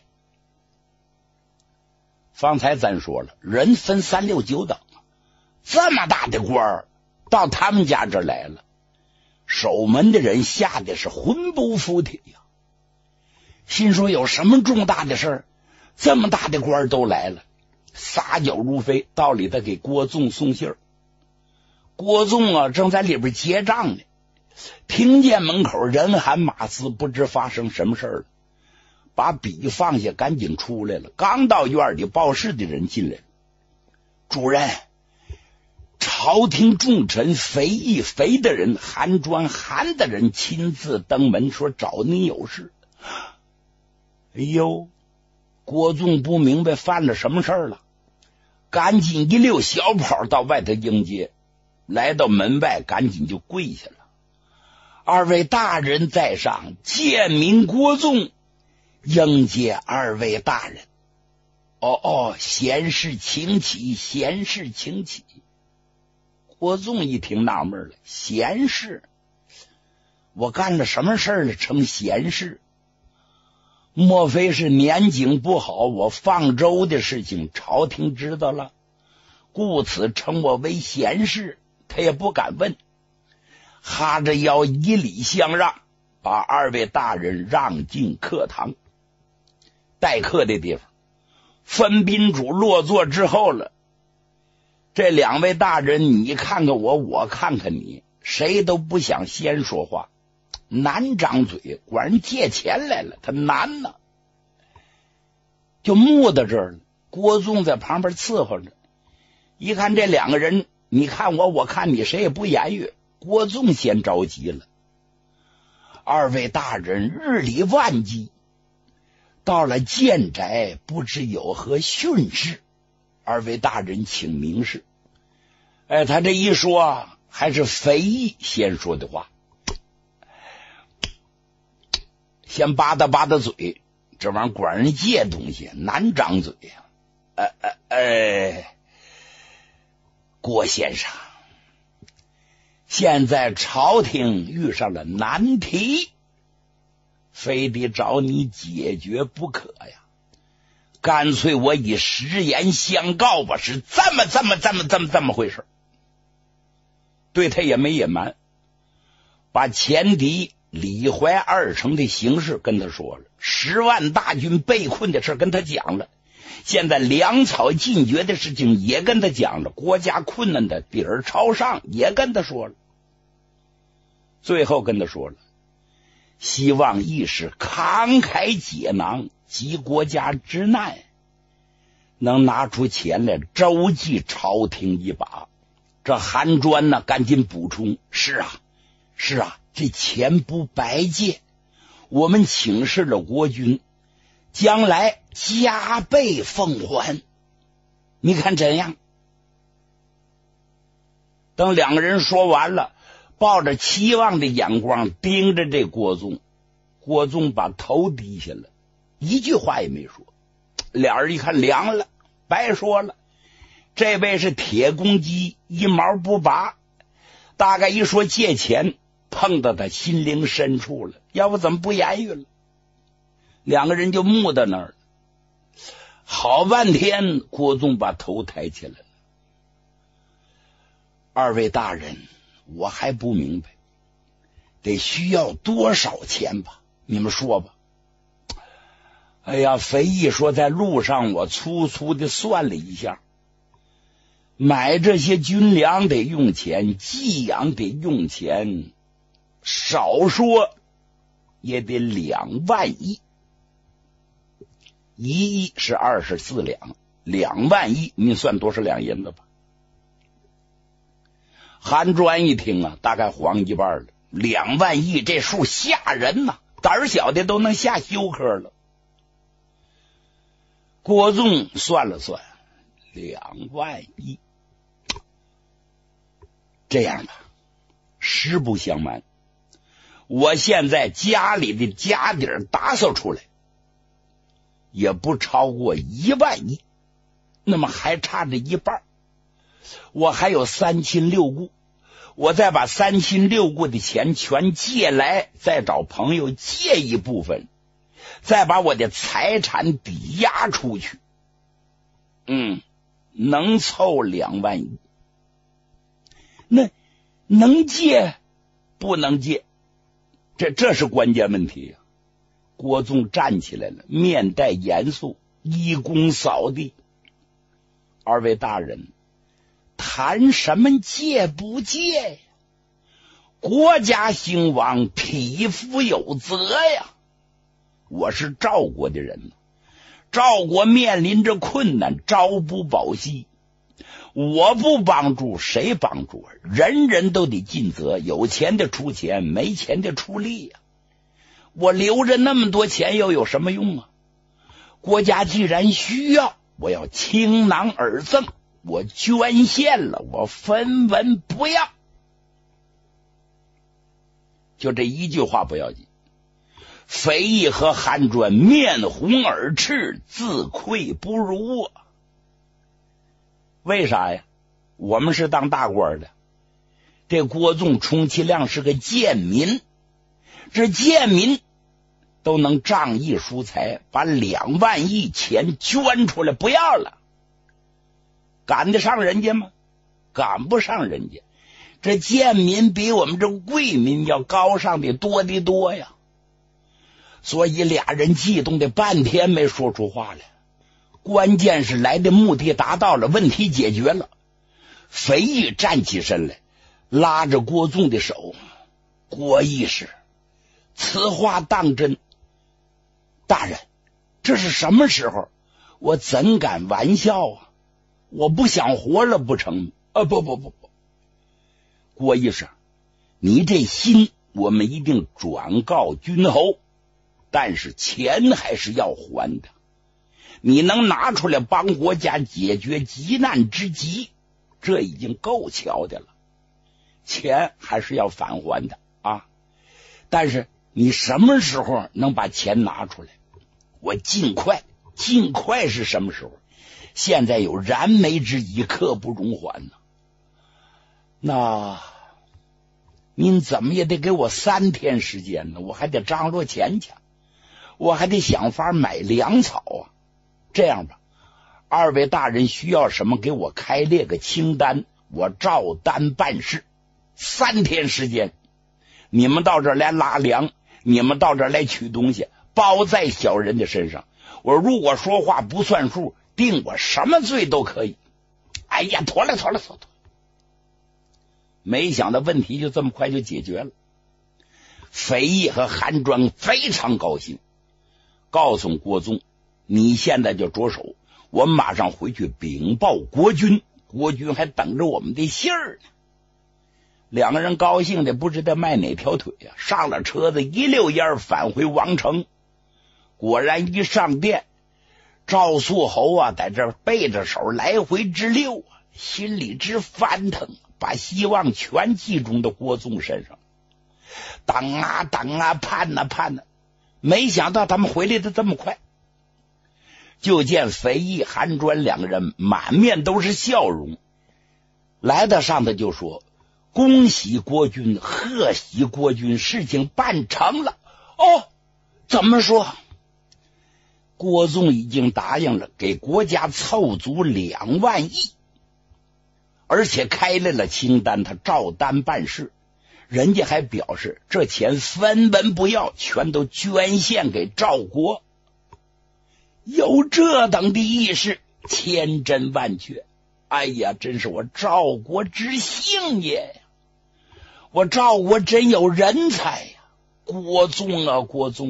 方才咱说了，人分3、6、9等，这么大的官儿到他们家这儿来了，守门的人吓得是魂不附体呀，心说有什么重大的事儿，这么大的官儿都来了，撒脚如飞到里头给郭纵送信儿。郭纵啊正在里边结账呢，听见门口人喊马嘶，不知发生什么事儿了，把笔放下，赶紧出来了。刚到院里，报事的人进来了，主人，朝廷重臣肥义肥的人，韩专韩的人亲自登门说找你有事。哎呦，郭纵不明白犯了什么事儿了，赶紧一溜小跑到外头迎接，来到门外赶紧就跪下了。二位大人在上，贱民郭纵迎接二位大人。闲事请起，闲事请起。郭纵一听纳闷了，闲事？我干了什么事儿了成闲事？莫非是年景不好，我放粥的事情朝廷知道了，故此称我为闲事？他也不敢问，哈着腰以礼相让，把二位大人让进客堂。待客的地方，分宾主落座之后了，这2位大人你看看我，我看看你，谁都不想先说话，难张嘴，管人借钱来了，他难呢，就木到这儿了。郭纵在旁边伺候着，一看这2个人，你看我，我看你，谁也不言语。郭纵先着急了，二位大人日理万机，到了建宅不知有何训示，二位大人请明示。他这一说，还是肥义先说的话，先吧嗒吧嗒嘴，这玩意儿管人借东西难张嘴呀。郭先生，现在朝廷遇上了难题，非得找你解决不可呀，干脆我以实言相告吧，是这么回事。对他也没隐瞒，把前敌李怀2城的形势跟他说了，10万大军被困的事跟他讲了，现在粮草尽绝的事情也跟他讲了，国家困难的底儿朝上也跟他说了，最后跟他说了，希望义士慷慨解囊，急国家之难，能拿出钱来周济朝廷一把。这韩专呢赶紧补充，是啊，这钱不白借，我们请示了国君，将来加倍奉还，你看怎样？等2个人说完了，抱着期望的眼光盯着这郭纵，郭纵把头低下了，一句话也没说。俩人一看凉了，白说了，这位是铁公鸡，一毛不拔，大概一说借钱碰到他心灵深处了，要不怎么不言语了。2个人就木到那儿了，好半天郭纵把头抬起来了。二位大人，我还不明白，得需要多少钱吧？你们说吧。哎呀，肥义说在路上我粗粗的算了一下，买这些军粮得用钱，寄养得用钱，少说也得2万亿。1亿是24两，2万亿你算多少两银子吧？韩专一听啊，大概黄一半了。2万亿这数吓人呐，胆儿小的都能吓休克了。郭纵算了算，2万亿。这样吧，实不相瞒， 我现在家里的家底儿打扫出来也不超过1万亿，那么还差着一半。我还有3亲6故，我再把3亲6故的钱全借来，再找朋友借一部分，再把我的财产抵押出去，能凑2万亿。那能借不能借，这是关键问题呀。郭纵站起来了，面带严肃，一躬扫地：二位大人，谈什么借不借呀？国家兴亡，匹夫有责呀！我是赵国的人，赵国面临着困难，朝不保夕，我不帮助谁帮助？人人都得尽责，有钱的出钱，没钱的出力呀。我留着那么多钱又有什么用啊？国家既然需要，我要倾囊而赠，我捐献了，我分文不要。就这一句话不要紧。肥义和韩专面红耳赤，自愧不如啊。为啥呀？我们是当大官的，这郭纵充其量是个贱民，这贱民都能仗义疏财，把2万亿钱捐出来不要了，赶得上人家吗？赶不上人家。这贱民比我们这贵民要高尚的多得多呀。所以俩人激动的半天没说出话来。关键是来的目的达到了，问题解决了。肥义站起身来，拉着郭纵的手：郭义士，此话当真？大人，这是什么时候？我怎敢玩笑啊？我不想活了不成？不，郭义士，你这心我们一定转告君侯，但是钱还是要还的。你能拿出来帮国家解决急难之急，这已经够巧的了。钱还是要返还的啊！但是你什么时候能把钱拿出来？我尽快是什么时候？现在有燃眉之急，刻不容缓呢。那您怎么也得给我3天时间呢？我还得张罗钱去，我还得想法买粮草啊。这样吧，二位大人需要什么，给我开列个清单，我照单办事。3天时间，你们到这儿来拉粮，你们到这儿来取东西，包在小人的身上。我如果说话不算数，定我什么罪都可以。哎呀，妥了。没想到问题就这么快就解决了。肥义和韩专非常高兴，告诉郭纵，你现在就着手，我们马上回去禀报国君，国君还等着我们的信儿呢。两个人高兴的不知道迈哪条腿啊，上了车子一溜烟返回王城。果然一上殿，赵肃侯啊在这背着手来回直溜啊，心里直翻腾，把希望全集中到郭纵身上。等啊，盼啊，没想到他们回来的这么快。就见肥义韩专两个人满面都是笑容，来到上头就说：恭喜国君，贺喜国君，事情办成了。哦，怎么说？郭纵已经答应了，给国家凑足2万亿，而且开来了清单，他照单办事。人家还表示这钱分文不要，全都捐献给赵国。有这等的义士，千真万确。哎呀，真是我赵国之幸也！我赵国真有人才呀！郭纵啊，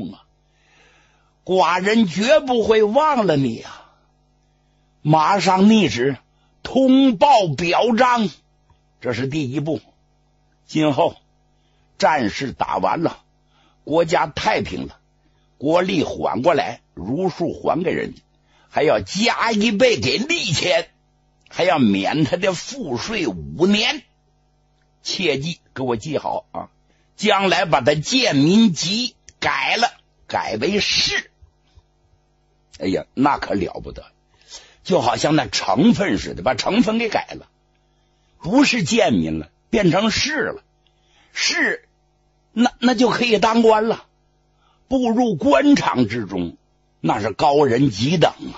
寡人绝不会忘了你啊！马上逆旨通报表彰，这是第一步。今后战事打完了，国家太平了，国力缓过来，如数还给人家，还要加1倍给利钱，还要免他的赋税5年。切记给我记好啊！ 将来把他建民籍改了，改为市。哎呀，那可了不得，就好像那成分似的，把成分给改了，不是贱民了，变成士了。士那就可以当官了，步入官场之中，那是高人几等啊！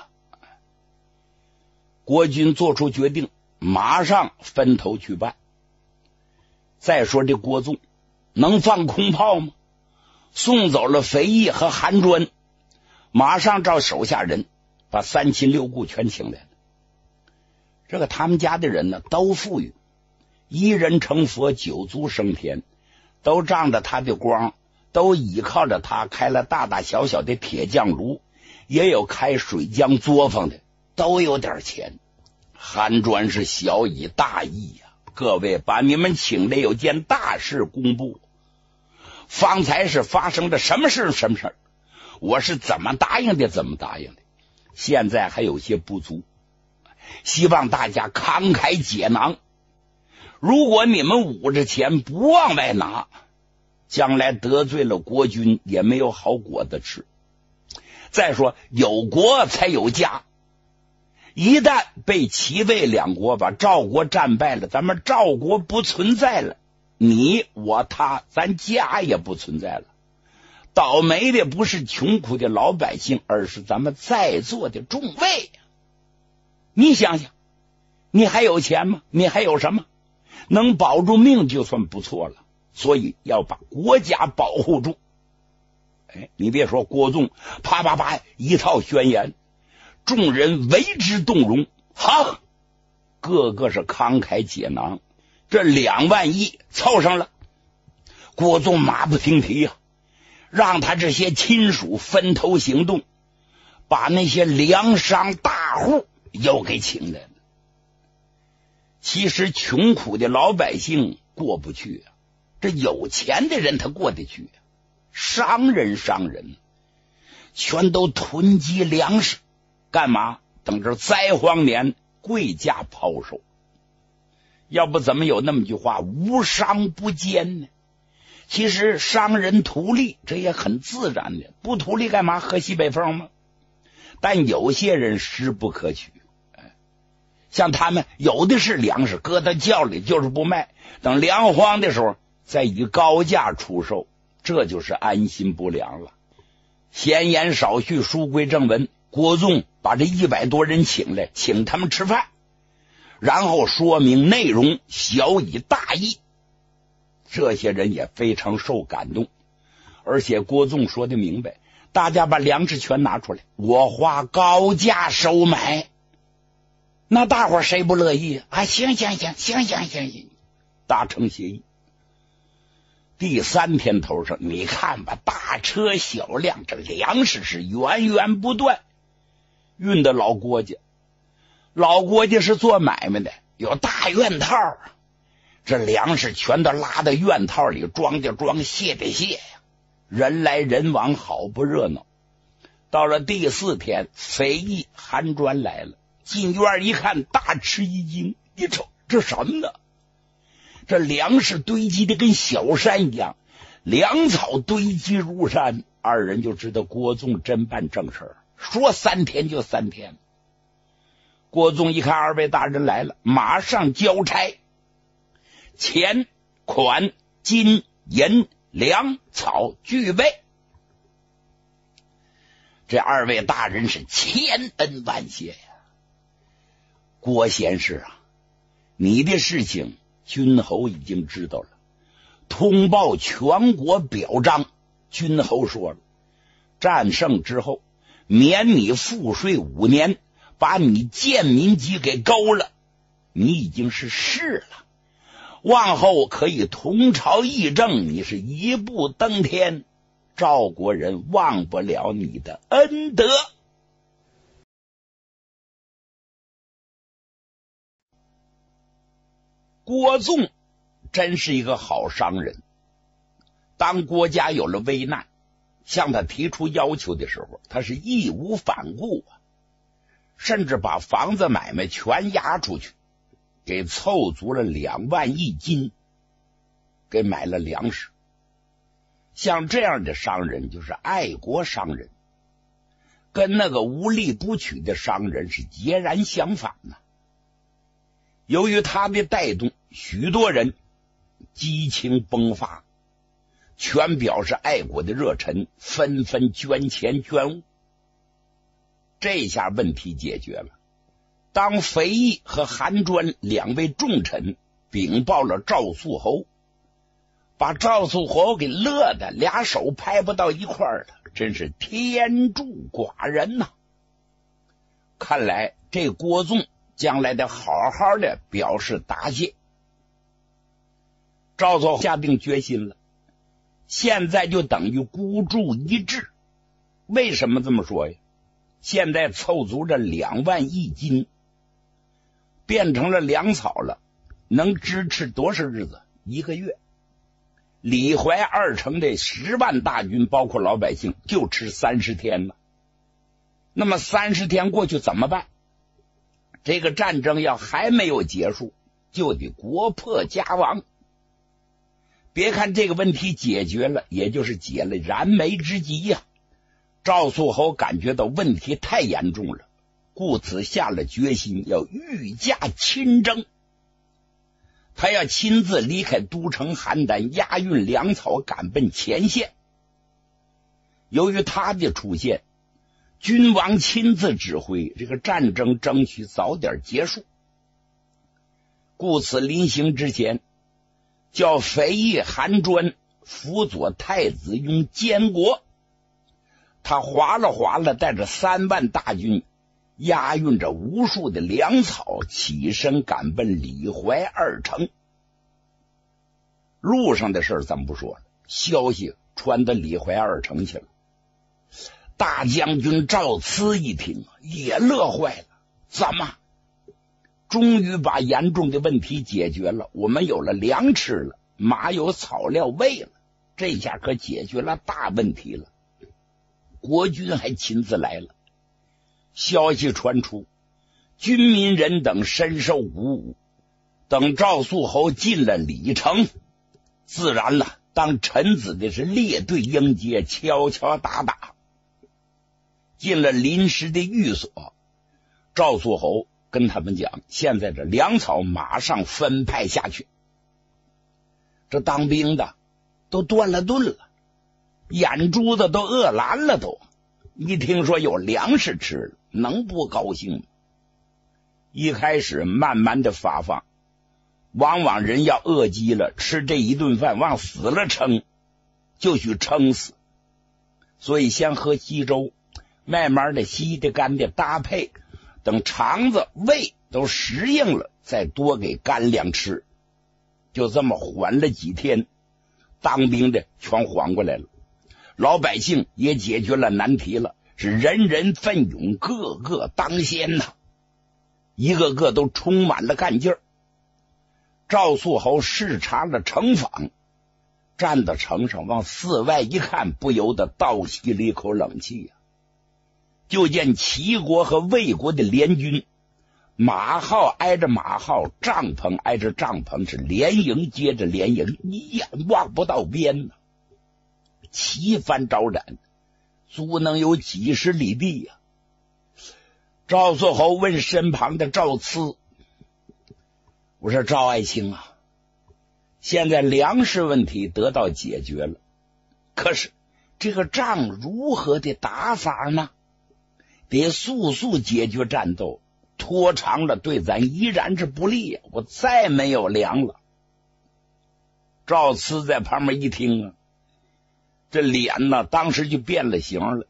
国君做出决定，马上分头去办。再说这郭纵能放空炮吗？送走了肥义和韩专，马上找手下人把三亲六故全请来了。这个他们家的人呢，都富裕，一人成佛，九族升天，都仗着他的光，都倚靠着他开了大大小小的铁匠炉，也有开水浆作坊的，都有点钱。韩专是小以大义呀，各位，把你们请来有件大事公布。方才是发生了什么事？我是怎么答应的？现在还有些不足，希望大家慷慨解囊。如果你们捂着钱不往外拿，将来得罪了国君也没有好果子吃。再说有国才有家，一旦被齐魏两国把赵国战败了，咱们赵国不存在了，你我他咱家也不存在了。倒霉的不是穷苦的老百姓，而是咱们在座的众位。你想想，你还有钱吗？你还有什么？能保住命就算不错了，所以要把国家保护住。你别说，郭纵啪啪啪一套宣言，众人为之动容，好，个个是慷慨解囊，这2万亿凑上了。郭纵马不停蹄呀，让他这些亲属分头行动，把那些粮商大户又给请来了。其实穷苦的老百姓过不去啊，这有钱的人他过得去啊。商人全都囤积粮食，干嘛？等着灾荒年贵价抛售。要不怎么有那么句话，无商不奸呢？其实商人图利，这也很自然的，不图利干嘛？喝西北风吗？但有些人实不可取，像他们有的是粮食，搁到窖里就是不卖，等粮荒的时候再以高价出售，这就是安心不良了。闲言少叙，书归正文。郭纵把这100多人请来，请他们吃饭，然后说明内容，小以大义。这些人也非常受感动，而且郭纵说的明白，大家把粮食全拿出来，我花高价收买。那大伙谁不乐意啊？行，达成协议。第3天头上，你看吧，大车小辆，这粮食是源源不断运到老郭家。老郭家是做买卖的，有大院套，这粮食全都拉到院套里，装的装，卸的卸呀，人来人往，好不热闹。到了第4天，肥义韩专来了，进院一看，大吃一惊，一瞅这什么呢？这粮食堆积的跟小山一样，粮草堆积如山，二人就知道郭纵真办正事儿，说3天就3天。郭纵一看2位大人来了，马上交差，钱款金银粮草俱备。这2位大人是千恩万谢呀。郭贤士啊，你的事情君侯已经知道了，通报全国表彰。君侯说了，战胜之后免你赋税5年，把你建民籍给勾了，你已经是士了，往后可以同朝议政，你是一步登天，赵国人忘不了你的恩德。郭纵真是一个好商人，当国家有了危难，向他提出要求的时候，他是义无反顾啊，甚至把房子买卖全押出去，给凑足了2万亿金，给买了粮食。 像这样的商人就是爱国商人，跟那个无利不取的商人是截然相反的。由于他的带动，许多人激情迸发，全表示爱国的热忱，纷纷捐钱捐物。这下问题解决了。当肥义和韩专两位重臣禀报了赵肃侯，把赵肃侯给乐的俩手拍不到一块儿了，真是天助寡人呐！看来这郭纵将来得好好的表示答谢。赵肃下定决心了，现在就等于孤注一掷。为什么这么说呀？现在凑足了2万1斤，变成了粮草了，能支持多少日子？1个月。李怀2城的10万大军，包括老百姓，就吃30天了。那么30天过去怎么办？这个战争要还没有结束，就得国破家亡。别看这个问题解决了，也就是解了燃眉之急呀。赵肃侯感觉到问题太严重了，故此下了决心要御驾亲征。他要亲自离开都城邯郸，押运粮草赶奔前线。由于他的出现，君王亲自指挥，这个战争争取早点结束。故此临行之前，叫肥义、韩专辅佐太子雍监国。他哗啦哗啦带着3万大军，押运着无数的粮草，起身赶奔李怀2城。路上的事咱不说了，消息传到李怀2城去了。大将军赵慈一听也乐坏了，怎么终于把严重的问题解决了？我们有了粮吃了，马有草料喂了，这下可解决了大问题了。国君还亲自来了。消息传出，军民人等深受鼓舞。等赵肃侯进了李城，自然了，当臣子的是列队迎接，敲敲打打。进了临时的寓所，赵肃侯跟他们讲，现在这粮草马上分派下去。这当兵的都断了顿了，眼珠子都饿蓝了都。一听说有粮食吃了，能不高兴吗？一开始慢慢的发放，往往人要饿饥了，吃这一顿饭往死了撑，就许撑死。所以先喝稀粥，慢慢的稀的干的搭配，等肠子胃都适应了，再多给干粮吃。就这么缓了几天，当兵的全缓过来了，老百姓也解决了难题了，是人人奋勇，个个当先呐，一个个都充满了干劲儿。赵肃侯视察了城坊，站到城上往寺外一看，不由得倒吸了一口冷气呀。就见齐国和魏国的联军，马号挨着马号，帐篷挨着帐篷，是连营接着连营，一眼望不到边呢，旗帆招展，足能有几十里地呀。赵肃侯问身旁的赵慈，我说赵爱卿啊，现在粮食问题得到解决了，可是这个仗如何的打法呢？得速速解决战斗，拖长了对咱依然是不利呀，我再没有粮了。赵慈在旁边一听啊，这脸呢当时就变了形了。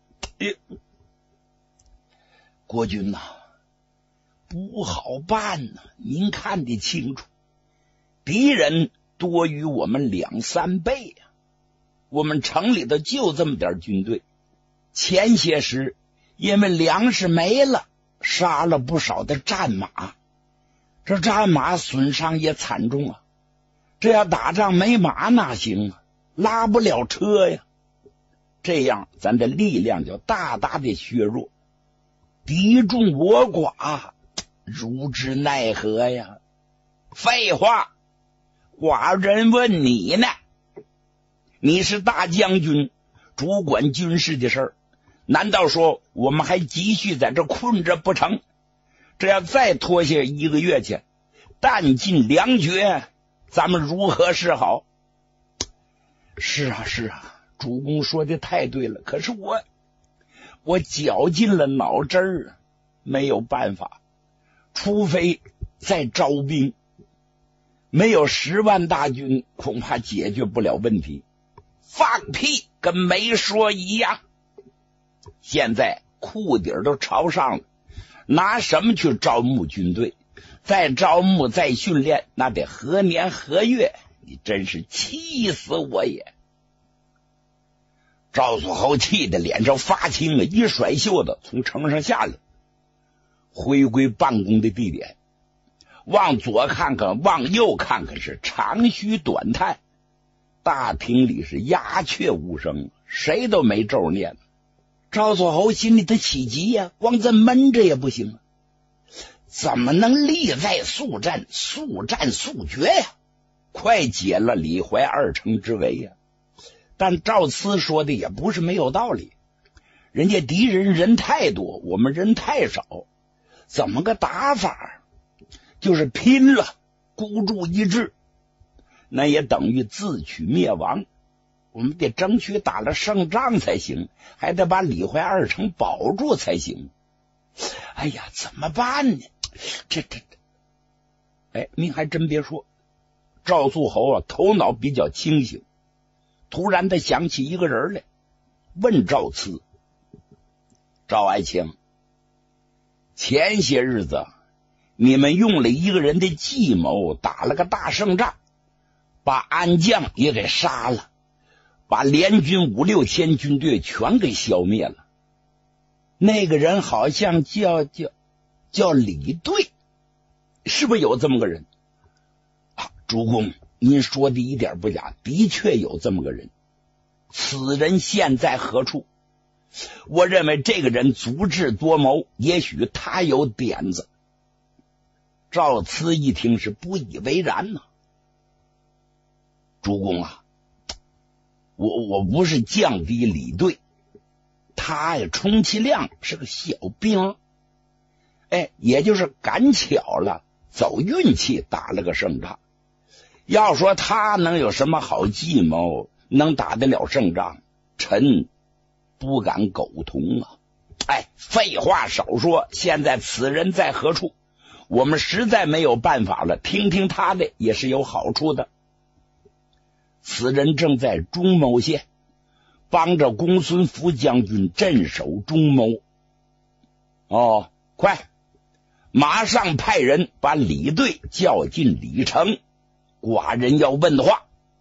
国君呐，不好办呐，您看得清楚，敌人多于我们2、3倍呀，我们城里头就这么点军队，前些时因为粮食没了，杀了不少的战马，这战马损伤也惨重啊，这要打仗没马哪行啊，拉不了车呀，这样咱的力量就大大的削弱，敌众我寡，如之奈何呀？废话，寡人问你呢， 你是大将军，主管军事的事儿，难道说我们还继续在这困着不成？这要再拖下1个月去，弹尽粮绝，咱们如何是好？是啊，主公说的太对了，可是我绞尽了脑汁儿，没有办法，除非再招兵，没有10万大军，恐怕解决不了问题。放屁，跟没说一样。现在裤底都朝上了，拿什么去招募军队？再招募再训练，那得何年何月？你真是气死我也！赵祖豪气得脸上发青啊，一甩袖子从城上下来，回归办公的地点，往左看看，往右看看，是长吁短叹。大厅里是鸦雀无声，谁都没咒念。赵祖豪心里的起急呀，光这闷着也不行啊，怎么能力在速战，速战速决呀？快解了李怀2城之围呀！但赵慈说的也不是没有道理，人家敌人人太多，我们人太少，怎么个打法？就是拼了，孤注一掷，那也等于自取灭亡。我们得争取打了胜仗才行，还得把李怀2城保住才行。哎呀，怎么办呢？您还真别说，赵肃侯啊，头脑比较清醒，突然的想起一个人来，问赵慈：赵爱卿，前些日子你们用了一个人的计谋，打了个大胜仗，把安将也给杀了，把联军5、6千军队全给消灭了。那个人好像叫李队，是不是有这么个人？主公，您说的一点不假，的确有这么个人。此人现在何处？我认为这个人足智多谋，也许他有点子。赵慈一听是不以为然呢。主公啊，我不是降低李队，他呀充其量是个小兵，也就是赶巧了，走运气打了个胜仗。要说他能有什么好计谋，能打得了胜仗，臣不敢苟同啊。废话少说，现在此人在何处？我们实在没有办法了，听听他的也是有好处的。此人正在中牟县，帮着公孙福将军镇守中牟。快，马上派人把李队叫进李城，寡人要问话。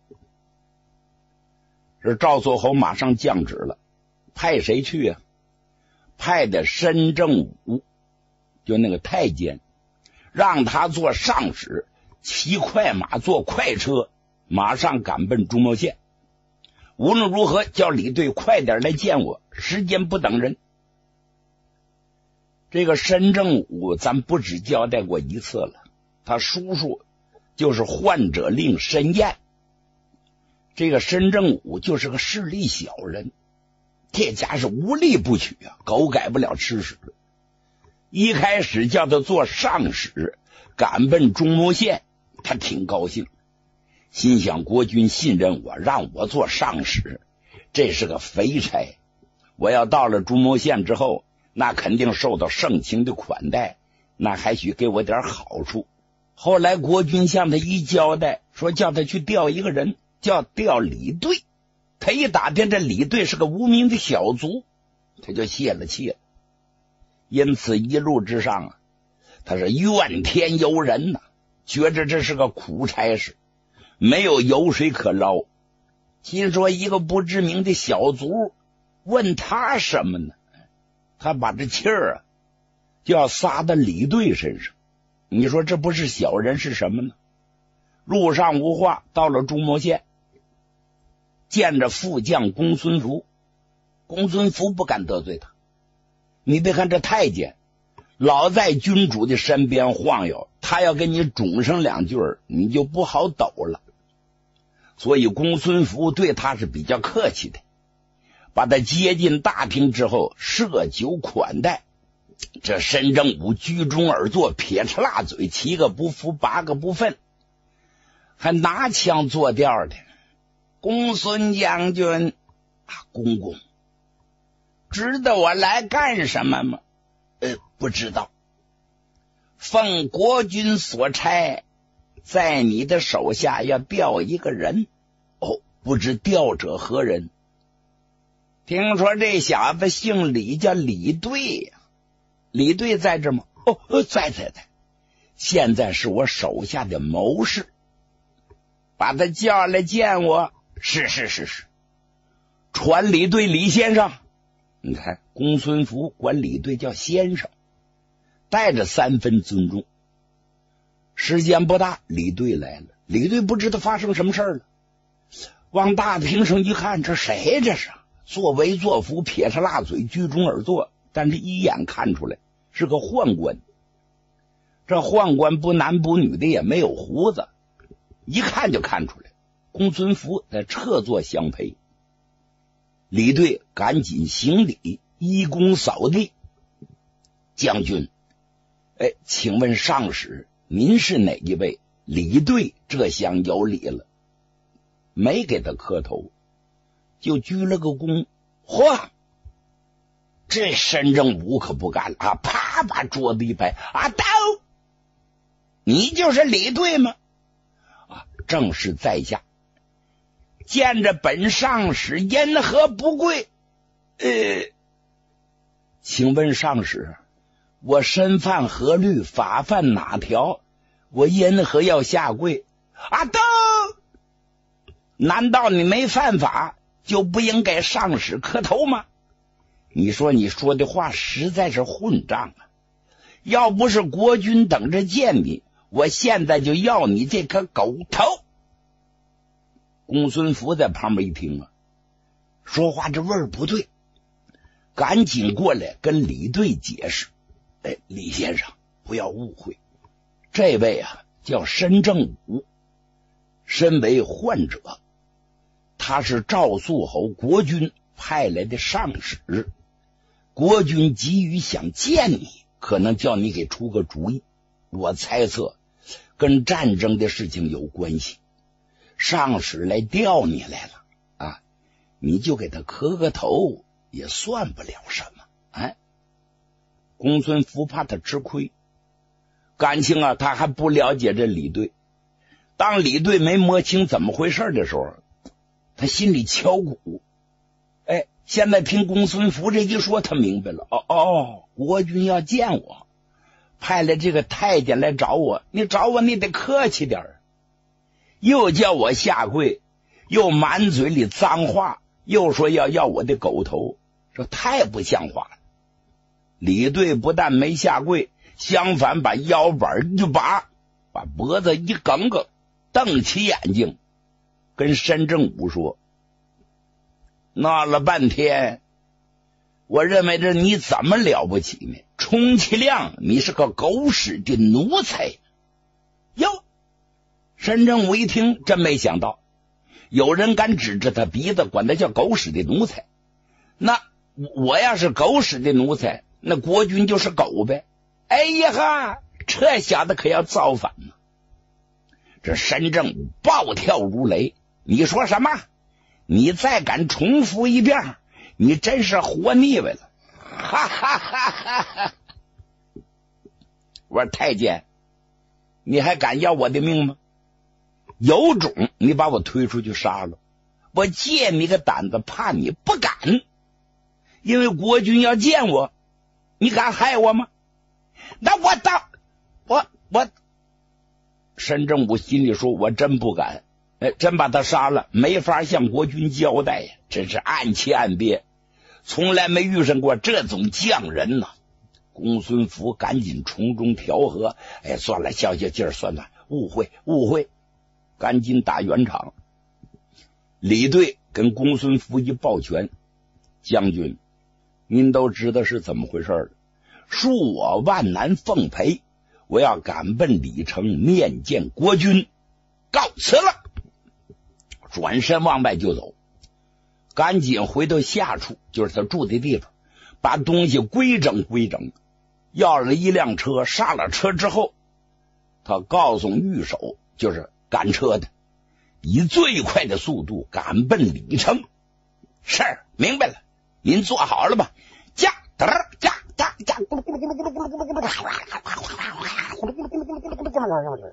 这赵肃侯马上降旨了，派谁去啊？派的申正武，就那个太监，让他做上使，骑快马坐快车，马上赶奔中牟县。无论如何叫李队快点来见我，时间不等人。这个申正武咱不只交代过一次了，他叔叔就是患者令申彦。这个申正武就是个势力小人，这家是无利不取啊，狗改不了吃屎。一开始叫他做上使，赶奔中牟县，他挺高兴，心想国君信任我，让我做上使，这是个肥差。我要到了中牟县之后，那肯定受到盛情的款待，那还许给我点好处。后来国君向他一交代，说叫他去调一个人，叫调李队。他一打听这李队是个无名的小卒，他就泄了气了。因此一路之上啊，他是怨天尤人呐，觉着这是个苦差事，没有油水可捞。心说一个不知名的小卒，问他什么呢？他把这气儿就要撒到李队身上。你说这不是小人是什么呢？路上无话，到了中牟县，见着副将公孙福。公孙福不敢得罪他，你别看这太监老在君主的身边晃悠，他要跟你肿上2句，你就不好抖了。 所以公孙福对他是比较客气的，把他接进大厅之后设酒款待。这申正武居中而坐，撇着辣嘴，7个不服8个不忿，还拿腔作调的。公孙将军公公，知道我来干什么吗？不知道。奉国君所差，在你的手下要调一个人。不知调者何人？听说这小子姓李，叫李队呀。李队在这吗？在。现在是我手下的谋士，把他叫来见我。是。传李队李先生。你看公孙福管李队叫先生，带着3分尊重。时间不大，李队来了。李队不知道发生什么事了，往大厅上一看，这谁这是？作威作福，撇着辣嘴，居中而坐，但是一眼看出来是个宦官。这宦官不男不女的，也没有胡子，一看就看出来。公孙福在侧坐相陪。李队赶紧行礼，一躬扫地。将军，请问上使，您是哪一位？李队这厢有礼了，没给他磕头，就鞠了个躬。嚯！这申正武可不干了啪把桌子一拍，刀！你就是李队吗？正是在下，见着本上使因何不跪？请问上使，我身犯何律，法犯哪条？我因何要下跪？都！难道你没犯法就不应该上使磕头吗？你说你说的话实在是混账啊！要不是国君等着见你，我现在就要你这颗狗头。公孙福在旁边一听说话这味儿不对，赶紧过来跟李队解释。李先生不要误会，这位叫申正武，身为宦者，他是赵肃侯国君派来的上使，国君急于想见你，可能叫你给出个主意。我猜测跟战争的事情有关系，上使来调你来了你就给他磕个头也算不了什么。公孙福怕他吃亏，感情他还不了解这李队。当李队没摸清怎么回事的时候，他心里敲鼓。现在听公孙福这一说，他明白了。国君要见我，派来这个太监来找我，你找我你得客气点，又叫我下跪，又满嘴里脏话，又说要我的狗头，这太不像话了。李队不但没下跪，相反把腰板一拔，把脖子一梗梗，瞪起眼睛跟申正武说：闹了半天，我认为这你怎么了不起呢？充其量你是个狗屎的奴才。哟，申正武一听，真没想到有人敢指着他鼻子管他叫狗屎的奴才。那我要是狗屎的奴才，那国君就是狗呗。这小子可要造反呢。这申正武暴跳如雷，你说什么？你再敢重复一遍，你真是活腻歪了。我说太监，你还敢要我的命吗？有种你把我推出去杀了，我借你个胆子，怕你不敢。因为国君要见我，你敢害我吗？那我申正武心里说，我真不敢，真把他杀了，没法向国君交代呀，真是暗气暗憋，从来没遇上过这种匠人呢。公孙福赶紧从中调和，算了，消消劲儿，算了，误会，赶紧打圆场。李队跟公孙福一抱拳，将军，您都知道是怎么回事了，恕我万难奉陪，我要赶奔李城面见国君，告辞了。 转身往外就走，赶紧回到下处，就是他住的地方，把东西规整规整，要了一辆车，上了车之后，他告诉御手，就是赶车的，以最快的速度赶奔李城。是，明白了，您坐好了吧？驾，哒驾驾驾，咕噜咕噜咕噜咕噜咕噜咕噜咕噜，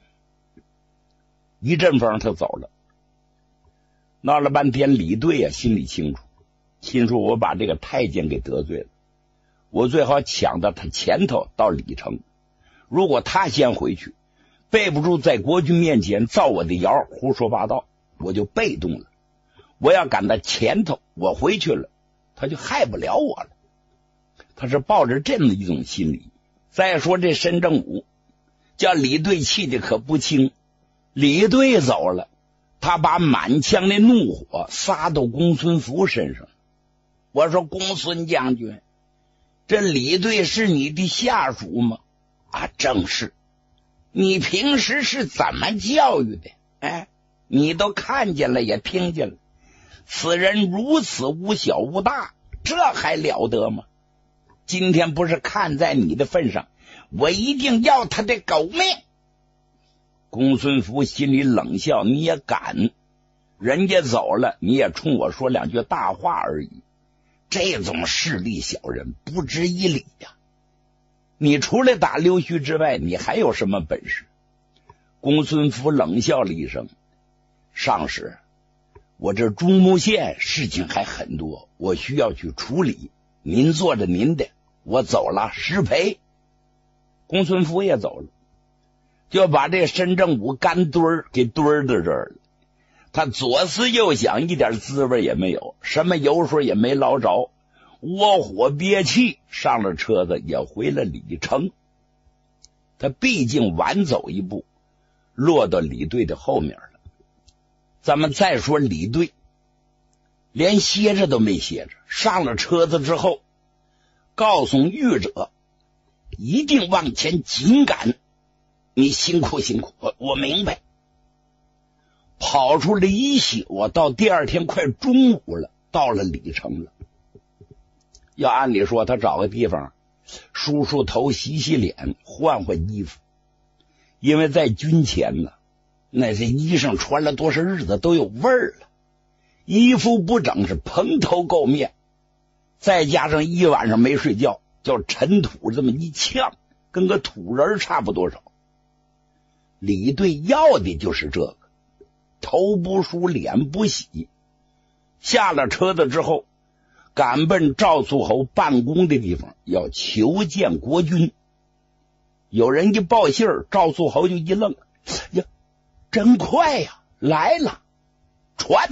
一阵风他走了。闹了半天，李队啊心里清楚，心说我把这个太监给得罪了，我最好抢到他前头到李城，如果他先回去，背不住在国君面前造我的谣，胡说八道，我就被动了。我要赶到前头，我回去了，他就害不了我了。他是抱着这么一种心理。再说这申正武叫李队气的可不轻，李队走了，他把满腔的怒火撒到公孙福身上。我说公孙将军，这李队是你的下属吗？啊，正是。你平时是怎么教育的？哎，你都看见了，也听见了。此人如此无小无大，这还了得吗？今天不是看在你的份上，我一定要他的狗命。公孙福心里冷笑，你也敢？人家走了，你也冲我说两句大话而已，这种势利小人不值一礼呀！你除了打溜须之外，你还有什么本事？公孙福冷笑了一声，上使，我这中牟县事情还很多，我需要去处理，您做着您的，我走了，失陪。公孙福也走了，就把这申正武干墩儿给墩到这儿了。他左思右想，一点滋味也没有，什么油水也没捞着，窝火憋气，上了车子也回了李城。他毕竟晚走一步，落到李队的后面了。咱们再说李队，连歇着都没歇着，上了车子之后，告诉御者一定往前紧赶，你辛苦辛苦，我明白。跑出了一宿，到第二天快中午了，到了李城了。要按理说他找个地方梳梳头洗洗脸换换衣服，因为在军前呢，那这衣裳穿了多少日子都有味儿了，衣服不整是蓬头垢面，再加上一晚上没睡觉，叫尘土这么一呛，跟个土人差不多少。李队要的就是这个，头不梳脸不洗。下了车子之后，赶奔赵肃侯办公的地方，要求见国君。有人一报信儿，赵肃侯就一愣，呀，真快呀，来了，传。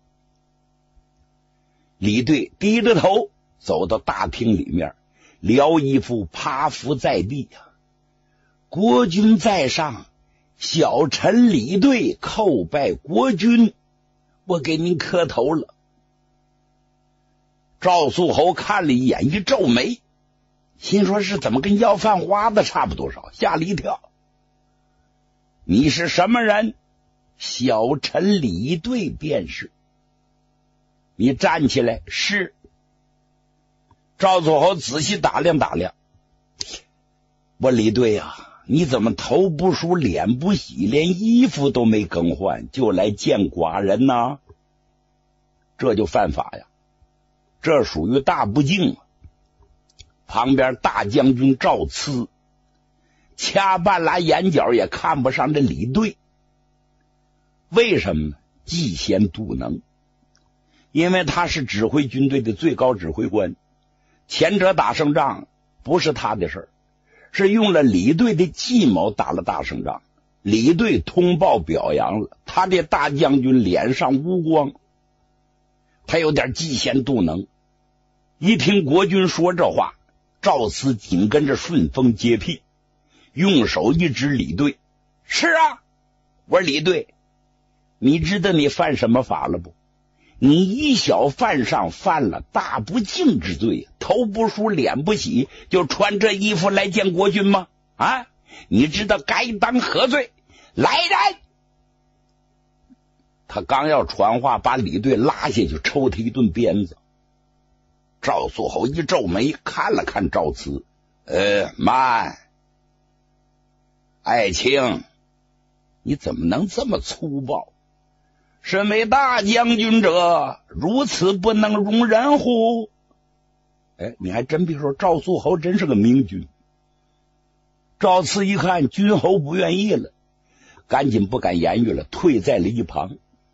李队低着头走到大厅里面，撩衣服趴伏在地呀。国君在上，小臣李队叩拜国君，我给您磕头了。赵肃侯看了一眼，一皱眉，心说是怎么跟要饭花子差不多少，吓了一跳。你是什么人？小臣李队便是。你站起来。是。赵肃侯仔细打量打量，我李队啊，你怎么头不梳脸不洗，连衣服都没更换，就来见寡人呢？这就犯法呀，这属于大不敬啊！旁边大将军赵疵掐半拉眼角也看不上这李队。为什么呢？嫉贤妒能，因为他是指挥军队的最高指挥官，前者打胜仗不是他的事儿，是用了李队的计谋打了大胜仗。李队通报表扬了，他的大将军脸上无光，他有点嫉贤妒能。一听国君说这话，赵疵紧跟着顺风接屁，用手一指李队。是啊，我说李队，你知道你犯什么法了不？你以小犯上，犯了大不敬之罪，头不梳脸不洗，就穿这衣服来见国君吗？啊，你知道该当何罪？来人！ 他刚要传话，把李队拉下去，抽他一顿鞭子。赵素侯一皱眉，看了看赵慈，慢，爱卿，你怎么能这么粗暴？身为大将军者，如此不能容忍乎？你还真别说，赵素侯真是个明君。赵慈一看君侯不愿意了，赶紧不敢言语了，退在了一旁。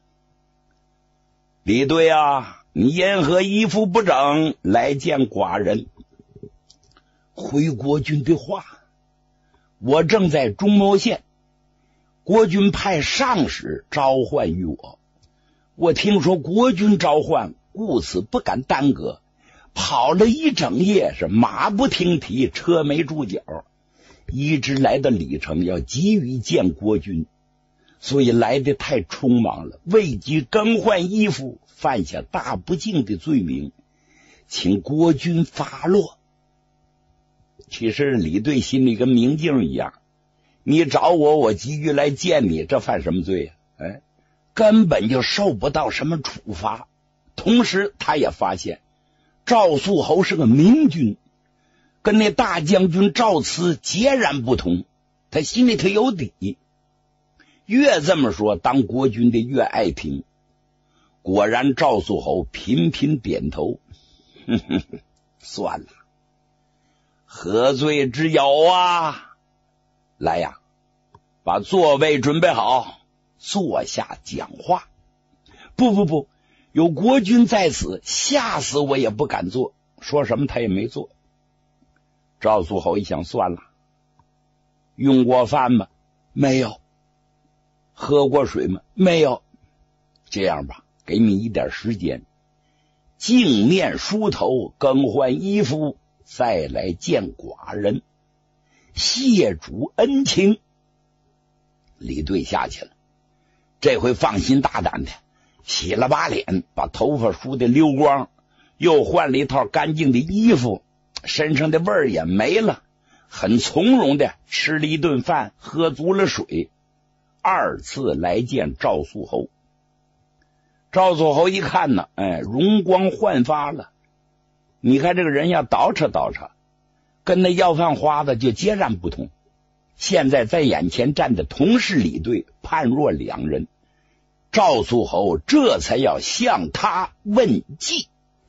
李队啊，你因何衣服不整来见寡人？回国君的话，我正在中牟县，国君派上使召唤于我，我听说国君召唤，故此不敢耽搁，跑了一整夜，是马不停蹄，车没住脚，一直来到李城，要急于见国君，所以来得太匆忙了，未及更换衣服，犯下大不敬的罪名，请国君发落。其实李队心里跟明镜一样，你找我，我急于来见你，这犯什么罪呀？根本就受不到什么处罚。同时他也发现赵素侯是个明君，跟那大将军赵慈截然不同，他心里头有底。越这么说，当国君的越爱听。果然赵素侯频频点头，算了，何罪之有啊？来呀，把座位准备好，坐下讲话。不，有国君在此，吓死我也不敢做。说什么他也没做。赵素侯一想，算了，用过饭吗？没有。喝过水吗？没有。这样吧，给你一点时间，净面梳头，更换衣服，再来见寡人，谢主恩情。李队下去了，这回放心大胆的洗了把脸，把头发梳得溜光，又换了一套干净的衣服，身上的味儿也没了，很从容的吃了一顿饭，喝足了水，二次来见赵素侯。赵素侯一看呢，容光焕发了。你看这个人要捯饬捯饬，跟那要饭花子就截然不同。现在在眼前站的同是李队，判若两人。赵素侯这才要向他问计。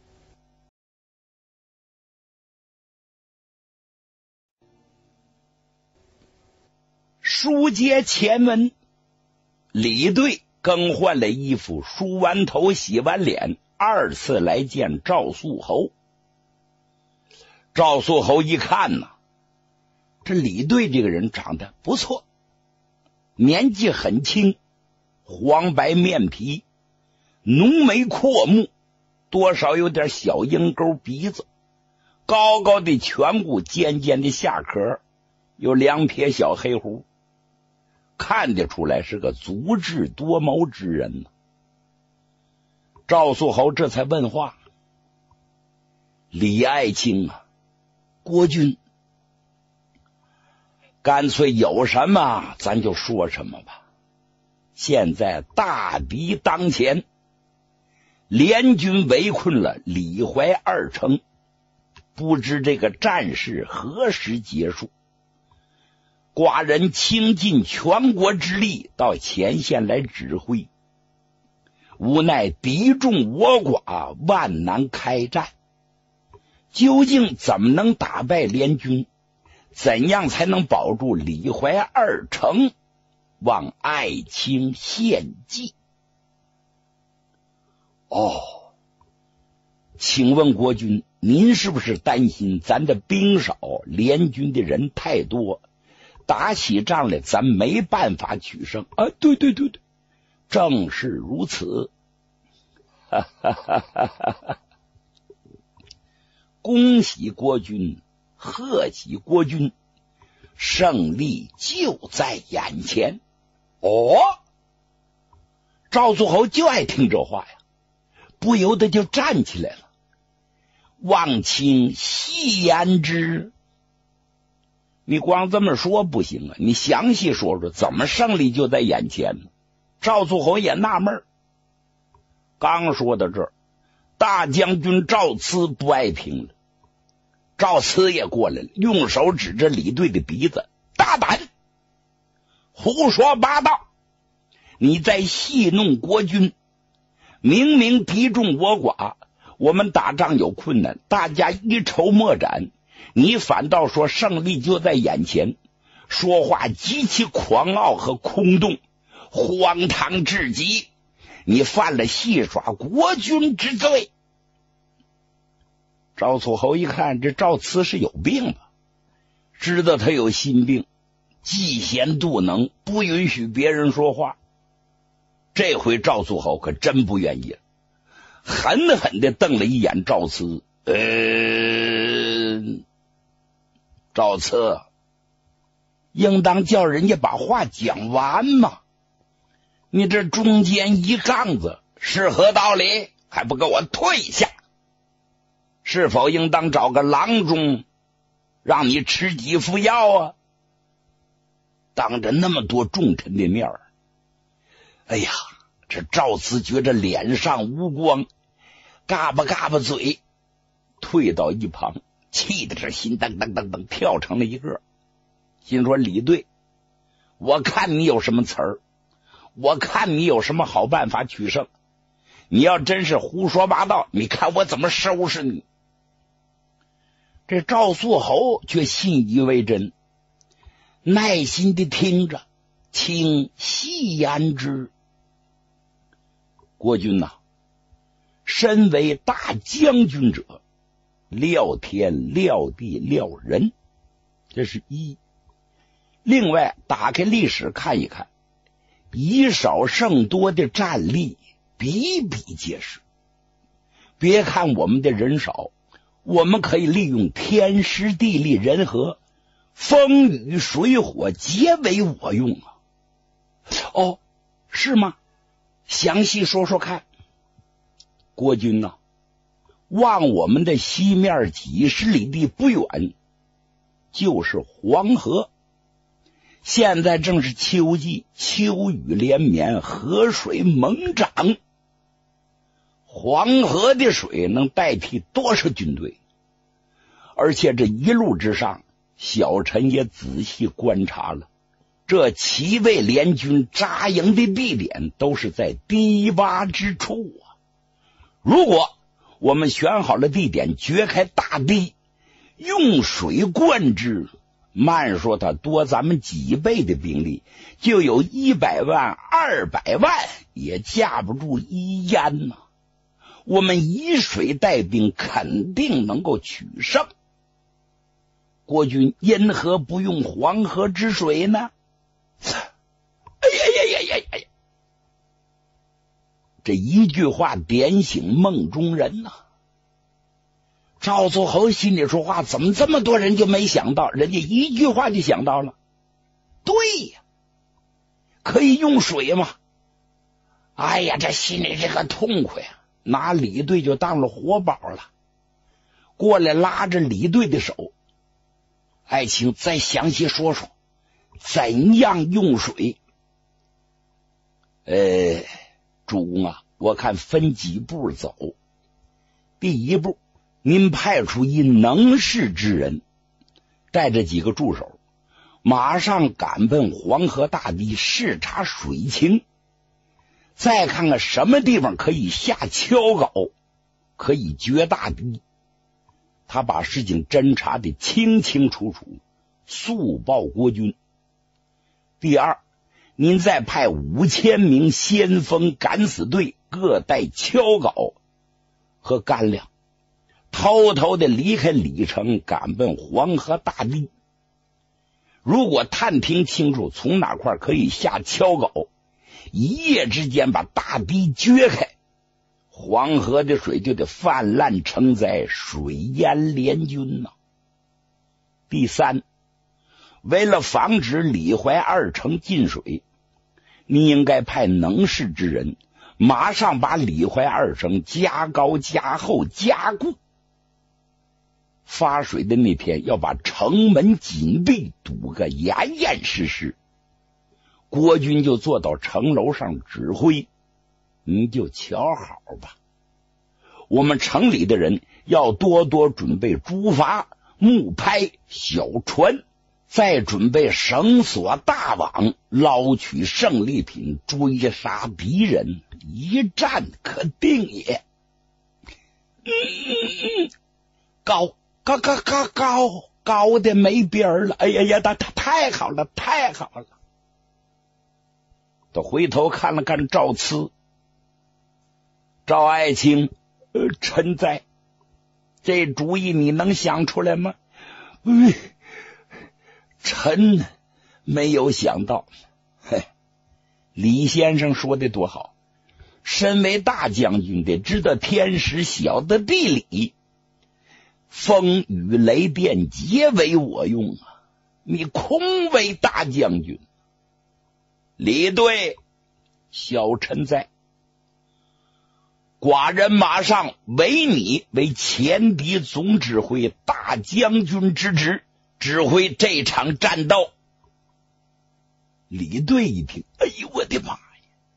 书接前文，李队更换了衣服，梳完头，洗完脸，二次来见赵素侯。赵素侯一看呢，这李队这个人长得不错，年纪很轻，黄白面皮，浓眉阔目，多少有点小鹰钩鼻子，高高的颧骨，尖尖的下颏，有两撇小黑胡，看得出来是个足智多谋之人呢。赵素侯这才问话：李爱卿啊，国君，干脆有什么咱就说什么吧。现在大敌当前，联军围困了李淮二城，不知这个战事何时结束。寡人倾尽全国之力到前线来指挥，无奈敌众我寡，万难开战。究竟怎么能打败联军？怎样才能保住李淮二城？望爱卿献计。请问国君，您是不是担心咱的兵少，联军的人太多，打起仗来咱没办法取胜啊？对，正是如此。恭喜国君，贺喜国君，胜利就在眼前。赵素侯就爱听这话呀，不由得就站起来了。望卿细言之。你光这么说不行啊，你详细说说怎么胜利就在眼前呢？赵素侯也纳闷， 刚说到这儿，大将军赵慈不爱听了。赵慈也过来了，用手指着李队的鼻子：“大胆，胡说八道！你在戏弄国军，明明敌众我寡，我们打仗有困难，大家一筹莫展，你反倒说胜利就在眼前，说话极其狂傲和空洞，荒唐至极！你犯了戏耍国军之罪。”赵楚侯一看这赵慈是有病吧，知道他有心病，嫉贤妒能，不允许别人说话。这回赵楚侯可真不愿意了，狠狠地瞪了一眼赵慈。赵慈，应当叫人家把话讲完嘛，你这中间一杠子是何道理？还不给我退下！是否应当找个郎中让你吃几副药啊？当着那么多重臣的面儿，哎呀，这赵慈觉着脸上无光，嘎巴嘎巴嘴，退到一旁，气得是心噔噔噔噔跳成了一个。心说：李队，我看你有什么词儿，我看你有什么好办法取胜。你要真是胡说八道，你看我怎么收拾你。这赵肃侯却信以为真，耐心地听着，请细言之。国君呐，身为大将军者，料天料地料人，这是一。另外打开历史看一看，以少胜多的战例比比皆是。别看我们的人少，我们可以利用天时地利人和，风雨水火皆为我用啊！哦，是吗？详细说说看。国君呐，望我们的西面几十里地不远，就是黄河。现在正是秋季，秋雨连绵，河水猛涨。黄河的水能代替多少军队？而且这一路之上，小臣也仔细观察了，这7位联军扎营的地点都是在低洼之处啊。如果我们选好了地点，掘开大堤，用水灌之，慢说他多咱们几倍的兵力，就有100万200万也架不住一淹呐。我们以水带兵，肯定能够取胜。国君因何不用黄河之水呢？哎呀呀呀呀呀！这一句话点醒梦中人呐。赵肃侯心里说话，怎么这么多人就没想到？人家一句话就想到了。对呀，可以用水嘛。哎呀，这心里这个痛快呀，拿李队就当了活宝了。过来拉着李队的手，爱卿再详细说说怎样用水。主公啊，我看分几步走。第一步，您派出一能事之人，带着几个助手，马上赶奔黄河大堤视察水情，再看看什么地方可以下跷镐，可以掘大堤。他把事情侦查的清清楚楚，速报国君。第二，您再派5000名先锋敢死队，各带跷镐和干粮，偷偷的离开李城，赶奔黄河大堤。如果探听清楚从哪块可以下跷镐，一夜之间把大堤掘开，黄河的水就得泛滥成灾，水淹联军呐。第三，为了防止李淮2城进水，你应该派能事之人，马上把李淮2城加高加厚加固。发水的那天要把城门紧闭，堵个严严实实。国军就坐到城楼上指挥， 你就瞧好吧。我们城里的人要多多准备竹筏、木拍、小船，再准备绳索、大网，捞取胜利品，追杀敌人，一战可定也。高的没边了！哎呀，他太好了，太好了！他回头看了看赵慈、赵爱卿，臣在，这主意你能想出来吗？臣没有想到。李先生说的多好，身为大将军得知道天时，晓得地理，风雨雷电皆为我用啊！你空为大将军。李队，小臣在。寡人马上委你为前敌总指挥、大将军之职，指挥这场战斗。李队一听，哎呦我的妈呀！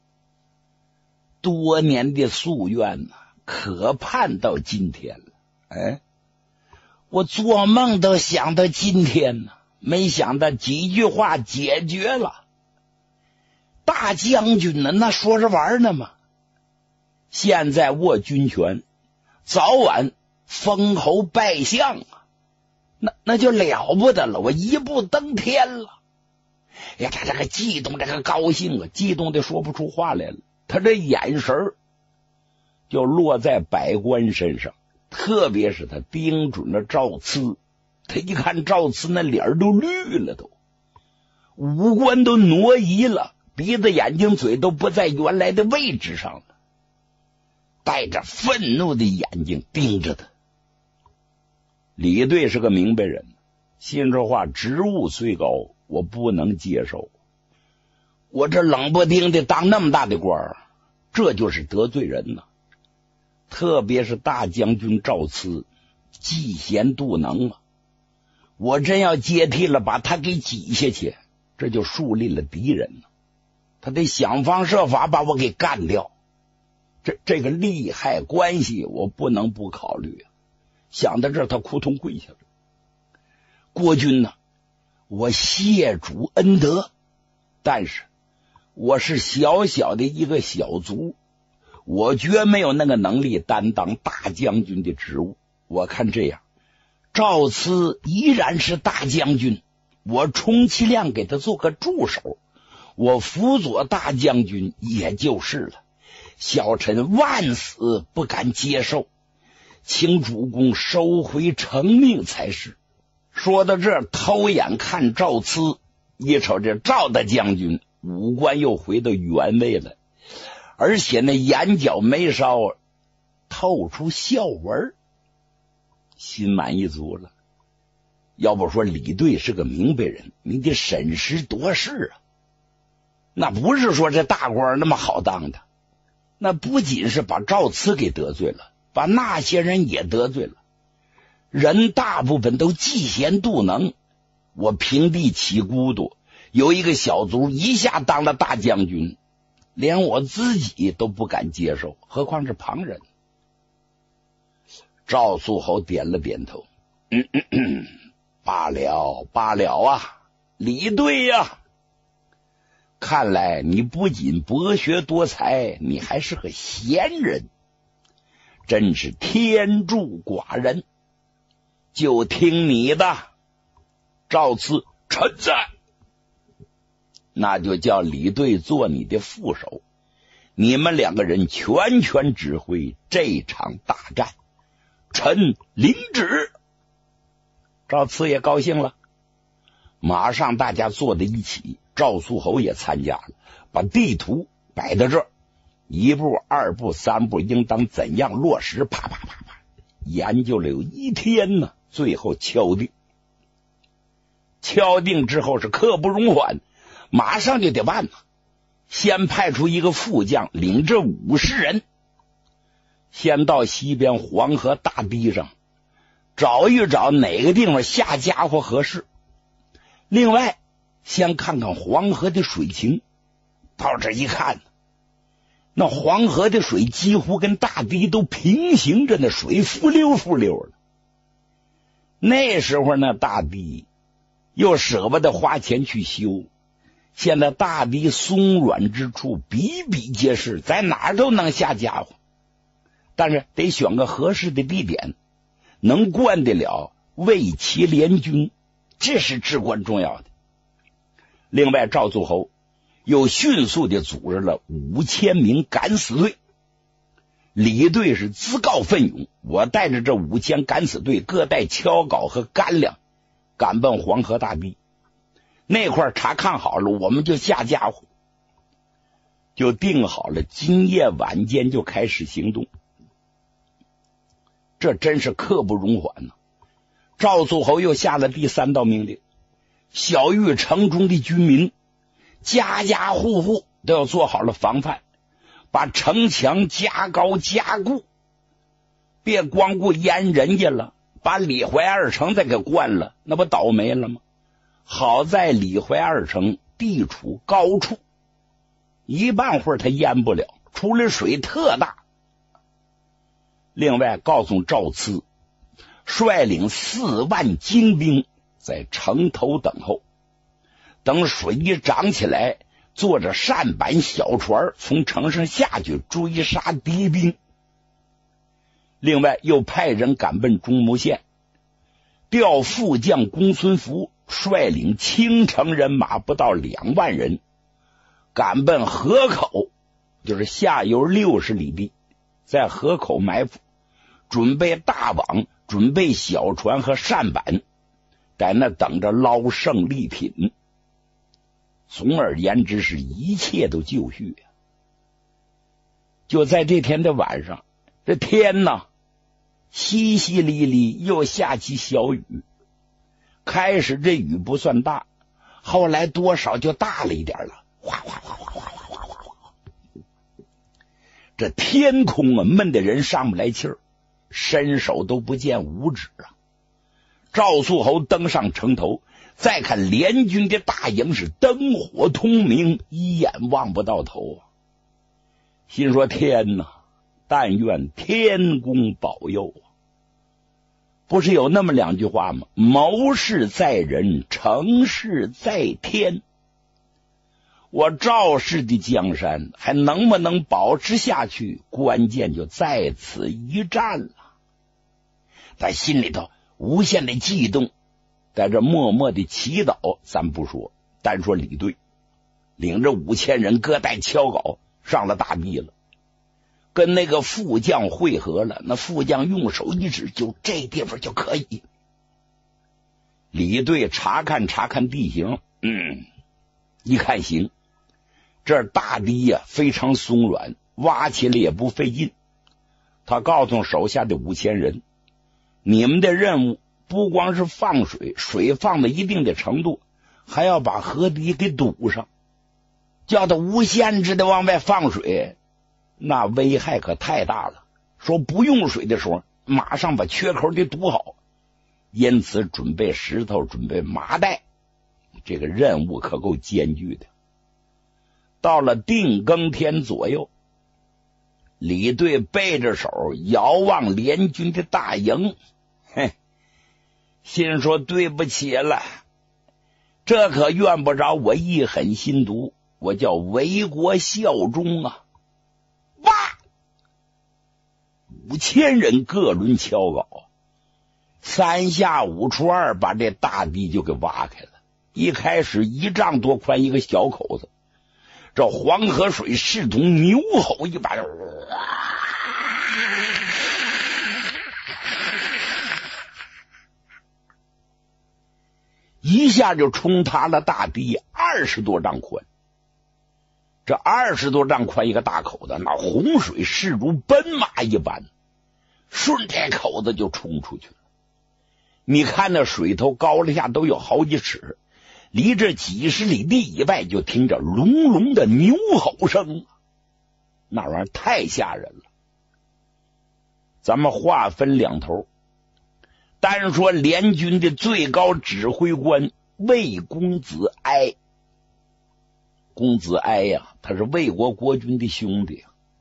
多年的夙愿呐，可盼到今天了。我做梦都想到今天呢，没想到几句话解决了。大将军呢，那说着玩呢嘛。现在握军权，早晚封侯拜相啊，那就了不得了，我一步登天了。呀，他这个激动，这个高兴啊，激动的说不出话来了。他这眼神就落在百官身上，特别是他盯准了赵慈。他一看赵慈那脸都绿了，都五官都挪移了，鼻子、眼睛、嘴都不在原来的位置上了，带着愤怒的眼睛盯着他。李队是个明白人，心说话，职务虽高，我不能接受。我这冷不丁的当那么大的官，这就是得罪人呐。特别是大将军赵慈，嫉贤妒能啊！我真要接替了，把他给挤下去，这就树立了敌人了。他得想方设法把我给干掉。这个利害关系，我不能不考虑啊！想到这儿，他扑通跪下了。国君呢，我谢主恩德，但是我是小小的一个小卒，我绝没有那个能力担当大将军的职务。我看这样，赵慈依然是大将军，我充其量给他做个助手，我辅佐大将军也就是了。小臣万死不敢接受，请主公收回成命才是。说到这儿，偷眼看赵慈，一瞅这赵大将军五官又回到原位了，而且那眼角眉梢透出笑纹，心满意足了。要不说李队是个明白人，你得审时度势啊。那不是说这大官那么好当的，那不仅是把赵慈给得罪了，把那些人也得罪了。人大部分都嫉贤妒能，我平地起孤独，有一个小卒一下当了大将军，连我自己都不敢接受，何况是旁人。赵肃侯点了点头，罢了罢了啊，李队呀，看来你不仅博学多才，你还是个贤人，真是天助寡人，就听你的。赵慈，臣在。那就叫李队做你的副手，你们两个人全权指挥这场大战，臣领旨。赵慈也高兴了，马上大家坐在一起，赵肃侯也参加了，把地图摆到这儿，一步二步三步应当怎样落实，啪啪啪啪研究了有一天呢，最后敲定。敲定之后是刻不容缓，马上就得办了。先派出一个副将领着50人，先到西边黄河大堤上找一找哪个地方下家伙合适。另外先看看黄河的水情，到这一看， 那黄河的水几乎跟大堤都平行着，那水浮溜浮溜的。那时候呢，大堤又舍不得花钱去修，现在大堤松软之处比比皆是，在哪儿都能下家伙，但是得选个合适的地点，能灌得了魏齐联军，这是至关重要的。另外，赵祖侯又迅速地组织了5000名敢死队。李队是自告奋勇，我带着这5000敢死队，各带锹镐和干粮，赶奔黄河大堤。那块查看好了，我们就下家伙，就定好了今夜晚间就开始行动。这真是刻不容缓呢。赵祖侯又下了第3道命令，小玉城中的居民家家户户都要做好了防范，把城墙加高加固，别光顾淹人家了，把李淮二城再给灌了，那不倒霉了吗？好在李淮二城地处高处，一半会儿他淹不了，出来水特大。另外告诉赵咨，率领4万精兵在城头等候，等水一涨起来，坐着扇板小船从城上下去追杀敌兵。另外又派人赶奔中牟县，调副将公孙福率领青城人马不到2万人，赶奔河口，就是下游60里地，在河口埋伏，准备大网，准备小船和扇板，在那等着捞胜利品。总而言之，是一切都就绪呀。就在这天的晚上，这天呐，淅淅沥沥又下起小雨。开始这雨不算大，后来多少就大了一点了，哗哗哗哗哗哗哗哗哗。这天空啊，闷得人上不来气儿，伸手都不见五指啊。赵肃侯登上城头，再看联军的大营是灯火通明，一眼望不到头啊。心说天哪，但愿天公保佑啊！不是有那么2句话吗？谋事在人，成事在天。我赵氏的江山还能不能保持下去，关键就在此一战了。在心里头无限的悸动，在这默默的祈祷，咱不说，单说李队领着5000人各带锹镐上了大堤了，跟那个副将会合了。那副将用手一指，就这地方就可以。李队查看地形，一看行，这大堤呀非常松软，挖起来也不费劲。他告诉手下的5000人，你们的任务不光是放水，水放到一定的程度，还要把河堤给堵上，叫他无限制的往外放水，那危害可太大了。说不用水的时候，马上把缺口给堵好，因此准备石头，准备麻袋，这个任务可够艰巨的。到了定更天左右，李队背着手遥望联军的大营，心说对不起了，这可怨不着我一狠心毒，我叫为国效忠啊！哇！5000人各抡锹镐，3下5除2把这大堤就给挖开了。一开始1丈多宽一个小口子，这黄河水势同牛吼一般，一下就冲塌了大堤20多丈宽。这20多丈宽一个大口子，那洪水势如奔马一般，顺这口子就冲出去了。你看那水头高了下都有好几尺，离这几十里地以外就听着隆隆的牛吼声，那玩意儿太吓人了。咱们话分2头，单说联军的最高指挥官魏公子哀。公子哀呀，他是魏国国君的兄弟，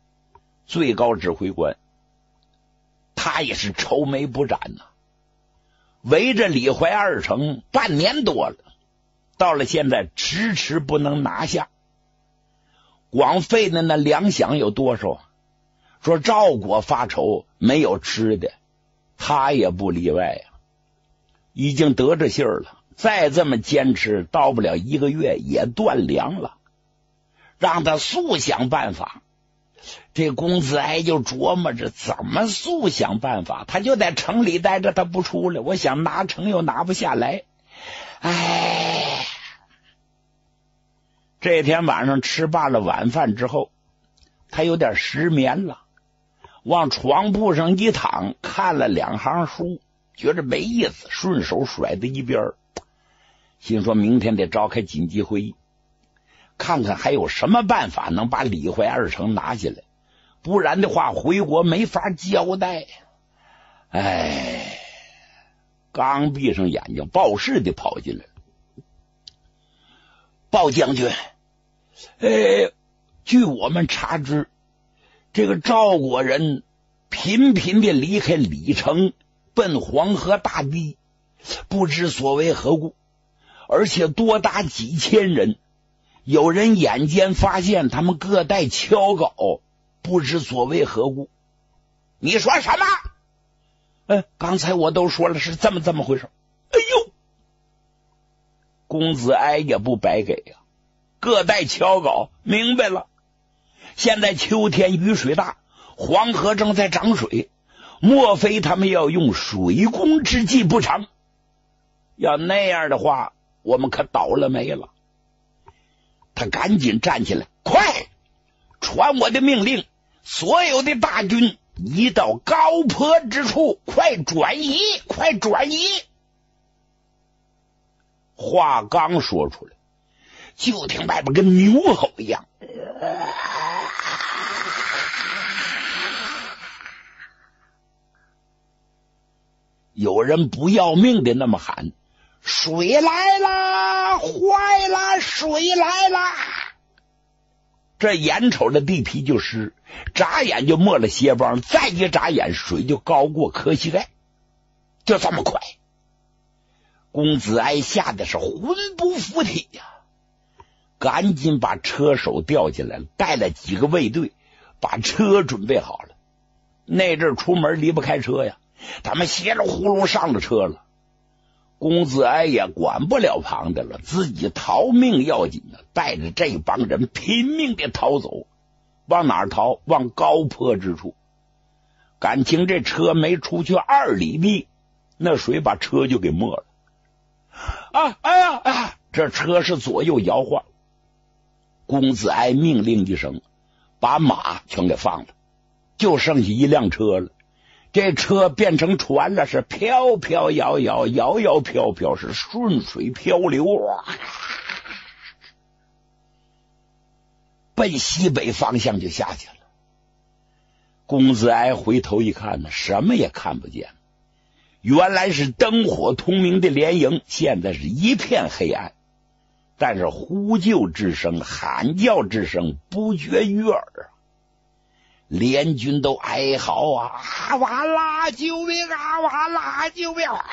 最高指挥官，他也是愁眉不展呐，围着李怀二城半年多了，到了现在迟迟不能拿下。光费的那粮饷有多少？说赵国发愁没有吃的，他也不例外呀。已经得着信儿了，再这么坚持，到不了1个月也断粮了。让他速想办法。这公子哀就琢磨着怎么速想办法，他就在城里待着，他不出来，我想拿城又拿不下来。哎，这天晚上吃罢了晚饭之后，他有点失眠了，往床铺上一躺，看了2行书，觉着没意思，顺手甩在一边，心说明天得召开紧急会议，看看还有什么办法能把李怀二城拿下来，不然的话回国没法交代。哎，刚闭上眼睛，鲍氏的跑进来了。鲍将军，据我们查知，这个赵国人频频的离开李城，奔黄河大堤，不知所为何故，而且多达几千人。有人眼尖发现他们各带敲镐，不知所为何故。你说什么？刚才我都说了是这么回事。哎呦，公子哀也不白给呀，各带敲镐，明白了。现在秋天雨水大，黄河正在涨水，莫非他们要用水攻之计不成？要那样的话，我们可倒了霉了。他赶紧站起来，快传我的命令，所有的大军移到高坡之处，快转移，快转移。话刚说出来，就听外边跟牛吼一样，有人不要命的那么喊，水来啦，坏了，水来啦。这眼瞅着地皮就湿，眨眼就没了鞋帮，再一眨眼水就高过磕膝盖，就这么快。公子哀吓得是魂不附体呀，赶紧把车手调进来了，带了几个卫队，把车准备好了。那阵出门离不开车呀，他们稀里呼噜上了车了。公子哀也管不了旁的了，自己逃命要紧啊，带着这帮人拼命的逃走。往哪儿逃？往高坡之处。感情这车没出去2里地，那水把车就给没了。这车是左右摇晃。公子哀命令一声，把马全给放了，就剩下一辆车了。这车变成船了，是飘飘摇摇，摇摇飘飘，是顺水漂流，奔西北方向就下去了。公子哀回头一看呢，什么也看不见，原来是灯火通明的连营，现在是一片黑暗，但是呼救之声、喊叫之声不绝于耳啊！联军都哀嚎啊，完了，救命啊，完了，救命啊！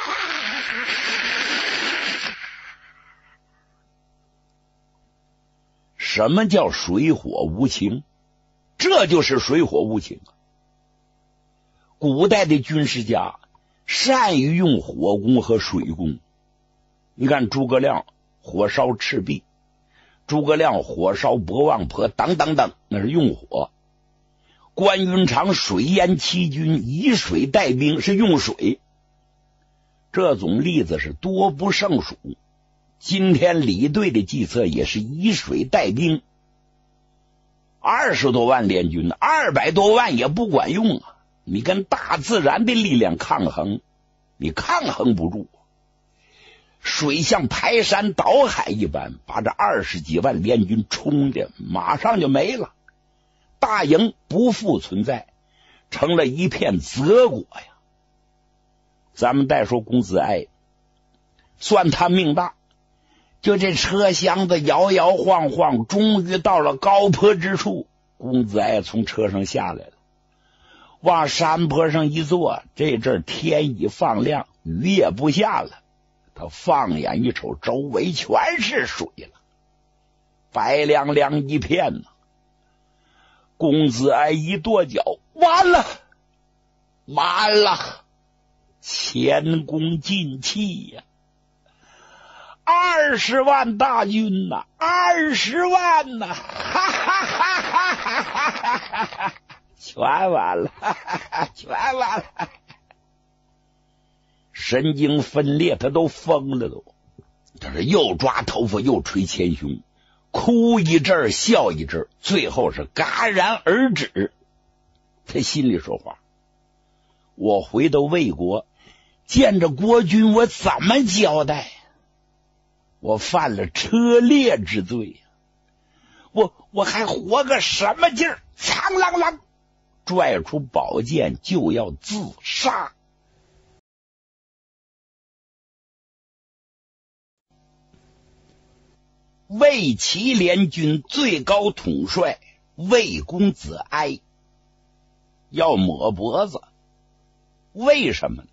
什么叫水火无情？这就是水火无情啊！古代的军事家善于用火攻和水攻。你看诸葛亮火烧赤壁，诸葛亮火烧博望坡，等等等，那是用火。关云长水淹七军，以水带兵，是用水。这种例子是多不胜数。今天李队的计策也是以水带兵，20多万联军，200多万也不管用啊！你跟大自然的力量抗衡，你抗衡不住。水像排山倒海一般，把这20几万联军冲的马上就没了。大营不复存在，成了一片泽国呀。咱们再说公子哀，算他命大，就这车厢子摇摇晃晃，终于到了高坡之处。公子哀从车上下来了， 往山坡上一坐，这阵天一放亮，雨也不下了。他放眼一瞅，周围全是水了，白亮亮一片呢。公子哀一跺脚，完了，完了，前功尽弃呀！20万大军呐，20万呐，哈哈哈哈哈哈哈！全完了，哈哈哈，全完了。神经分裂，他都疯了都。他是又抓头发又捶前胸，哭一阵笑一阵，最后是戛然而止。他心里说话：我回到魏国，见着国君，我怎么交代？我犯了车裂之罪，我还活个什么劲儿？苍啷啷拽出宝剑就要自杀。魏齐联军最高统帅魏公子哀要抹脖子，为什么呢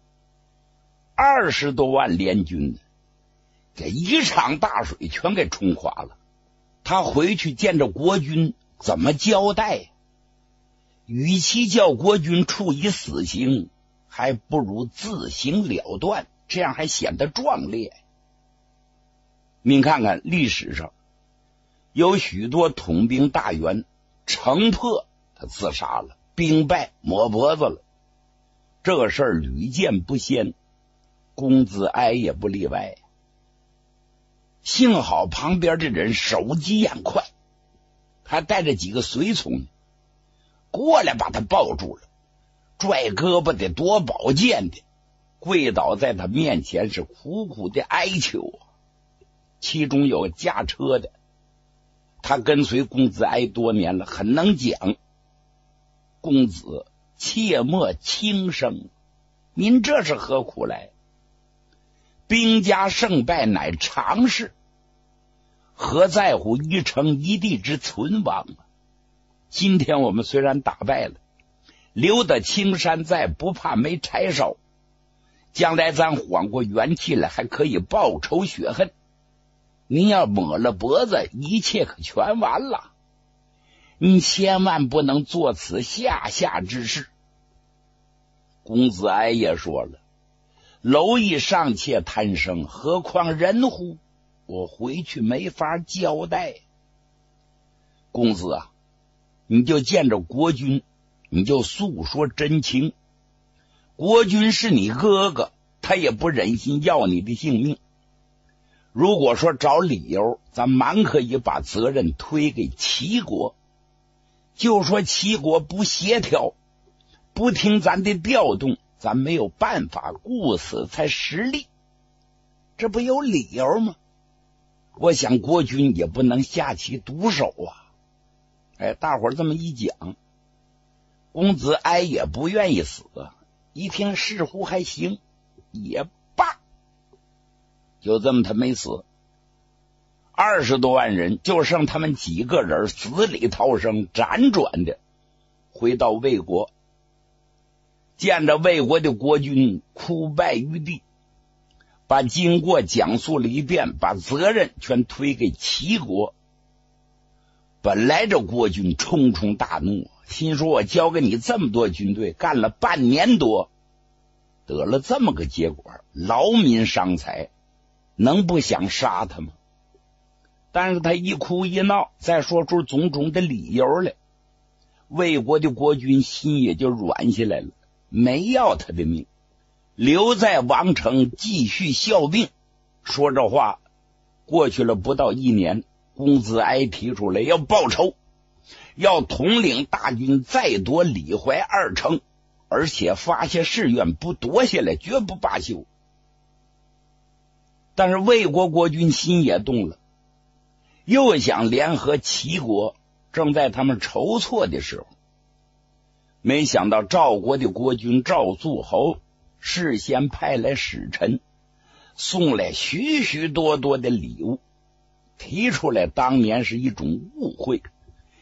？20多万联军给一场大水全给冲垮了，他回去见着国君怎么交代呀？与其叫国君处以死刑，还不如自行了断，这样还显得壮烈。您看看历史上有许多统兵大员城破他自杀了，兵败抹脖子了，这个事儿屡见不鲜，公子哀也不例外。幸好旁边的人手疾眼快，还带着几个随从过来把他抱住了，拽胳膊的夺宝剑的跪倒在他面前，是苦苦的哀求。其中有个驾车的，他跟随公子哀多年了，很能讲。公子切莫轻生，您这是何苦来？兵家胜败乃常事，何在乎一城一地之存亡啊？今天我们虽然打败了，留得青山在，不怕没柴烧。将来咱缓过元气来，还可以报仇雪恨。您要抹了脖子，一切可全完了。你千万不能做此下之事。公子哀也说了，蝼蚁尚且贪生，何况人乎？我回去没法交代。公子啊，你就见着国君，你就诉说真情。国君是你哥哥，他也不忍心要你的性命。如果说找理由，咱蛮可以把责任推给齐国，就说齐国不协调，不听咱的调动，咱没有办法，故此才失利，这不有理由吗？我想国君也不能下其毒手啊。大伙儿这么一讲，公子哀也不愿意死，一听似乎还行，也罢，就这么他没死。20多万人就剩他们几个人死里逃生，辗转的回到魏国，见着魏国的国君哭拜于地，把经过讲述了一遍，把责任全推给齐国。本来这国君冲冲大怒，心说我交给你这么多军队，干了半年多，得了这么个结果，劳民伤财，能不想杀他吗？但是他一哭一闹，再说出种种的理由来，魏国的国君心也就软下来了，没要他的命，留在王城继续效命。说这话过去了不到1年，公子哀提出来要报仇，要统领大军再夺李淮2城，而且发下誓愿，不夺下来绝不罢休。但是魏国国君心也动了，又想联合齐国，正在他们筹措的时候，没想到赵国的国君赵肃侯事先派来使臣，送来许许多多的礼物，提出来当年是一种误会，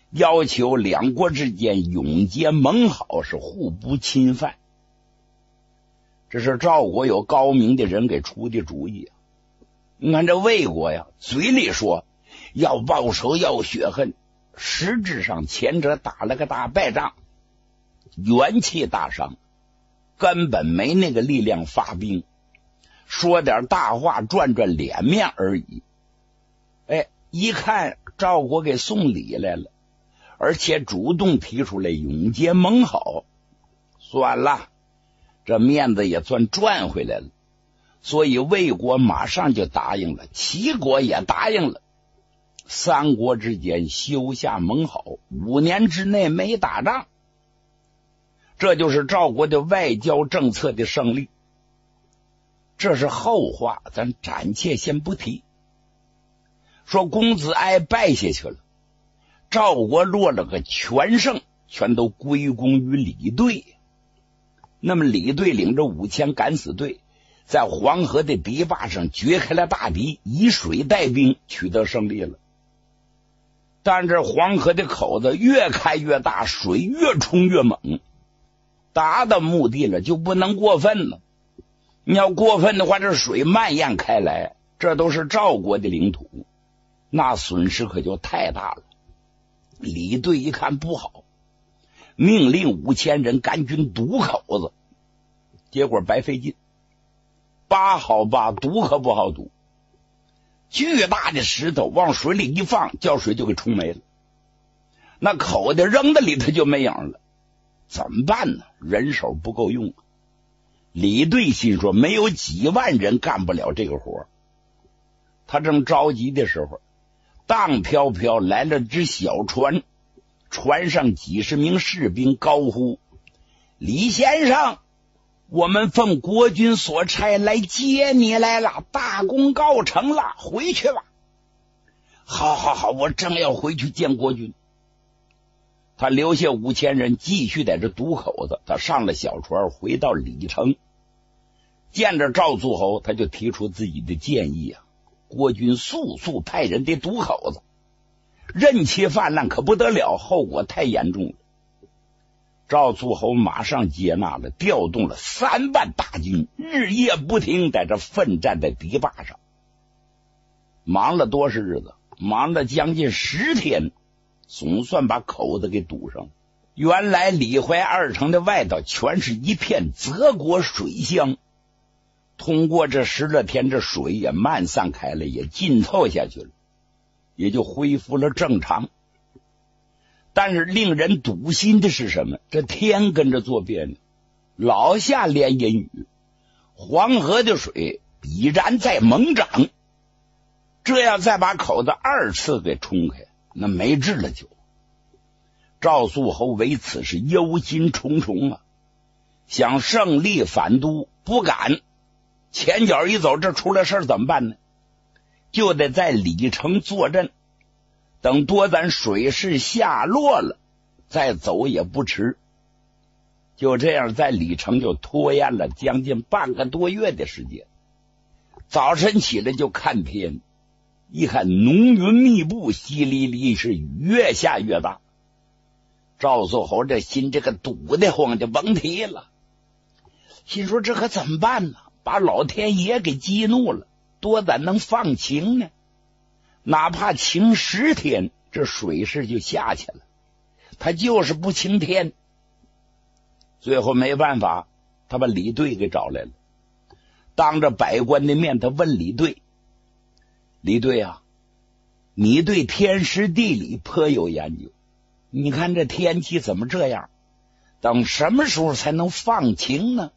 要求两国之间永结盟好，是互不侵犯。这是赵国有高明的人给出的主意。你看这魏国呀，嘴里说要报仇要雪恨，实质上前者打了个大败仗，元气大伤，根本没那个力量发兵，说点大话赚赚脸面而已。一看赵国给送礼来了，而且主动提出来永结盟好，算了，这面子也算赚回来了。所以魏国马上就答应了，齐国也答应了，三国之间修下盟好，5年之内没打仗。这就是赵国的外交政策的胜利。这是后话，咱暂且先不提。说公子哀败下去了，赵国落了个全胜，全都归功于李队。那么李队领着5000敢死队，在黄河的堤坝上掘开了大堤，以水带兵，取得胜利了。但这黄河的口子越开越大，水越冲越猛，达到目的了就不能过分了。你要过分的话，这水蔓延开来，这都是赵国的领土，那损失可就太大了。李队一看不好，命令5000人赶紧堵口子，结果白费劲。扒好扒，堵可不好堵。巨大的石头往水里一放，叫水就给冲没了，那口袋扔到里头就没影了。怎么办呢？人手不够用。李队心说没有几万人干不了这个活。他正着急的时候，荡飘飘来了只小船，船上几十名士兵高呼：李先生，我们奉国君所差来接你来了，大功告成了，回去吧。好好好，我正要回去见国君。他留下5000人继续在这堵口子，他上了小船回到李城，见着赵肃侯，他就提出自己的建议啊，国君速速派人得堵口子，任其泛滥可不得了，后果太严重了。赵肃侯马上接纳了，调动了3万大军，日夜不停在这奋战在堤坝上。忙了多少日子？忙了将近10天，总算把口子给堵上。原来李淮2城的外头全是一片泽国水乡，通过这10来天，这水也漫散开了，也浸透下去了，也就恢复了正常。但是令人堵心的是什么？这天跟着做别扭，老下连阴雨，黄河的水必然在猛涨，这样再把口子2次给冲开，那没治了就。赵肃侯为此是忧心忡忡啊，想胜利反都不敢，前脚一走，这出了事怎么办呢？就得在李城坐镇，等多咱水势下落了再走也不迟。就这样在李城就拖延了将近半个多月的时间。早晨起来就看天，一看浓云密布，淅沥沥，是雨越下越大。赵肃侯这心这个堵得慌，就甭提了，心说这可怎么办呢？把老天爷给激怒了，多咱能放晴呢？哪怕晴10天，这水势就下去了，他就是不晴天。最后没办法，他把李队给找来了，当着百官的面，他问李队：李队啊，你对天时地利颇有研究，你看这天气怎么这样？等什么时候才能放晴呢？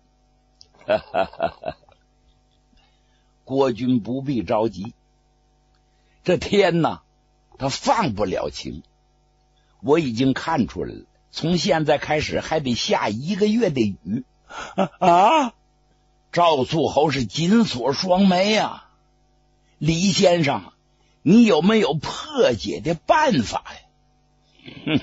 国君不必着急，这天呢，它放不了晴，我已经看出来了，从现在开始还得下1个月的雨啊！赵肃侯是紧锁双眉啊，李先生，你有没有破解的办法呀？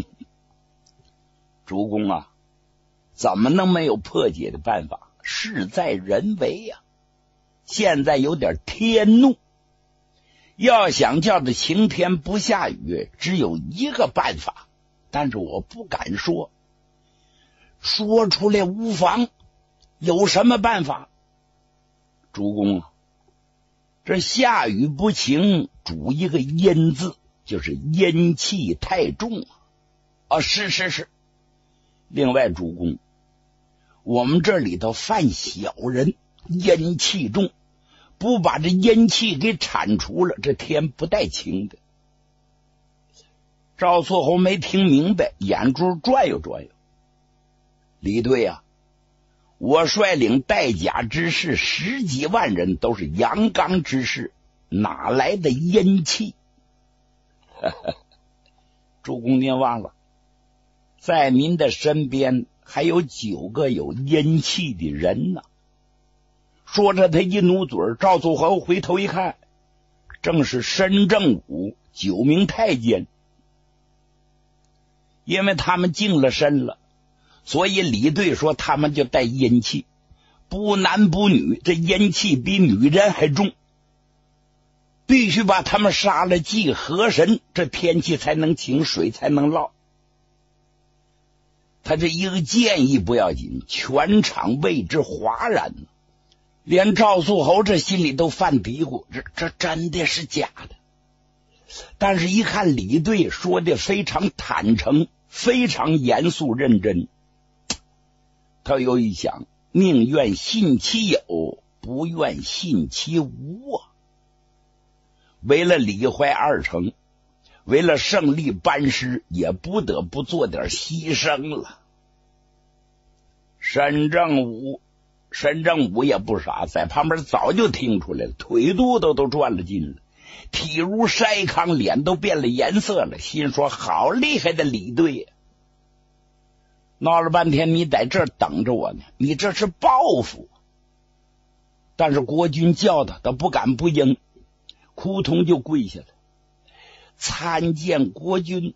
主公啊，怎么能没有破解的办法？事在人为呀！现在有点天怒， 要想叫这晴天不下雨，只有一个办法，但是我不敢说，说出来无妨。有什么办法？主公啊，这下雨不晴，主一个阴字，就是阴气太重啊！是。另外，主公，我们这里头犯小人，阴气重，不把这阴气给铲除了，这天不带晴的。赵错侯没听明白，眼珠转悠转悠。李队啊，我率领带甲之士10几万人，都是阳刚之士，哪来的阴气？主公您忘了，在您的身边还有9个有阴气的人呢。说着他一努嘴，赵祖侯回头一看，正是申正武9名太监。因为他们净了身了，所以李队说他们就带阴气，不男不女，这阴气比女人还重，必须把他们杀了祭河神，这天气才能晴，水才能涝。他这一个建议不要紧，全场为之哗然，连赵肃侯这心里都犯嘀咕，这真的是假的？但是一看李队说的非常坦诚，非常严肃认真，他又一想，宁愿信其有，不愿信其无啊。为了李怀2城，为了胜利班师，也不得不做点牺牲了。申正武也不傻，在旁边早就听出来了，腿肚子都转了筋了，体如筛糠，脸都变了颜色了，心说好厉害的李队，闹了半天你在这儿等着我呢，你这是报复。但是国君叫他不敢不应，扑通就跪下了，参见国君。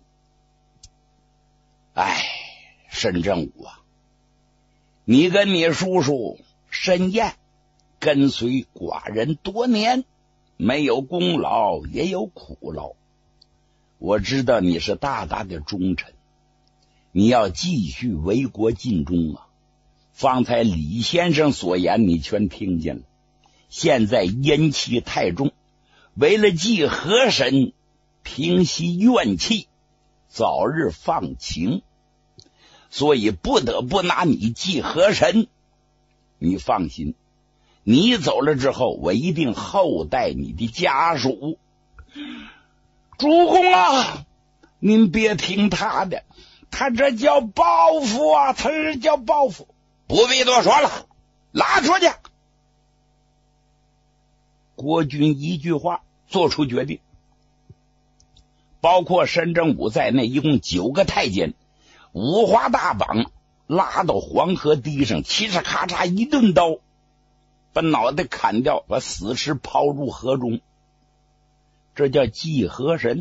申正武啊，你跟你叔叔申燕跟随寡人多年，没有功劳也有苦劳，我知道你是大大的忠臣，你要继续为国尽忠啊。方才李先生所言你全听见了，现在阴气太重，为了祭河神，平息怨气，早日放晴，所以不得不拿你祭河神。你放心，你走了之后，我一定厚待你的家属。主公啊，您别听他的，他这叫报复啊，他这叫报复。不必多说了，拉出去。国君一句话做出决定，包括申正武在内，一共9个太监，五花大绑，拉到黄河堤上，嘁哧咔嚓一顿刀，把脑袋砍掉，把死尸抛入河中。这叫祭河神。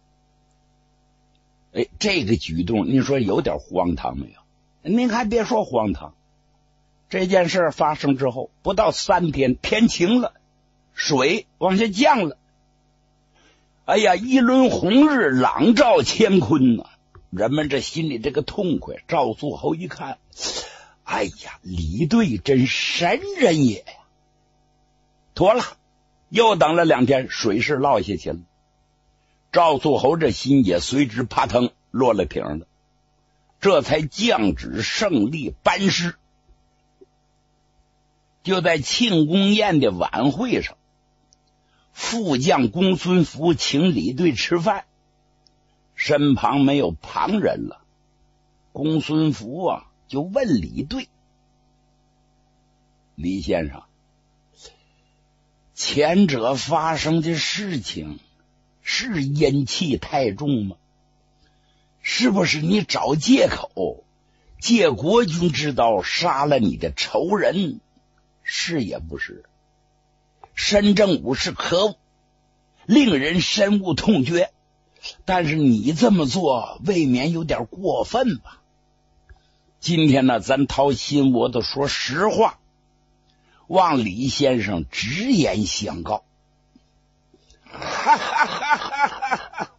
这个举动您说有点荒唐没有？您还别说荒唐，这件事发生之后不到3天，天晴了，水往下降了，一轮红日朗照乾坤呐，人们这心里这个痛快。赵肃侯一看，李队真神人也呀！妥了，又等了2天，水势落下去了，赵肃侯这心也随之啪腾落了瓶了，这才降旨胜利班师。就在庆功宴的晚会上，副将公孙福请李队吃饭，身旁没有旁人了。公孙福就问李队：李先生，前者发生的事情是阴气太重吗？是不是你找借口，借国君之刀杀了你的仇人？是也不是？申正武是可恶，令人深恶痛绝，但是你这么做未免有点过分吧。今天呢，咱掏心窝子说实话，望李先生直言相告。 哈哈哈哈哈！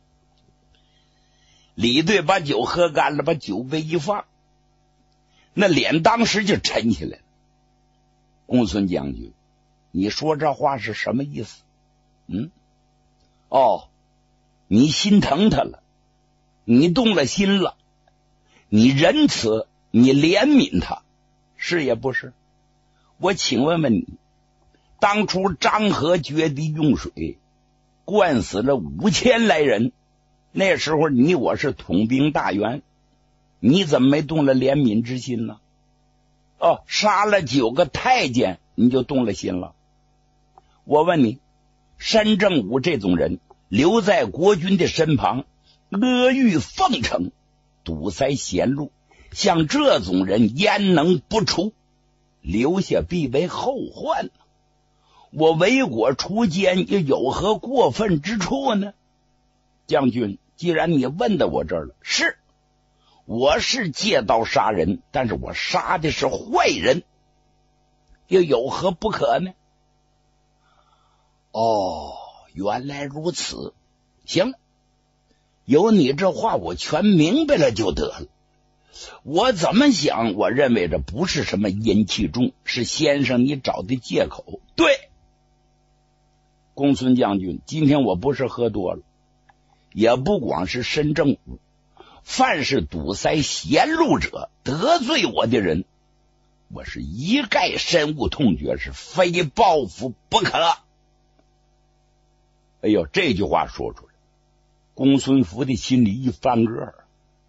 李队把酒喝干了，把酒杯一放，那脸当时就沉起来了。公孙将军，你说这话是什么意思？哦，你心疼他了，你动了心了，你仁慈，你怜悯他，是也不是？我请问问你，当初漳河决堤用水，灌死了5000来人，那时候你我是统兵大员，你怎么没动了怜悯之心呢？哦，杀了9个太监，你就动了心了。我问你，山正武这种人留在国军的身旁，阿谀奉承，堵塞贤路，像这种人焉能不除？留下必为后患呢？我为国除奸，又有何过分之处呢？将军，既然你问到我这儿了，是我是借刀杀人，但是我杀的是坏人，又有何不可呢？哦，原来如此。行，有你这话我全明白了就得了。我怎么想，我认为这不是什么阴气重，是先生你找的借口。对，公孙将军，今天我不是喝多了，也不光是申正武，凡是堵塞贤路者，得罪我的人，我是一概深恶痛绝，是非报复不可。哎呦，这句话说出来，公孙福的心里一翻个儿，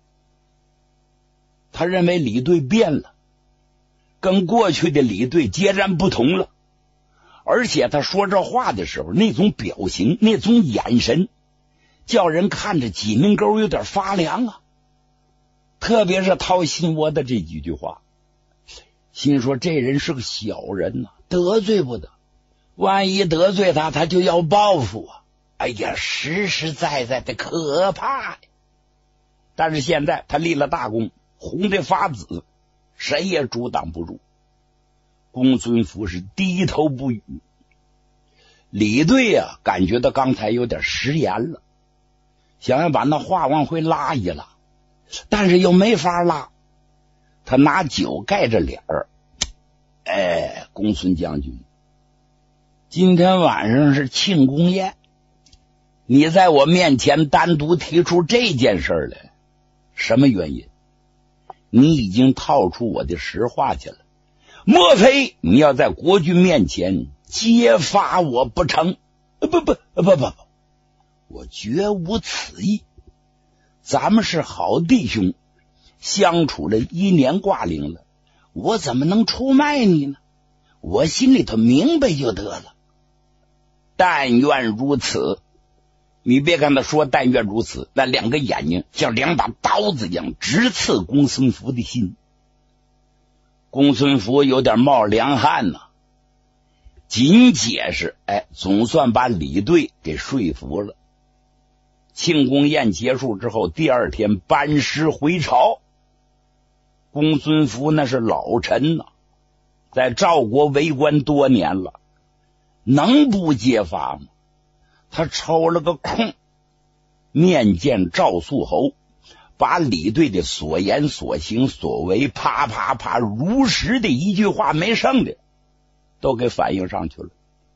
他认为李队变了，跟过去的李队截然不同了，而且他说这话的时候，那种表情，那种眼神，叫人看着脊梁沟有点发凉啊。特别是掏心窝的这几句话，心说这人是个小人啊，得罪不得，万一得罪他，他就要报复啊。哎呀，实实在在的可怕呀！但是现在他立了大功，红得发紫，谁也阻挡不住。公孙福是低头不语。李队啊，感觉到刚才有点食言了，想要把那话往回拉一拉，但是又没法拉。他拿酒盖着脸儿。哎，公孙将军，今天晚上是庆功宴，你在我面前单独提出这件事来，什么原因？你已经套出我的实话去了，莫非你要在国军面前揭发我不成？不，我绝无此意。咱们是好弟兄，相处了1年挂零了，我怎么能出卖你呢？我心里头明白就得了。但愿如此。你别跟他说但愿如此，那2个眼睛像2把刀子一样直刺公孙福的心。公孙福有点冒凉汗呐，紧解释，总算把李队给说服了。庆功宴结束之后，第2天班师回朝。公孙福那是老臣呐，在赵国为官多年了，能不揭发吗？他抽了个空，面见赵肃侯，把李队的所言所行所为，啪啪啪，如实的一句话没剩的都给反映上去了。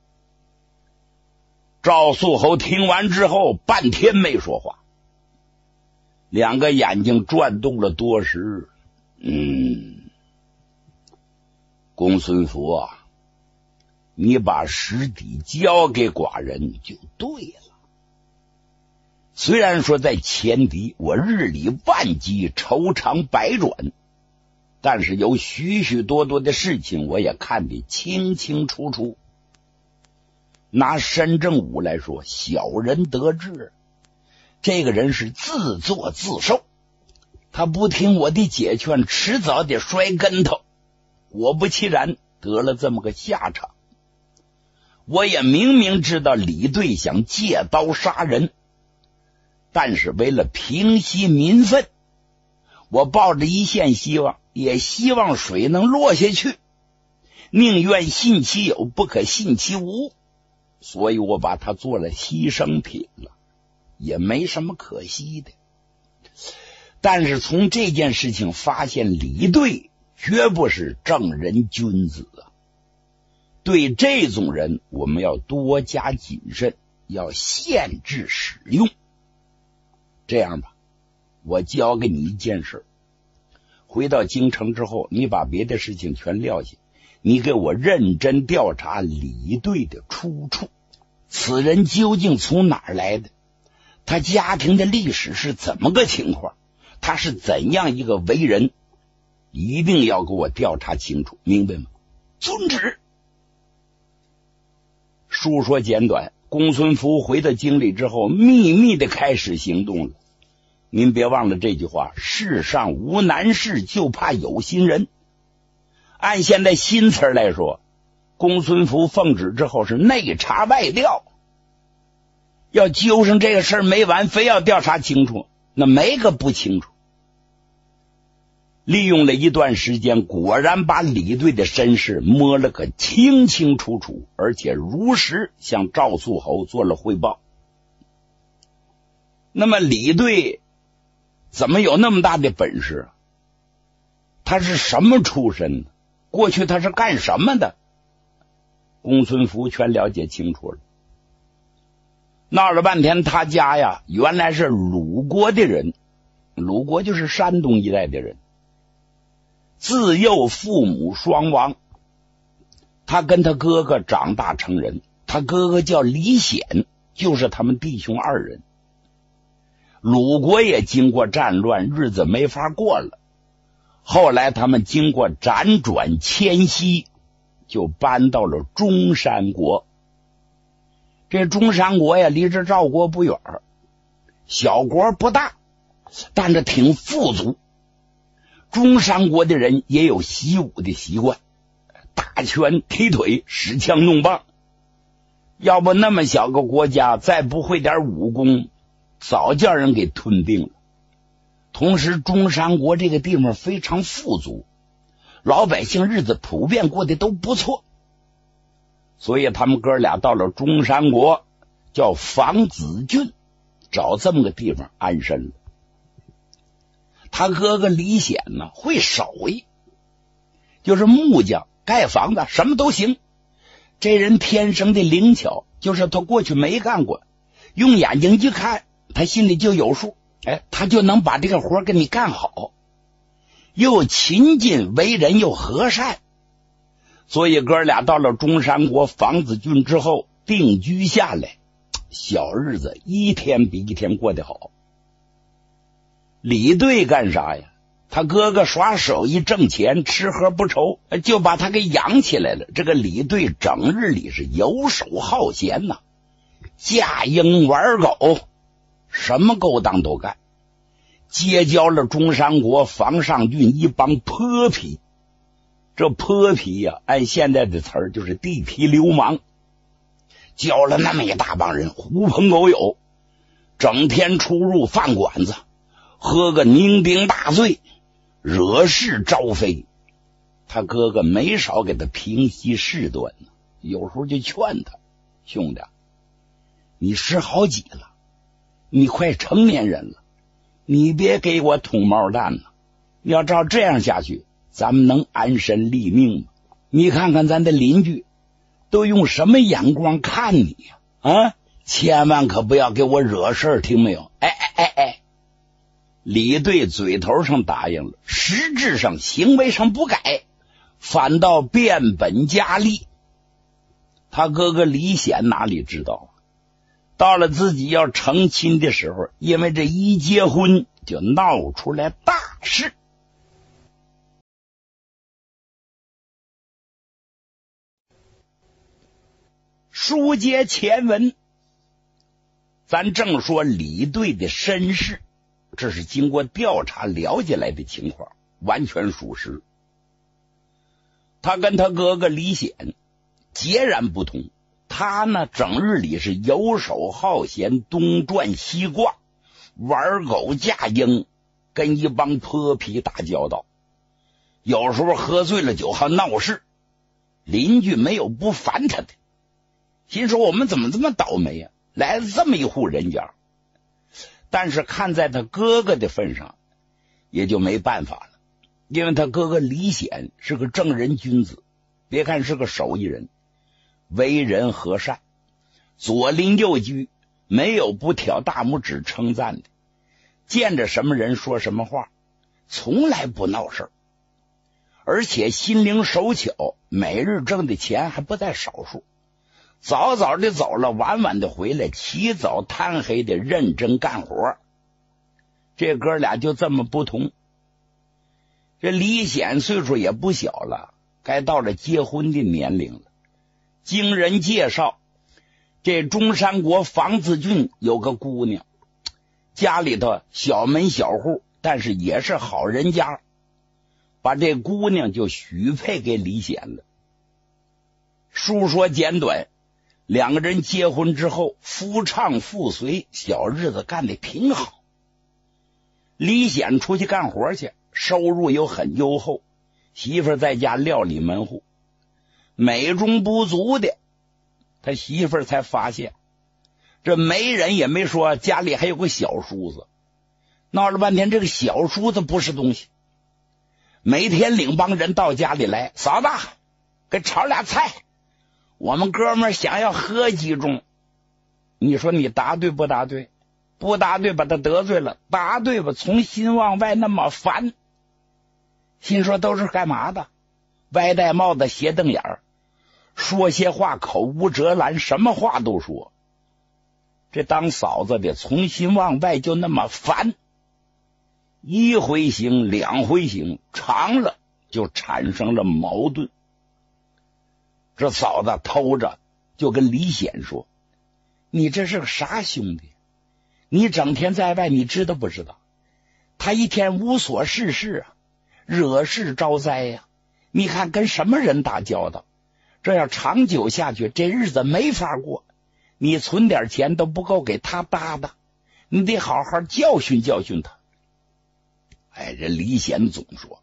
赵肃侯听完之后半天没说话，2个眼睛转动了多时。公孙福啊，你把实底交给寡人就对了。虽然说在前敌我日理万机，愁肠百转，但是有许许多多的事情我也看得清清楚楚。拿申正武来说，小人得志，这个人是自作自受，他不听我的解劝，迟早得摔跟头，果不其然得了这么个下场。我也明明知道李队想借刀杀人，但是为了平息民愤，我抱着一线希望，也希望水能落下去，宁愿信其有，不可信其无。 所以我把他做了牺牲品了，也没什么可惜的。但是从这件事情发现李队绝不是正人君子啊，对这种人我们要多加谨慎，要限制使用。这样吧，我交给你一件事，回到京城之后，你把别的事情全撂下，你给我认真调查李队的出处，此人究竟从哪儿来的，他家庭的历史是怎么个情况，他是怎样一个为人，一定要给我调查清楚，明白吗？遵旨。述说简短，公孙福回到京里之后，秘密的开始行动了。您别忘了这句话，世上无难事，就怕有心人。按现在新词来说，公孙福奉旨之后是内查外调，要揪上这个事儿没完，非要调查清楚，那没个不清楚。利用了一段时间，果然把李队的身世摸了个清清楚楚，而且如实向赵肃侯做了汇报。那么李队怎么有那么大的本事？他是什么出身呢？过去他是干什么的？公孙福全了解清楚了。闹了半天，他家呀原来是鲁国的人，鲁国就是山东一带的人，自幼父母双亡，他跟他哥哥长大成人，他哥哥叫李显，就是他们弟兄二人。鲁国也经过战乱，日子没法过了，后来他们经过辗转迁徙，就搬到了中山国。这中山国呀离这赵国不远，小国不大，但是挺富足。中山国的人也有习武的习惯，打拳踢腿，使枪弄棒。要不那么小个国家再不会点武功，早叫人给吞并了。同时中山国这个地方非常富足，老百姓日子普遍过得都不错，所以他们哥俩到了中山国，叫房子郡，找这么个地方安身了。他哥哥李显呢会手艺，就是木匠，盖房子什么都行。这人天生的灵巧，就是他过去没干过，用眼睛一看他心里就有数，他就能把这个活给你干好，又勤谨，为人又和善。所以哥俩到了中山国房子郡之后定居下来，小日子一天比一天过得好。李队干啥呀？他哥哥耍手艺挣钱，吃喝不愁，就把他给养起来了。这个李队整日里是游手好闲呐，驾鹰玩狗，什么勾当都干，结交了中山国房上郡一帮泼皮。这泼皮呀，按现在的词儿就是地痞流氓，交了那么一大帮人，狐朋狗友，整天出入饭馆子，喝个酩酊大醉，惹是招非。他哥哥没少给他平息事端呢，有时候就劝他，兄弟，你10好几了，你快成年人了，你别给我捅毛蛋了，要照这样下去，咱们能安身立命吗？你看看咱的邻居都用什么眼光看你呀？千万可不要给我惹事儿，听没有？李队嘴头上答应了，实质上行为上不改，反倒变本加厉。他哥哥李显哪里知道，到了自己要成亲的时候，因为这一结婚就闹出来大事。书接前文，咱正说李队的身世，这是经过调查了解来的情况，完全属实。他跟他哥哥李显截然不同，他呢整日里是游手好闲，东转西逛，玩狗驾鹰，跟一帮泼皮打交道，有时候喝醉了酒还闹事，邻居没有不烦他的。 心说我们怎么这么倒霉啊，来了这么一户人家。但是看在他哥哥的份上，也就没办法了，因为他哥哥李显是个正人君子，别看是个手艺人，为人和善，左邻右居没有不挑大拇指称赞的，见着什么人说什么话，从来不闹事儿，而且心灵手巧，每日挣的钱还不在少数，早早的走了，晚晚的回来，起早贪黑的认真干活。这哥俩就这么不同。这李显岁数也不小了，该到了结婚的年龄了。经人介绍，这中山国房子郡有个姑娘，家里头小门小户，但是也是好人家，把这姑娘就许配给李显了。书说简短，两个人结婚之后，夫唱妇随，小日子干得挺好。李显出去干活去，收入又很优厚，媳妇在家料理门户。美中不足的，他媳妇才发现，这媒人也没说家里还有个小叔子，闹了半天这个小叔子不是东西，每天领帮人到家里来，嫂子给炒俩菜，我们哥们想要喝几盅。你说你答对不答对？不答对把他得罪了，答对吧从心往外那么烦。心说都是干嘛的？歪戴帽子斜瞪眼儿，说些话口无遮拦，什么话都说。这当嫂子的从心往外就那么烦，一回行两回行，长了就产生了矛盾。这嫂子偷着就跟李显说，你这是个啥兄弟？你整天在外，你知道不知道？他一天无所事事啊，惹事招灾呀。你看跟什么人打交道？这要长久下去，这日子没法过。你存点钱都不够给他搭的，你得好好教训教训他。这李显总说，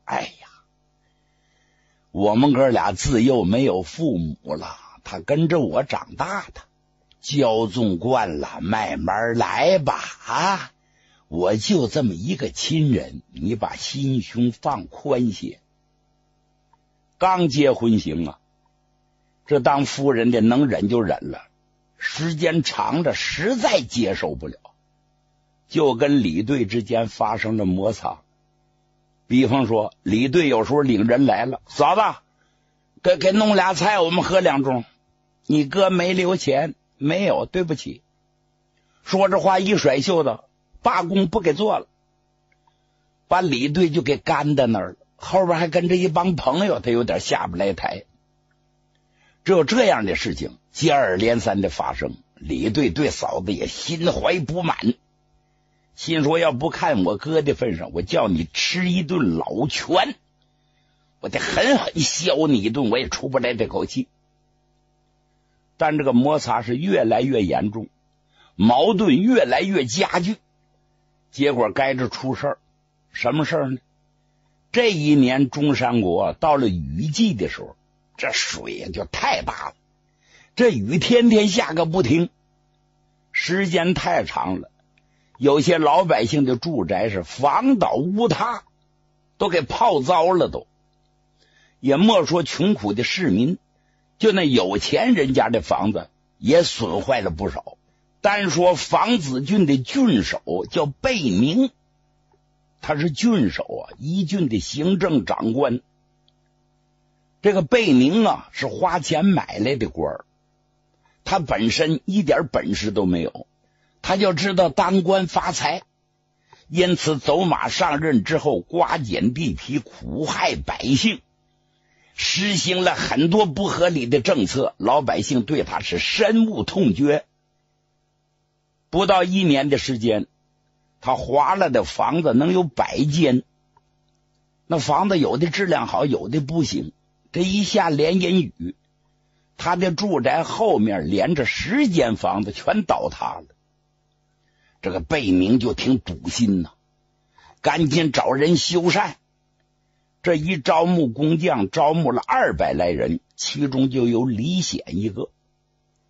我们哥俩自幼没有父母了，他跟着我长大的，骄纵惯了，慢慢来吧我就这么一个亲人，你把心胸放宽些。刚结婚行啊，这当夫人的能忍就忍了，时间长了实在接受不了，就跟李队之间发生了摩擦。比方说李队有时候领人来了，嫂子给弄俩菜，我们喝两盅。你哥没留钱，没有，对不起。说这话一甩袖子，罢工不给做了，把李队就给干在那儿了。后边还跟着一帮朋友，他有点下不来台。只有这样的事情接二连三的发生，李队对嫂子也心怀不满，心说要不看我哥的份上，我叫你吃一顿老拳，我得狠狠削你一顿，我也出不来这口气。但这个摩擦是越来越严重，矛盾越来越加剧，结果该着出事儿。什么事儿呢？这一年中山国到了雨季的时候，这水就太大了，这雨天天下个不停，时间太长了，有些老百姓的住宅是房倒屋塌，都给泡糟了都。也莫说穷苦的市民，就那有钱人家的房子也损坏了不少。单说房子郡的郡守叫贝明，他是郡守一郡的行政长官。这个贝明是花钱买来的官儿，他本身一点本事都没有，他就知道当官发财，因此走马上任之后，刮减地皮，苦害百姓，实行了很多不合理的政策，老百姓对他是深恶痛绝。不到1年的时间，他划了的房子能有100间，那房子有的质量好，有的不行。这一下连阴雨，他的住宅后面连着10间房子全倒塌了。这个贝明就挺堵心赶紧找人修缮。这一招募工匠，招募了200来人，其中就有李显一个。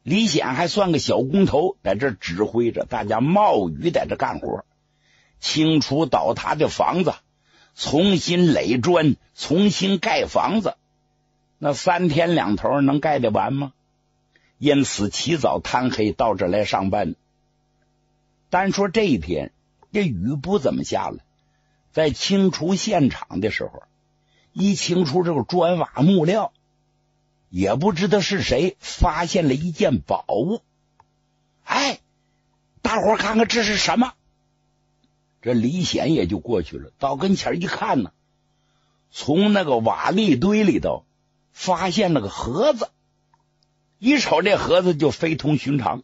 李显还算个小工头，在这指挥着大家冒雨在这干活，清除倒塌的房子，重新垒砖，重新盖房子。那3天2头能盖得完吗？因此起早贪黑到这来上班。单说这一天，这雨不怎么下了。在清除现场的时候，一清除这个砖瓦木料，也不知道是谁发现了一件宝物。哎，大伙看看这是什么？这李显也就过去了，到跟前一看呢，从那个瓦砾堆里头发现了个盒子。一瞅这盒子就非同寻常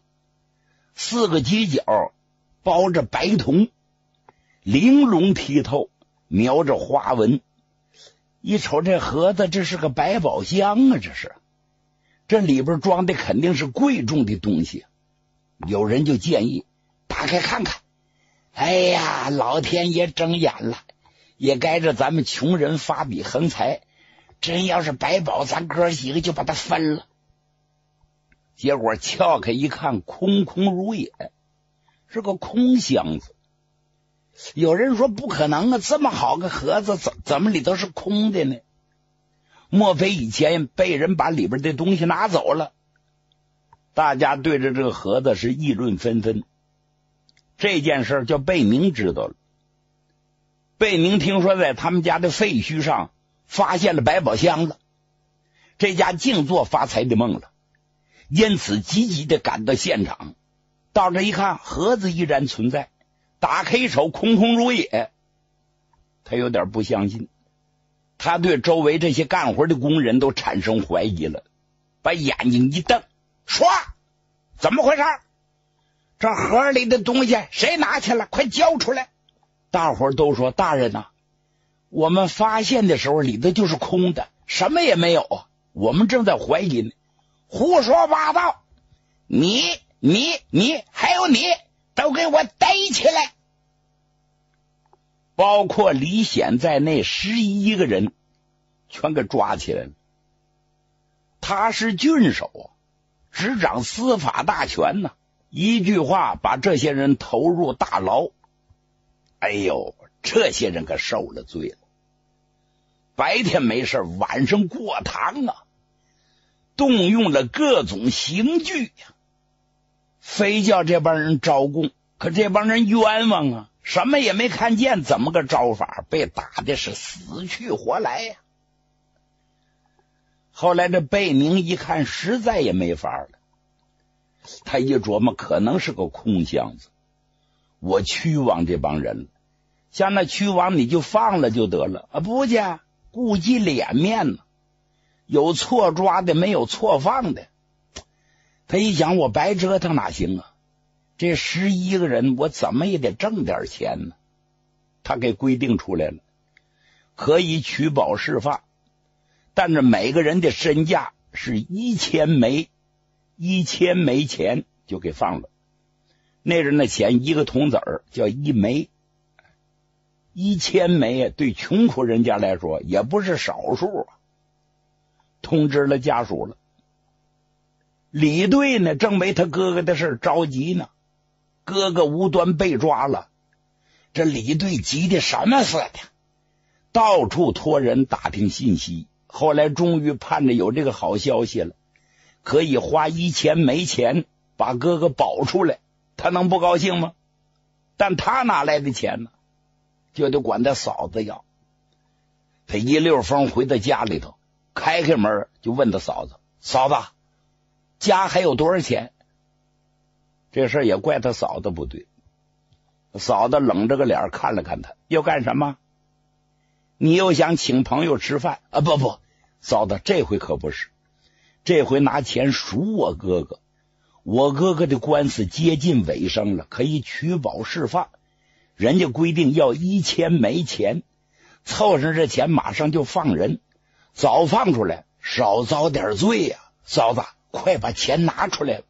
，4个犄角包着白铜，玲珑剔透，描着花纹。一瞅这盒子，这是个百宝箱啊！这里边装的肯定是贵重的东西。有人就建议打开看看。哎呀，老天爷睁眼了，也该着咱们穷人发笔横财，真要是百宝，咱哥几个就把它分了。结果撬开一看，空空如也，是个空箱子。有人说不可能啊，这么好个盒子，怎么里头是空的呢？莫非以前被人把里边的东西拿走了？大家对着这个盒子是议论纷纷。这件事叫贝明知道了。贝明听说在他们家的废墟上发现了百宝箱了，这家净做发财的梦了，因此积极的赶到现场。到这一看，盒子依然存在，打开一瞅，空空如也。他有点不相信，他对周围这些干活的工人都产生怀疑了，把眼睛一瞪，说：怎么回事？这盒里的东西谁拿去了？快交出来！大伙都说：大人呐，我们发现的时候里头就是空的，什么也没有啊，我们正在怀疑呢。胡说八道！你还有你，都给我逮起来！包括李显在内11个人全给抓起来了。他是郡守，执掌司法大权呢，一句话把这些人投入大牢。哎呦，这些人可受了罪了。白天没事，晚上过堂啊，动用了各种刑具呀，非叫这帮人招供，可这帮人冤枉啊，什么也没看见，怎么个招法？被打的是死去活来呀。后来这贝明一看，实在也没法了，他一琢磨，可能是个空箱子，我屈枉这帮人了。像那屈枉你就放了就得了啊，不去，顾及脸面呢，有错抓的，没有错放的。他一想，我白折腾哪行啊？这11个人，我怎么也得挣点钱呢。他给规定出来了，可以取保释放，但是每个人的身价是1000枚，1000枚钱就给放了。那人的钱一个铜子儿叫1枚，1000枚对穷苦人家来说也不是少数啊。通知了家属了。李队呢，正为他哥哥的事着急呢，哥哥无端被抓了，这李队急得什么似的，到处托人打听信息。后来终于盼着有这个好消息了，可以花1000枚钱把哥哥保出来，他能不高兴吗？但他哪来的钱呢？就得管他嫂子要。他一溜风回到家里头，开门就问他嫂子：嫂子，家还有多少钱？这事也怪他嫂子不对。嫂子冷着个脸看了看他，要干什么？你又想请朋友吃饭啊？不，嫂子，这回可不是，这回拿钱赎我哥哥。我哥哥的官司接近尾声了，可以取保释放，人家规定要1000枚钱，凑上这钱马上就放人，早放出来少遭点罪呀。嫂子，快把钱拿出来吧。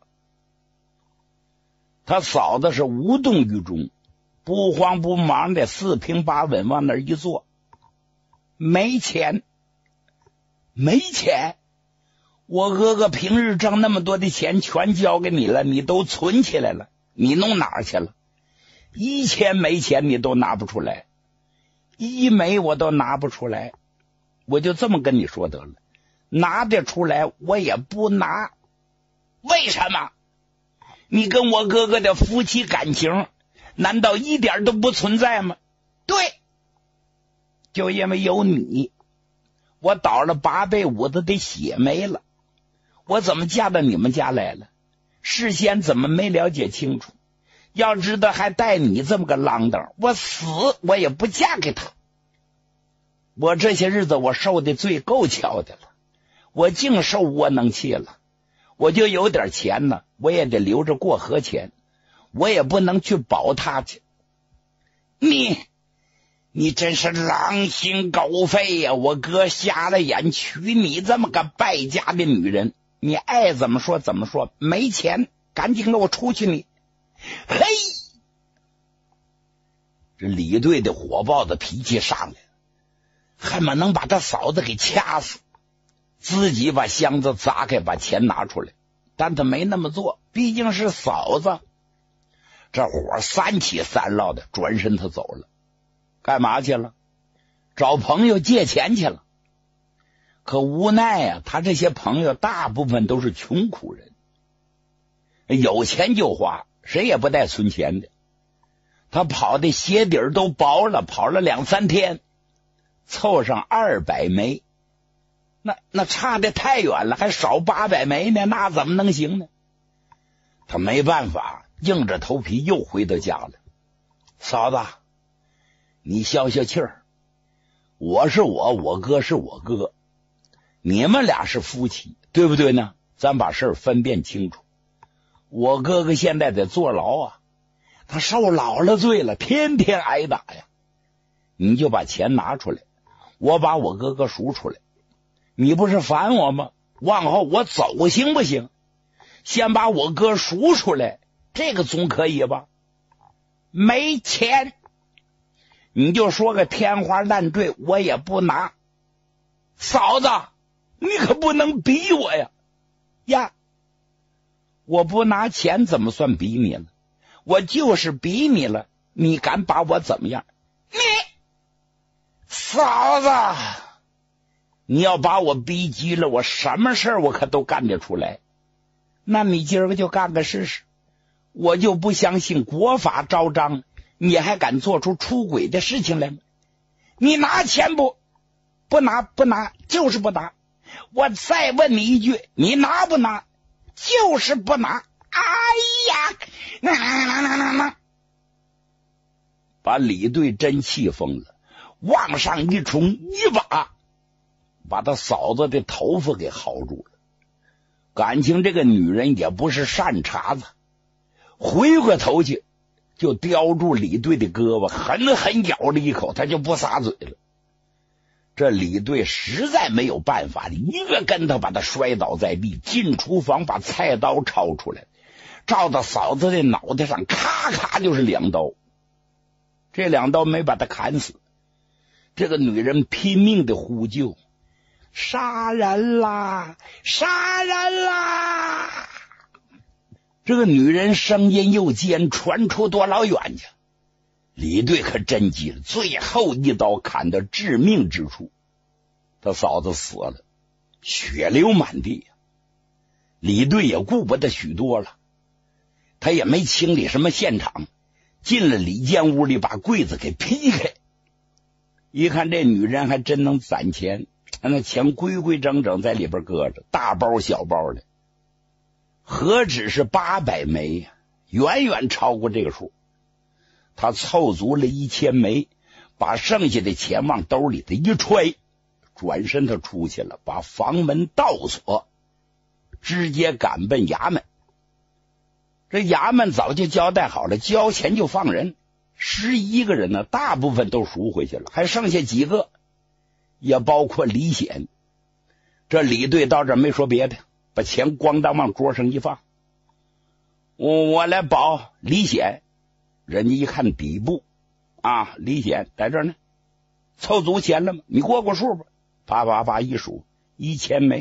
他嫂子是无动于衷，不慌不忙的4平8稳往那儿一坐。没钱， 我哥哥平日挣那么多的钱全交给你了，你都存起来了，你弄哪儿去了？1000枚钱你都拿不出来，1枚我都拿不出来，我就这么跟你说得了，拿得出来我也不拿。为什么？你跟我哥哥的夫妻感情难道一点都不存在吗？对，就因为有你，我倒了8辈伍子的血没了，我怎么嫁到你们家来了？事先怎么没了解清楚？要知道还带你这么个浪荡，我死我也不嫁给他。我这些日子我受的罪够瞧的了，我净受窝囊气了。我就有点钱呢，我也得留着过河钱，我也不能去保他去。你真是狼心狗肺呀！我哥瞎了眼娶你这么个败家的女人，你爱怎么说怎么说，没钱赶紧给我出去你！嘿，这李队的火爆的脾气上来了，恨不能把他嫂子给掐死，自己把箱子砸开，把钱拿出来，但他没那么做，毕竟是嫂子。这火3起3落的，转身他走了。干嘛去了？找朋友借钱去了。可无奈啊，他这些朋友大部分都是穷苦人，有钱就花，谁也不带存钱的。他跑的鞋底儿都薄了，跑了2、3天，凑上200枚，那差的太远了，还少800枚呢，那怎么能行呢？他没办法，硬着头皮又回到家了。嫂子，你消消气儿，我是我哥是我哥，你们俩是夫妻，对不对呢？咱把事儿分辨清楚。我哥哥现在在坐牢啊，他受老了罪了，天天挨打呀。你就把钱拿出来，我把我哥哥赎出来。你不是烦我吗？往后我走行不行？先把我哥赎出来，这个总可以吧？没钱你就说个天花乱坠，我也不拿。嫂子，你可不能逼我呀！呀，我不拿钱怎么算逼你了？我就是逼你了，你敢把我怎么样？你嫂子，你要把我逼急了，我什么事我可都干得出来。那你今儿个就干个试试，我就不相信国法昭彰，你还敢做出出轨的事情来吗？你拿钱不？不拿，不拿，就是不拿。我再问你一句，你拿不拿？就是不拿。哎呀，把李队真气疯了，往上一冲，一把把他嫂子的头发给薅住了。感情这个女人也不是善茬子，回过头去就叼住李队的胳膊，狠狠咬了一口，他就不撒嘴了。这李队实在没有办法，一个跟头把他摔倒在地，进厨房把菜刀抄出来，照到嫂子的脑袋上，咔咔就是2刀。这2刀没把他砍死，这个女人拼命的呼救：杀人啦！杀人啦！这个女人声音又尖，传出多老远去。李队可真急了，最后一刀砍到致命之处，他嫂子死了，血流满地。李队也顾不得许多了，他也没清理什么现场，进了里间屋里，把柜子给劈开。一看这女人还真能攒钱，那钱规规整整在里边搁着，大包小包的，何止是800枚呀，远远超过这个数。他凑足了1000枚，把剩下的钱往兜里头一揣，转身他出去了，把房门倒锁，直接赶奔衙门。这衙门早就交代好了，交钱就放人。11个人呢，大部分都赎回去了，还剩下几个，也包括李显。这李队到这没说别的，把钱咣当往桌上一放，我来保李显。人家一看底部啊，李显在这儿呢，凑足钱了吗？你过数吧，啪啪啪一数，1000枚，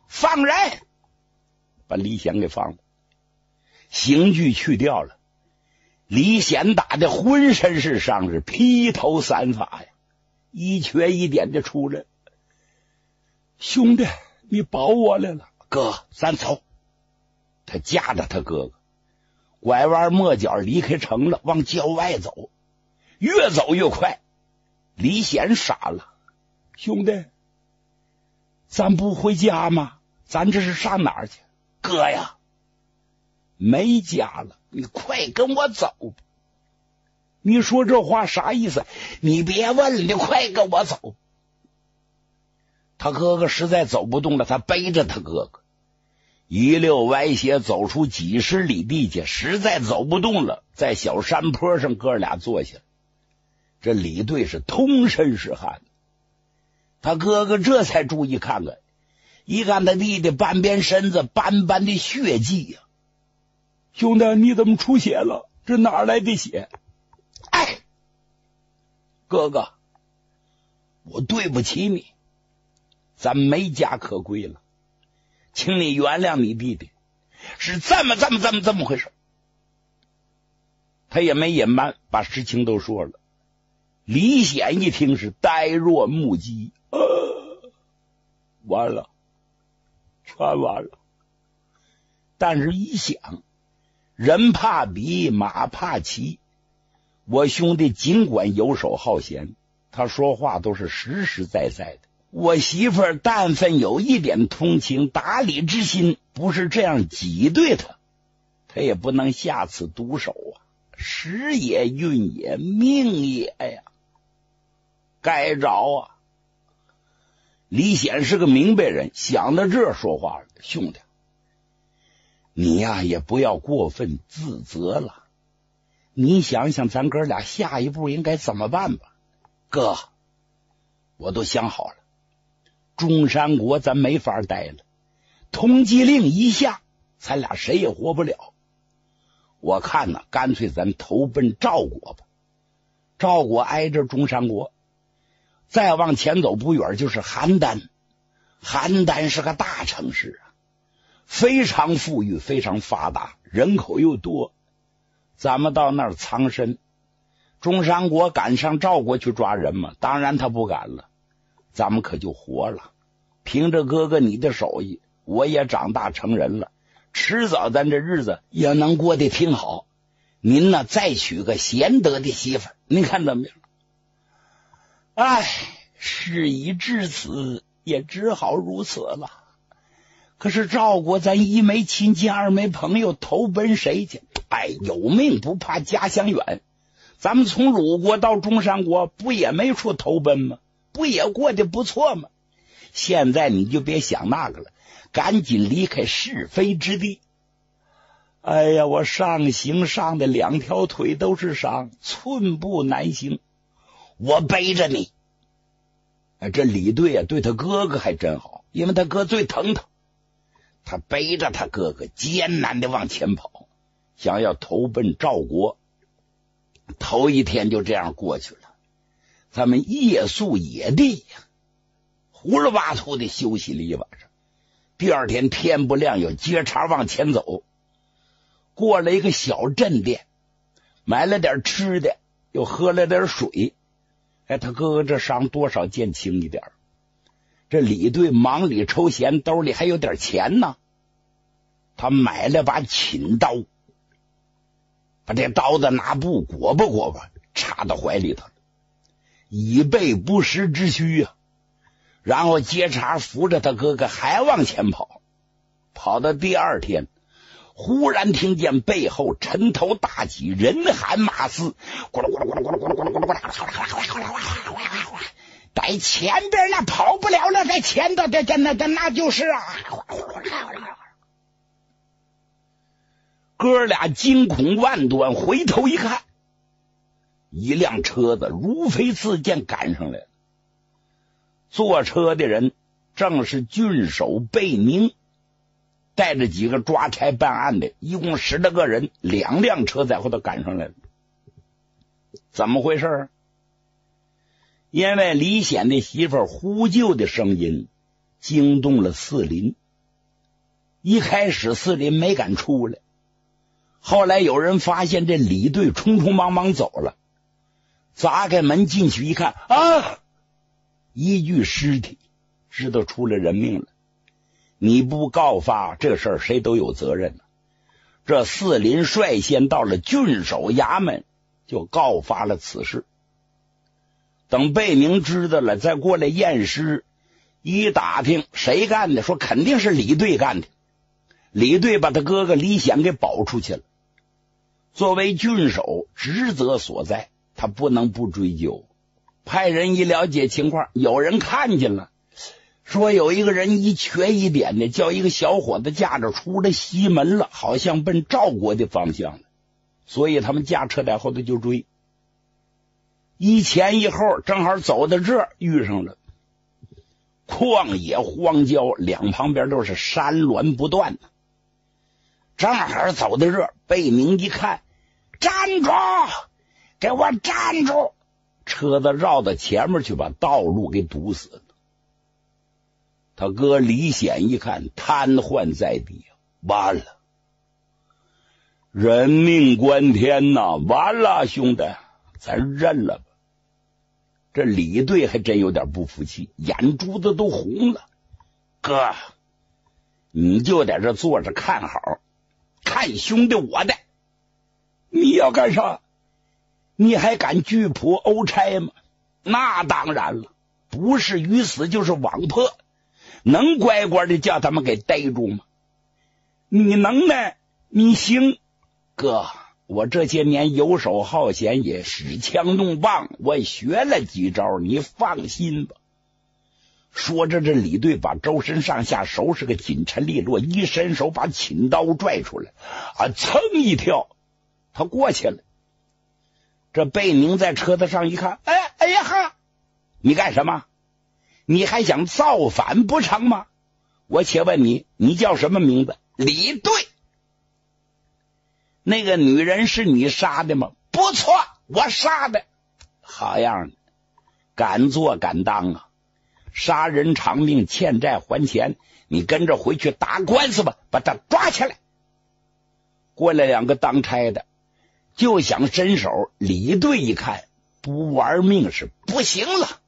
放人，把李显给放了，刑具去掉了。李显打的浑身是伤，是披头散发呀，一瘸一点的出来。兄弟，你保我来了。哥，咱走。他架着他哥哥，拐弯抹角离开城了，往郊外走，越走越快。李显傻了，兄弟，咱不回家吗？咱这是上哪儿去？哥呀，没家了，你快跟我走。你说这话啥意思？你别问了，你快跟我走。他哥哥实在走不动了，他背着他哥哥一溜歪斜走出几十里地去，实在走不动了，在小山坡上哥俩坐下。这李队是通身是汗，他哥哥这才注意看看，一看他弟弟半边身子斑斑的血迹呀。兄弟，你怎么出血了？这哪来的血？哎，哥哥，我对不起你，咱没家可归了，请你原谅你弟弟，是这么回事。他也没隐瞒，把事情都说了。李显一听是呆若木鸡，完了，全完了。但是一想，人怕比，马怕骑，我兄弟尽管游手好闲，他说话都是实实在在的。我媳妇儿但凡有一点同情打理之心，不是这样挤兑他，他也不能下此毒手啊！时也运也命也呀，该着啊！李显是个明白人，想到这说话了，兄弟，你呀也不要过分自责了。你想想咱哥俩下一步应该怎么办吧？哥，我都想好了，中山国咱没法待了，通缉令一下，咱俩谁也活不了。我看呢，干脆咱投奔赵国吧。赵国挨着中山国，再往前走不远就是邯郸。邯郸是个大城市啊，非常富裕，非常发达，人口又多。咱们到那儿藏身，中山国赶上赵国去抓人嘛，当然他不敢了，咱们可就活了。凭着哥哥你的手艺，我也长大成人了，迟早咱这日子也能过得挺好。您呢，再娶个贤德的媳妇儿，您看怎么样？哎，事已至此，也只好如此了。可是赵国咱一没亲戚，二没朋友，投奔谁去？哎，有命不怕家乡远，咱们从鲁国到中山国不也没处投奔吗？不也过得不错吗？现在你就别想那个了，赶紧离开是非之地。哎呀，我上行上的两条腿都是伤，寸步难行，我背着你。这李队啊，对他哥哥还真好，因为他哥最疼他，他背着他哥哥艰难的往前跑，想要投奔赵国。头一天就这样过去了，咱们夜宿野地呀，胡了巴涂的休息了一晚上。第二天天不亮，有接茬往前走，过了一个小镇店，买了点吃的，又喝了点水。哎，他哥哥这伤多少见轻一点。这李队忙里抽闲，兜里还有点钱呢，他买了把寝刀，把这刀子拿布裹吧，插到怀里头，以备不时之需啊。然后接茬扶着他哥哥还往前跑，跑到第二天，忽然听见背后尘头大起，人喊马嘶，咕噜咕噜咕噜咕噜咕噜咕噜咕噜咕噜，在前边那跑不了了，在前头那就是啊。哥俩惊恐万端，回头一看，一辆车子如飞似箭赶上来了。坐车的人正是郡守贝宁，带着几个抓差办案的，一共10来个人，2辆车在后头赶上来了。怎么回事？因为李显的媳妇呼救的声音惊动了四邻， 一开始四邻没敢出来，后来有人发现这李队匆匆忙忙走了，砸开门进去一看，啊，一具尸体，知道出了人命了。你不告发这事儿，谁都有责任了。这四邻率先到了郡守衙门，就告发了此事。等贝明知道了，再过来验尸，一打听谁干的，说肯定是李队干的。李队把他哥哥李显给保出去了。作为郡守，职责所在，他不能不追究。派人一了解情况，有人看见了，说有一个人一瘸一点的，叫一个小伙子驾着出了西门了，好像奔赵国的方向了，所以他们驾车在后头就追。一前一后，正好走到这儿遇上了。旷野荒郊，两旁边都是山峦不断的。正好走到这儿，贝明一看，站住！给我站住！车子绕到前面去，把道路给堵死了。他哥李显一看，瘫痪在地，完了，人命关天呐，完了，兄弟，咱认了吧。这李队还真有点不服气，眼珠子都红了。哥，你就在这坐着看好，看兄弟我的。你要干啥？你还敢拒捕欧差吗？那当然了，不是鱼死就是网破，能乖乖的叫他们给逮住吗？你能耐，你行。哥，我这些年游手好闲，也使枪弄棒，我也学了几招，你放心吧。说着，这李队把周身上下收拾个紧沉利落，一伸手把擒刀拽出来，噌一跳，他过去了。这贝明在车子上一看，哎呀哈，你干什么？你还想造反不成吗？我且问你，你叫什么名字？李队。那个女人是你杀的吗？不错，我杀的。好样的，敢做敢当啊！杀人偿命，欠债还钱，你跟着回去打官司吧，把他抓起来。过来两个当差的，就想伸手，李队一看不玩命是不行了。